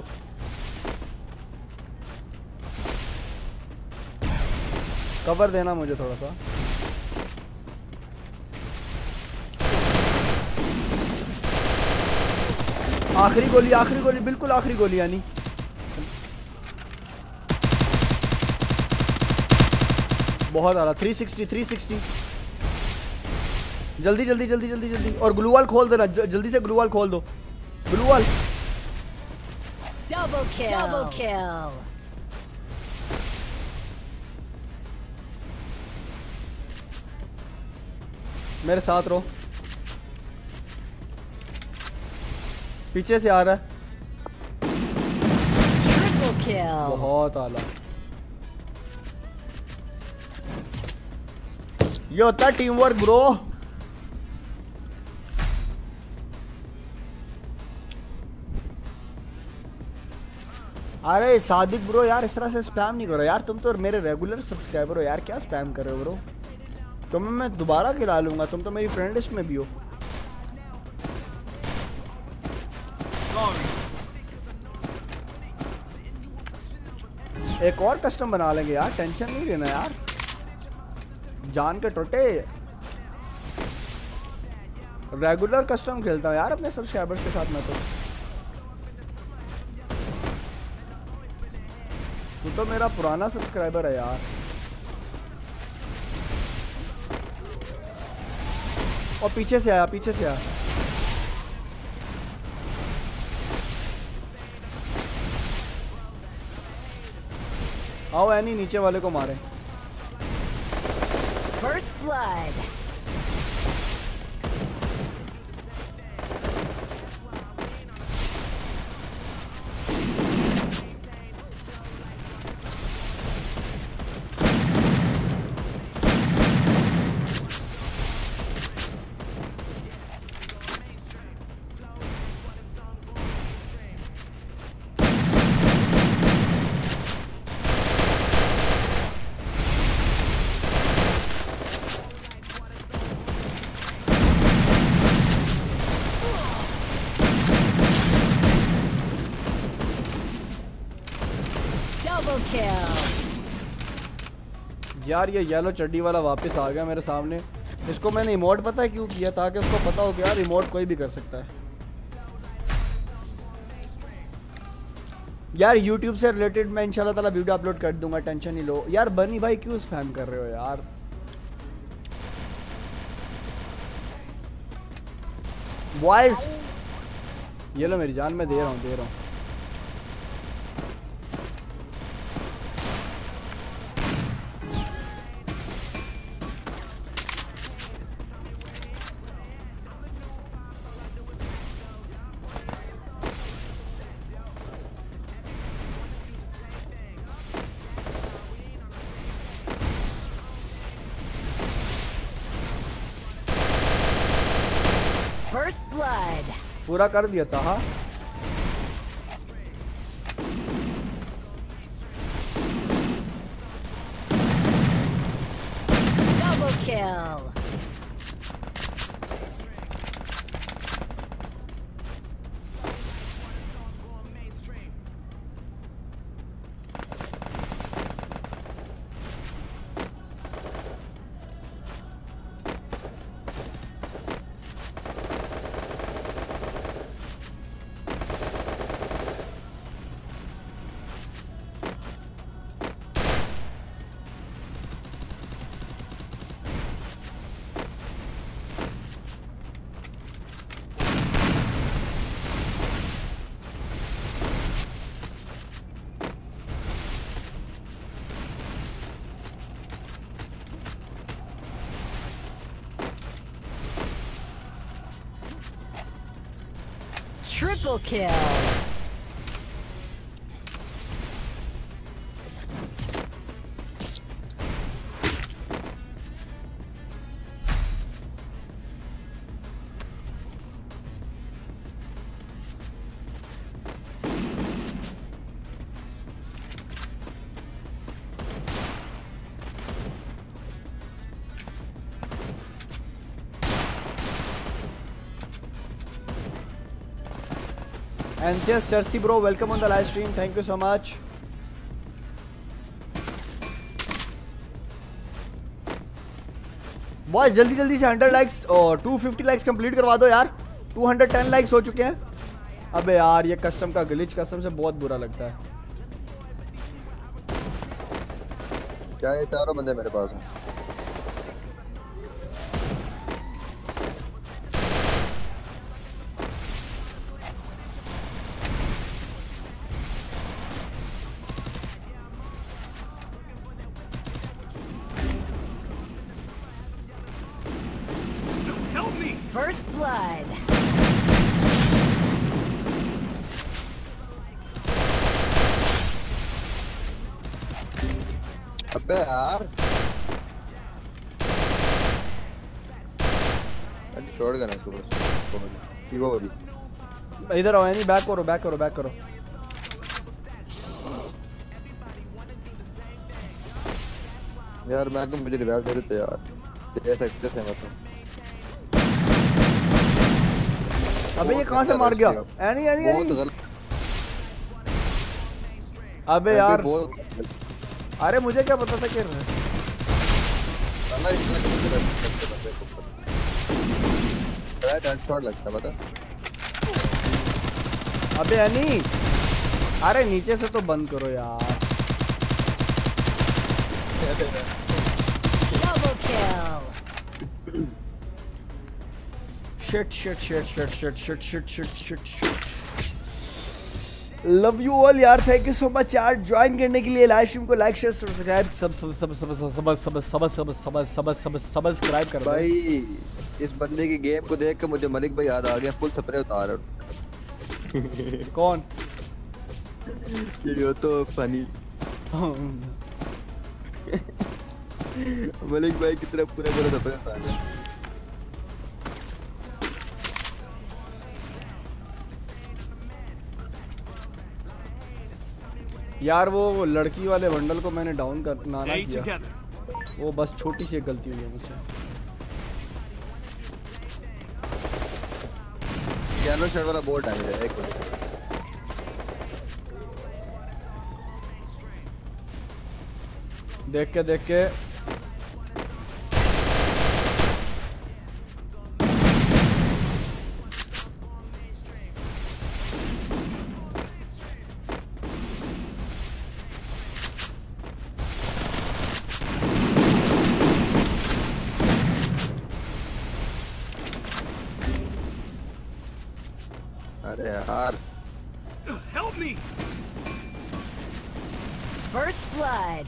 कवर देना मुझे थोड़ा सा। आखिरी गोली, आखिरी गोली, बिल्कुल आखिरी गोली यानी। बहुत आ रहा। Three sixty three sixty. जल्दी जल्दी जल्दी जल्दी जल्दी। और ग्लूवाल खोल देना, जल्दी से ग्लूवाल खोल दो। ग्लूवाल। Double kill. Double kill. मेरे साथ रहो। पीछे से आ रहा है। Triple kill. बहुत आला। ये होता है टीम वर्क ब्रो। अरे सादिक ब्रो यार, इस तरह से स्पैम नहीं करो यार। तुम तो मेरे रेगुलर सब्सक्राइबर हो यार, क्या स्पैम कर रहे हो ब्रो? तुम्हें मैं दोबारा खिला लूंगा, तुम तो मेरी फ्रेंड लिस्ट में भी हो। एक और कस्टम बना लेंगे यार, टेंशन नहीं लेना यार। जान के टोटे। रेगुलर कस्टम खेलता हूँ यार अपने सब्सक्राइबर्स के साथ मैं तो। तू तो मेरा पुराना सब्सक्राइबर है यार। और पीछे से आया, पीछे से आया। आओ एनी नीचे वाले को मारे। First blood. यार ये येलो चड्डी वाला वापस आ गया मेरे सामने। इसको मैंने इमोट पता है क्यों किया, ताकि उसको पता हो कि यार इमोट कोई भी कर सकता है। यार YouTube से रिलेटेड मैं इंशाल्लाह ताला वीडियो अपलोड कर दूंगा, टेंशन नहीं लो। यार बनी भाई क्यों स्पैम कर रहे हो यार। वॉइस ये लो मेरी जान, मैं दे रहा हूँ दे रहा हूँ। First blood. पूरा कर दिया था। हाँ Double kill. Triple kill. Anxious Chelsea bro, welcome on the live stream. Thank you so much. Boys जल्दी जल्दी से हंड्रेड लाइक्स और टू फिफ्टी लाइक्स कंप्लीट करवा दो यार। टू हंड्रेड टेन लाइक्स हो चुके हैं। अबे यार ये कस्टम का ग्लिच कसम से बहुत बुरा लगता है। क्या ये चारों बंदे मेरे पास हैं। First blood. अबे यार छोड़ गया ना तू बस वो भी इधर आओ नहीं, बैक करो बैक करो बैक करो। यार मैं तो मुझे रिवाइव दे देते यार, दे सकते थे मतलब। अबे ये कहां से मार गया? एनी एनी एनी अबे यार अरे मुझे क्या पता था कि अल्लाह इतना कैसे लगता बंदे को पता है शॉट लगता पता। अबे अनी अरे नीचे से तो बंद करो यार। Double kill. Shit shit shit shit shit shit shit shit shit shit love you all यार, थैंक यू सो मच यार ज्वाइन करने के लिए। लाइव स्ट्रीम को लाइक शेयर सब्सक्राइब सब सब सब सब सब सब सब सब सब सब सब सब्सक्राइब कर भाई। इस बंदे की गेम को देख के मुझे मलिक भाई याद आ गया, फुल स्प्रे उतार रहा। कौन ये तो फनी मलिक भाई की तरफ पूरे पूरे स्प्रे उतार रहा। यार वो लड़की वाले बंडल को मैंने डाउन कर ना ना Stay किया, together. वो बस छोटी सी एक गलती हुई है मुझसे। येलो शर्ट वाला बहुत डैमेज है। एक मिनट देख के देख के अरे यार Help me! First blood.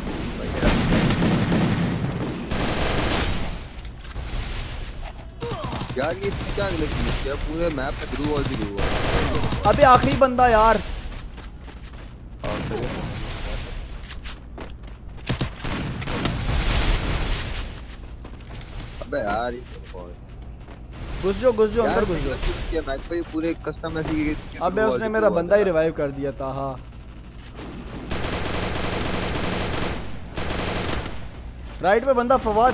यार ये क्या लगी क्या पूरे मैप पे ग्रू वॉल ग्रू वॉल। अबे आखिरी बंदा यार। अबे यार ये घुस जाओ घुस जाओ अंदर घुस जाओ। ये मैच पे पूरे कस्टम ऐसी अबे उसने मेरा बंदा ही रिवाइव कर दिया था। हाँ राइट पे बंदा फवाद।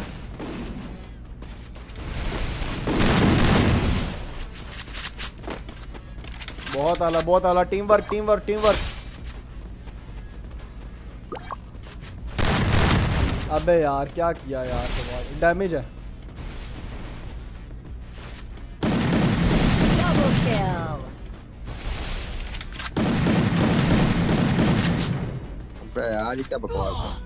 बहुत आला बहुत आला team work team work team work. अबे यार क्या किया यार फवाद, डैमेज है। Double kill. अबे यार ये क्या बकवास है।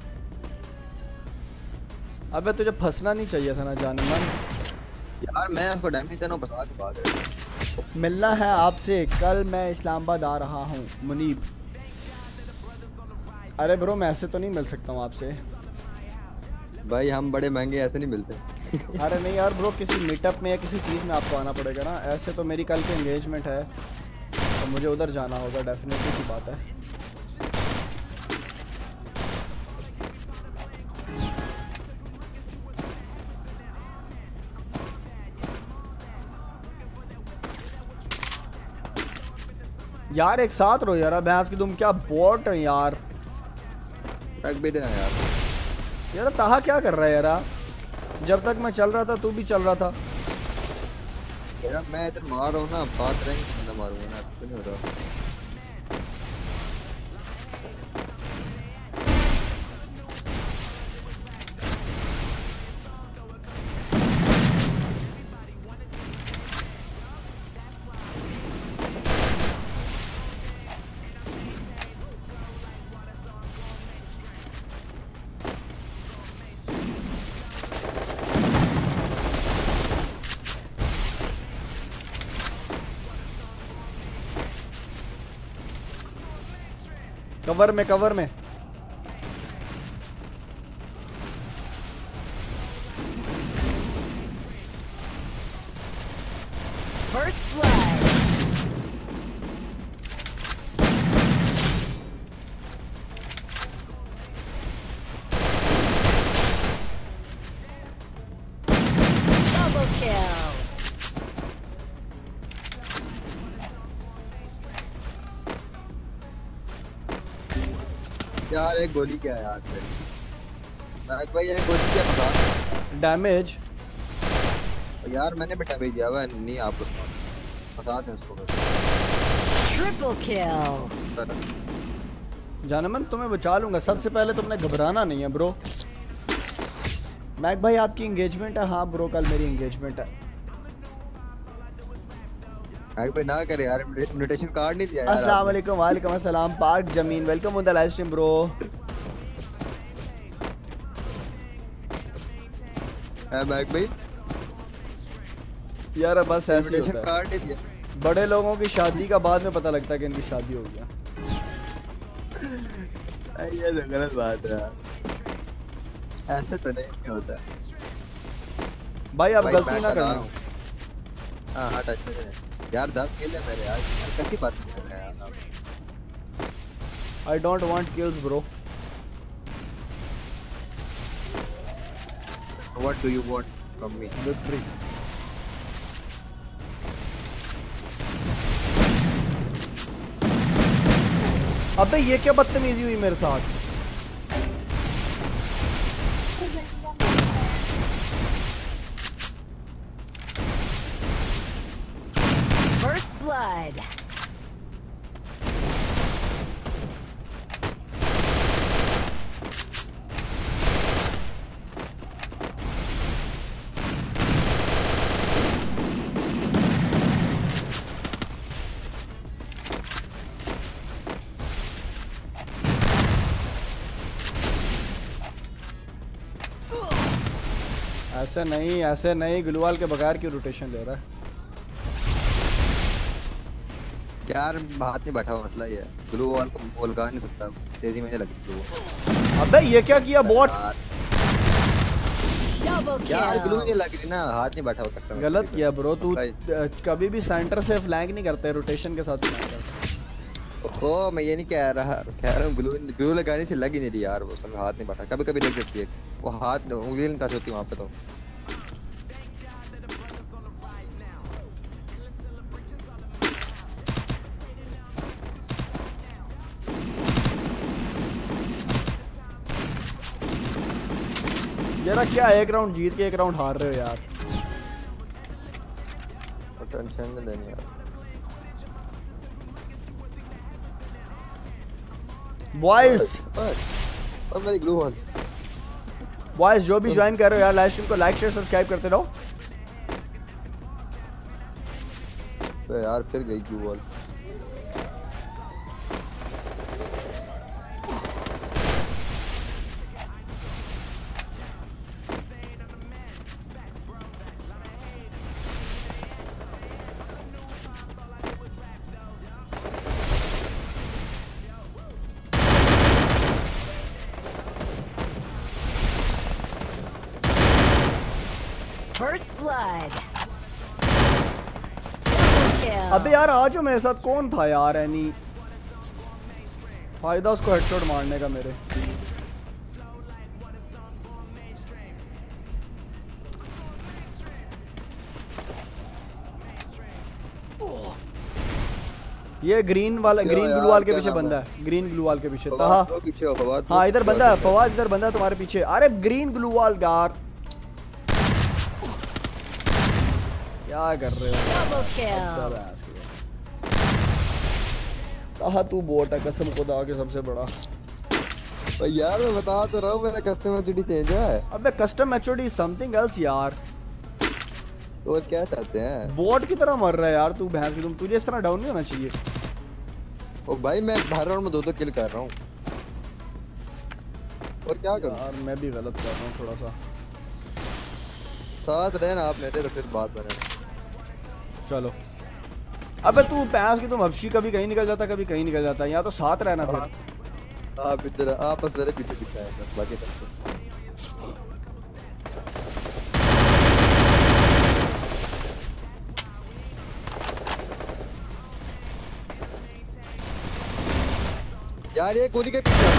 अबे तुझे फंसना नहीं चाहिए था ना जाने मन। यार मैं उसको डैमेज देना बता के बात है। मिलना है आपसे कल, मैं इस्लामाबाद आ रहा हूँ मुनीब। अरे ब्रो मैं ऐसे तो नहीं मिल सकता हूँ आपसे भाई, हम बड़े महंगे ऐसे नहीं मिलते। अरे नहीं यार ब्रो, किसी मीटअप में या किसी चीज़ में आपको आना पड़ेगा ना। ऐसे तो मेरी कल की एंगेजमेंट है तो मुझे उधर जाना होगा, डेफिनेटली सी बात है। यार एक साथ रहो यार, भैंस की तुम क्या बॉट है यार। रख भी देना यार। यार ताहा क्या कर रहा है यार, जब तक मैं चल रहा था तू भी चल रहा था। यार मैं इधर मार रहा हूँ ना, बात रहेंगे बंदा मारूंगा ना, तो नहीं हो रहा। कवर में कवर में First blood. Double kill. यार एक गोली क्या है यार। मैं भाई ये गोली क्या बता। डैमेज। यार मैंने भी डैमेज दिया हुआ है, नहीं आप बता दें उसको। Triple kill. जानमन तुम्हें बचा लूंगा, सबसे पहले तुमने घबराना नहीं है ब्रो। मैक भाई आपकी एंगेजमेंट है? हाँ ब्रो कल मेरी एंगेजमेंट है। मैक भाई ना करे यार, इनविटेशन कार्ड नहीं दिया यार। अस्सलाम वालेकुम। वालेकुम अस्सलाम। पार्क जमीन welcome on the live stream bro. है मैक भाई यार बस ऐसे ही इनविटेशन होता है, कार्ड नहीं दिया। बड़े लोगों की शादी का बाद में पता लगता है कि इनकी शादी हो गया। ये तो गलत बात है यार, ऐसे तो नहीं होता भाई आप भाई, गलती मैं ना बता करना। रहा हूँ। हाँ हाँ टच में यार, दस किल है मेरे यार, कैसी बात कर रहे हैं यार आप? I don't want kills bro. What do you want from me? Victory. अबे ये क्या बदतमीजी हुई मेरे साथ। First blood. ऐसे नहीं ऐसे नहीं, ग्लूवाल के बगैर क्यों रोटेशन ले रहा है? यार हाथ नहीं बैठा हुआ, मसला ये है ग्लू वॉल को बोल गा नहीं सकता, तेजी में लगती ग्लू। अबे ये क्या किया बॉट? Double यार ग्लू kill. नहीं लग रही ना, हाथ नहीं बैठा हुआ सकता। गलत किया ब्रो तू। भाई। कभी भी सेंटर से फ्लैंक नहीं करते, रोटेशन के साथ फ्लैंक करते। ओ मैं ये नहीं कह रहा, कह रहा हूँ ग्लू ग्लू लगाने से लग ही नहीं रही यार, वो सब हाथ नहीं बैठा, कभी कभी लग सकती है वो, हाथ उंगली नहीं टच होती वहाँ पे। तो यार क्या एक राउंड जीत के एक राउंड हार रहे हो यार। टेंशन नहीं लेनी यार। बॉयज और मेरी ग्लू वॉल बॉयज जो भी ज्वाइन कर रहे हो यार लाइव स्ट्रीम को लाइक शेयर सब्सक्राइब करते रहो। तो यार फिर गई glue wall. First blood. Double kill. अबे यार आज जो मेरे साथ कौन था यार? एनी फायदा उसको हेडशॉट मारने का मेरे। ये ग्रीन वाला क्या ग्रीन यार, ग्लू वाल के क्या पीछे नाम बंदा है? है, ग्रीन ग्लू वाल के पीछे। फवाद हाँ ब्रो पीछे हो, फवाद ब्रो हाँ इधर पीछे बंदा है, हो। फवाद इधर बंदा है तुम्हारे पीछे। अरे ग्रीन ग्लू वाल यार क्या कर रहे हो? Double kill. कहा तू बोट है कसम खुदा के सबसे बड़ा। भाई यार मैं बता तो रहा हूँ, मेरा कस्टमर जुड़ी चेंज है। अबे कस्टम एचओडी समथिंग एल्स यार। और क्या चाहते हैं? बोट की तरह मर रहा है यार तू भैंस की। तुम तुझे इस तरह डाउन नहीं होना चाहिए। ओ भाई मैं हर राउंड में दो दो किल कर रहा हूँ, और क्या करूँ? यार मैं भी गलत कर रहा हूँ थोड़ा सा। साथ रहना आप मेरे, तो फिर बात बने। चलो अबे तू भैंस की तुम हबशी कभी कहीं निकल जाता कभी कहीं निकल जाता है, यहाँ तो साथ रहना फिर। आप इधर आपस मेरे पीछे पीछे आए बस, बाकी सब यार ये गोली के पीछे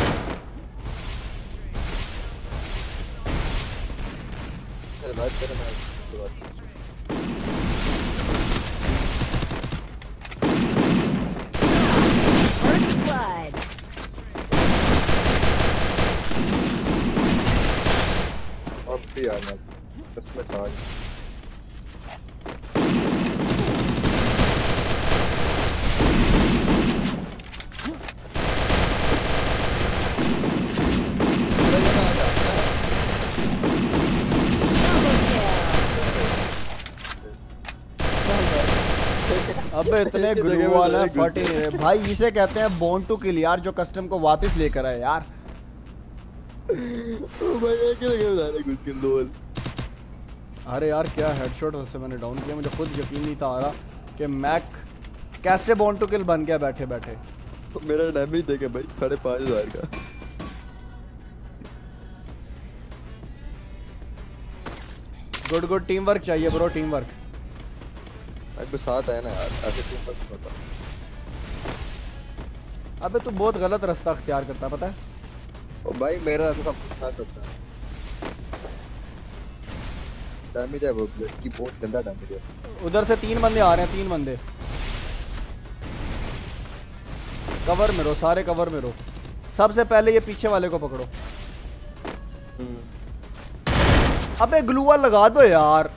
चल बात करें ना। First blood. अब भी आना कसम खान। अबे इतने ग्लू वाला फटे भाई, इसे कहते हैं बॉन्ड टू किल यार, जो कस्टम को वापस लेकर आए यार। ओ भाई एक ही जगह बता रहे घुस के लोल। अरे यार क्या हेडशॉट उससे मैंने डाउन किया, मुझे खुद यकीन नहीं था आ रहा कि मैक कैसे बॉन्ड टू किल बन गया बैठे बैठे। तो मेरा डैमेज देखे भाई साढ़े पाँच हजार का। गुड गुड, टीम वर्क चाहिए ब्रो, टीम वर्क। तो साथ है ना यार, ऐसे टीम वर्क होता। अबे तू बहुत गलत रास्ता अख्तियार करता है पता है। ओ भाई मेरा तो सब कुछ साथ होता है। डैमेज है वो ब्लेड की, बहुत गंदा डैमेज है। उधर से तीन बंदे आ रहे हैं, तीन बंदे कवर में रहो, सारे कवर में रहो। सबसे पहले ये पीछे वाले को पकड़ो। अबे ग्लूवा लगा दो यार।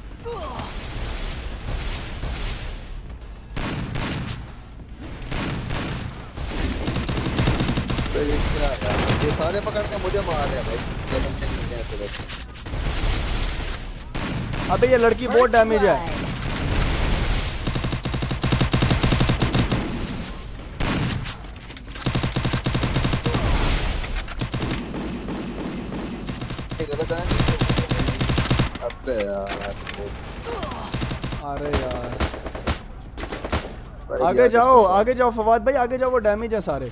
तो ये क्या यार, ये सारे पकड़ के मुझे मार रहे हैं भाई। अबे ये लड़की बहुत डैमेज है। अबे यार, अरे यार आगे जाओ, आगे जाओ फवाद भाई, आगे जाओ, वो डैमेज है सारे।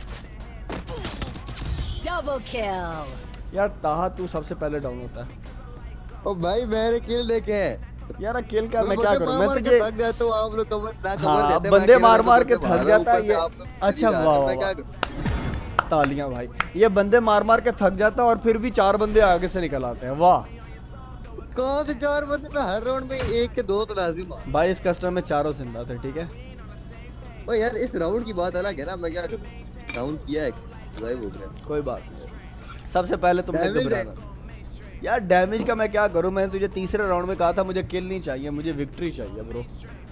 Double kill. यार ताहा तू सबसे पहले डाउन होता है। ओ भाई मेरे किल लेके यार किल का मैं क्या करूं, मैं तुझे थक गया तो आप लोग कवर ना कवर हाँ, देते, बंदे मार मार के थक जाता है ये। अच्छा वाह वाह, तालियां भाई। ये बंदे मार मार के थक जाता है और फिर भी चार बंदे आगे से निकल आते हैं, वाह। कौन से चार बंदे? मैं हर राउंड में एक के दो तो लाजिम है भाई। इस कस्टम में चारों जिंदा थे, ठीक है। ओ यार इस राउंड की बात अलग है ना, मैं क्या करूं, राउंड किया है ड्राइव हो गया, कोई बात नहीं। सबसे पहले तुमने घबराना यार। डैमेज का मैं क्या करूं, मैंने तुझे तीसरे राउंड में कहा था मुझे किल नहीं चाहिए, मुझे विक्ट्री चाहिए ब्रो।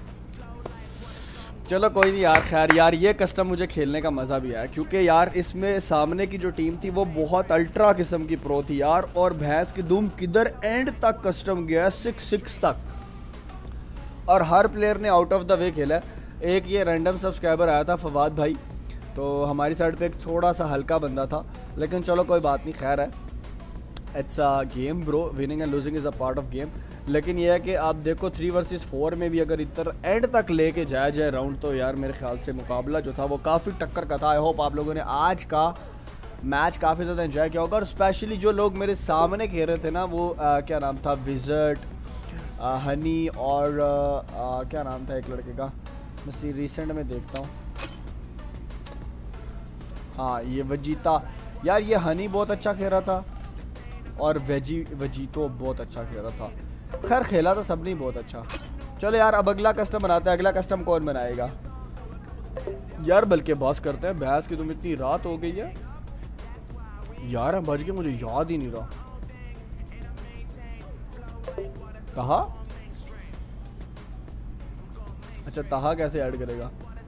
चलो कोई नहीं यार, खैर यार ये कस्टम मुझे खेलने का मज़ा भी आया, क्योंकि यार इसमें सामने की जो टीम थी वो बहुत अल्ट्रा किस्म की प्रो थी यार। और भैंस की दुम किधर एंड तक कस्टम गया, सिक्स सिक्स तक, और हर प्लेयर ने आउट ऑफ द वे खेला है। एक ये रैंडम सब्सक्राइबर आया था फवाद भाई, तो हमारी साइड पे एक थोड़ा सा हल्का बंदा था, लेकिन चलो कोई बात नहीं, खैर है। It's a game bro, winning and losing is a part of game. लेकिन यह है कि आप देखो थ्री वर्सेस फोर में भी अगर इधर एंड तक लेके जाया जाए राउंड, तो यार मेरे ख्याल से मुकाबला जो था वो काफ़ी टक्कर का था। आई होप आप लोगों ने आज का मैच काफ़ी ज़्यादा एंजॉय किया होगा। और स्पेशली जो लोग मेरे सामने खेल रहे थे ना, वो आ, क्या नाम था, विजर्ट, हनी और आ, आ, क्या नाम था एक लड़के का, मैं रिसेंट में देखता हूँ, हाँ ये वजीता। यार ये हनी बहुत अच्छा खेल रहा था और वेजी वजीतो बहुत अच्छा खेल रहा था। खैर खेला तो सब नहीं बहुत अच्छा। चलो यार अब अगला कस्टम बनाते हैं। अगला कस्टम कौन बनाएगा यार, बल्कि बॉस करते हैं। भैंस की तुम इतनी रात हो गई है यार, हम बज के मुझे याद ही नहीं रहा। ताहा, अच्छा ताहा कैसे ऐड करेगा?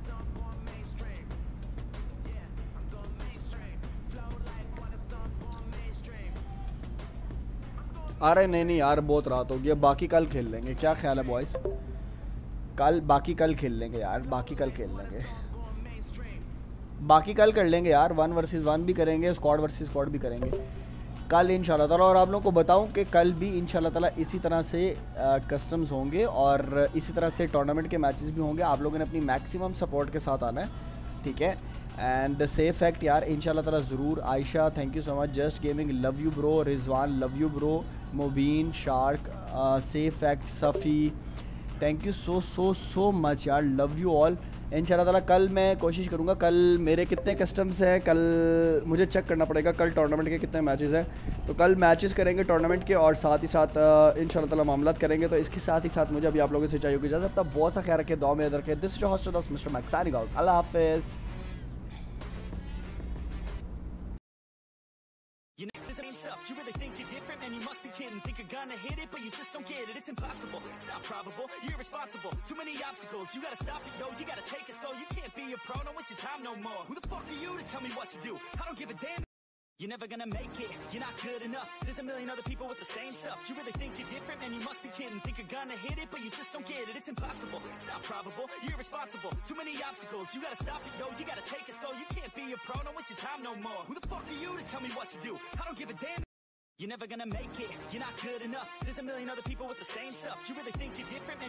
अरे नहीं नहीं यार बहुत रात हो गई, बाकी कल खेल लेंगे, क्या ख्याल है बॉयज? कल बाकी कल खेल लेंगे यार, बाकी कल खेल लेंगे, बाकी कल कर लेंगे यार। वन वर्सेस वन भी करेंगे, स्क्वाड वर्सेस स्क्वाड भी करेंगे कल इंशाल्लाह ताला। और आप लोगों को बताऊं कि कल भी इंशाल्लाह ताला इसी तरह से कस्टम्स होंगे और इसी तरह से टूर्नामेंट के मैचेस भी होंगे। आप लोगों ने अपनी मैक्सिमम सपोर्ट के साथ आना है, ठीक है। एंड सेफ फैक्ट यार इंशाल्लाह ताला ज़रूर। Ayesha thank you so much, just gaming love you bro, Rizwan love you bro, Mubeen, shark, safe fact, Safi thank you so so so much यार, लव यू ऑल। इंशाल्लाह ताला कल मैं कोशिश करूँगा, कल मेरे कितने कस्टम्स हैं कल मुझे चेक करना पड़ेगा, कल टूर्नामेंट के कितने मैचेस हैं, तो कल मैचेस करेंगे टूर्नामेंट के और साथ ही साथ इंशाल्लाह ताला मामलात करेंगे। तो इसके साथ ही साथ मुझे अभी आप लोगों से चाहिए होगी इजाज़त, तब बहुत सा ख्याल रखें, दुआ में याद रखें। This is hostel of mister Mac signing out, अल्लाह हाफिज़। You know the same stuff, you really think you're different, man, you must be kidding. Think you're gonna hit it, but you just don't get it, it's impossible. It's not probable, you're irresponsible. Too many obstacles, you gotta stop it, yo, you gotta take it slow. You can't be a pro, don't waste your time no more. Who the fuck are you to tell me what to do? I don't give a damn. You're never gonna make it, you're not good enough. There's a million other people with the same stuff. You really think you're different? Man, you must be kidding. Think you're gonna hit it, but you just don't get it. It's impossible, it's not probable, you're irresponsible. Too many obstacles, you gotta stop it, yo. You gotta take it slow, you can't be a pro. Don't waste your time no more. Who the fuck are you to tell me what to do? I don't give a damn. You're never gonna make it, you're not good enough. There's a million other people with the same stuff. You really think you're different? Man,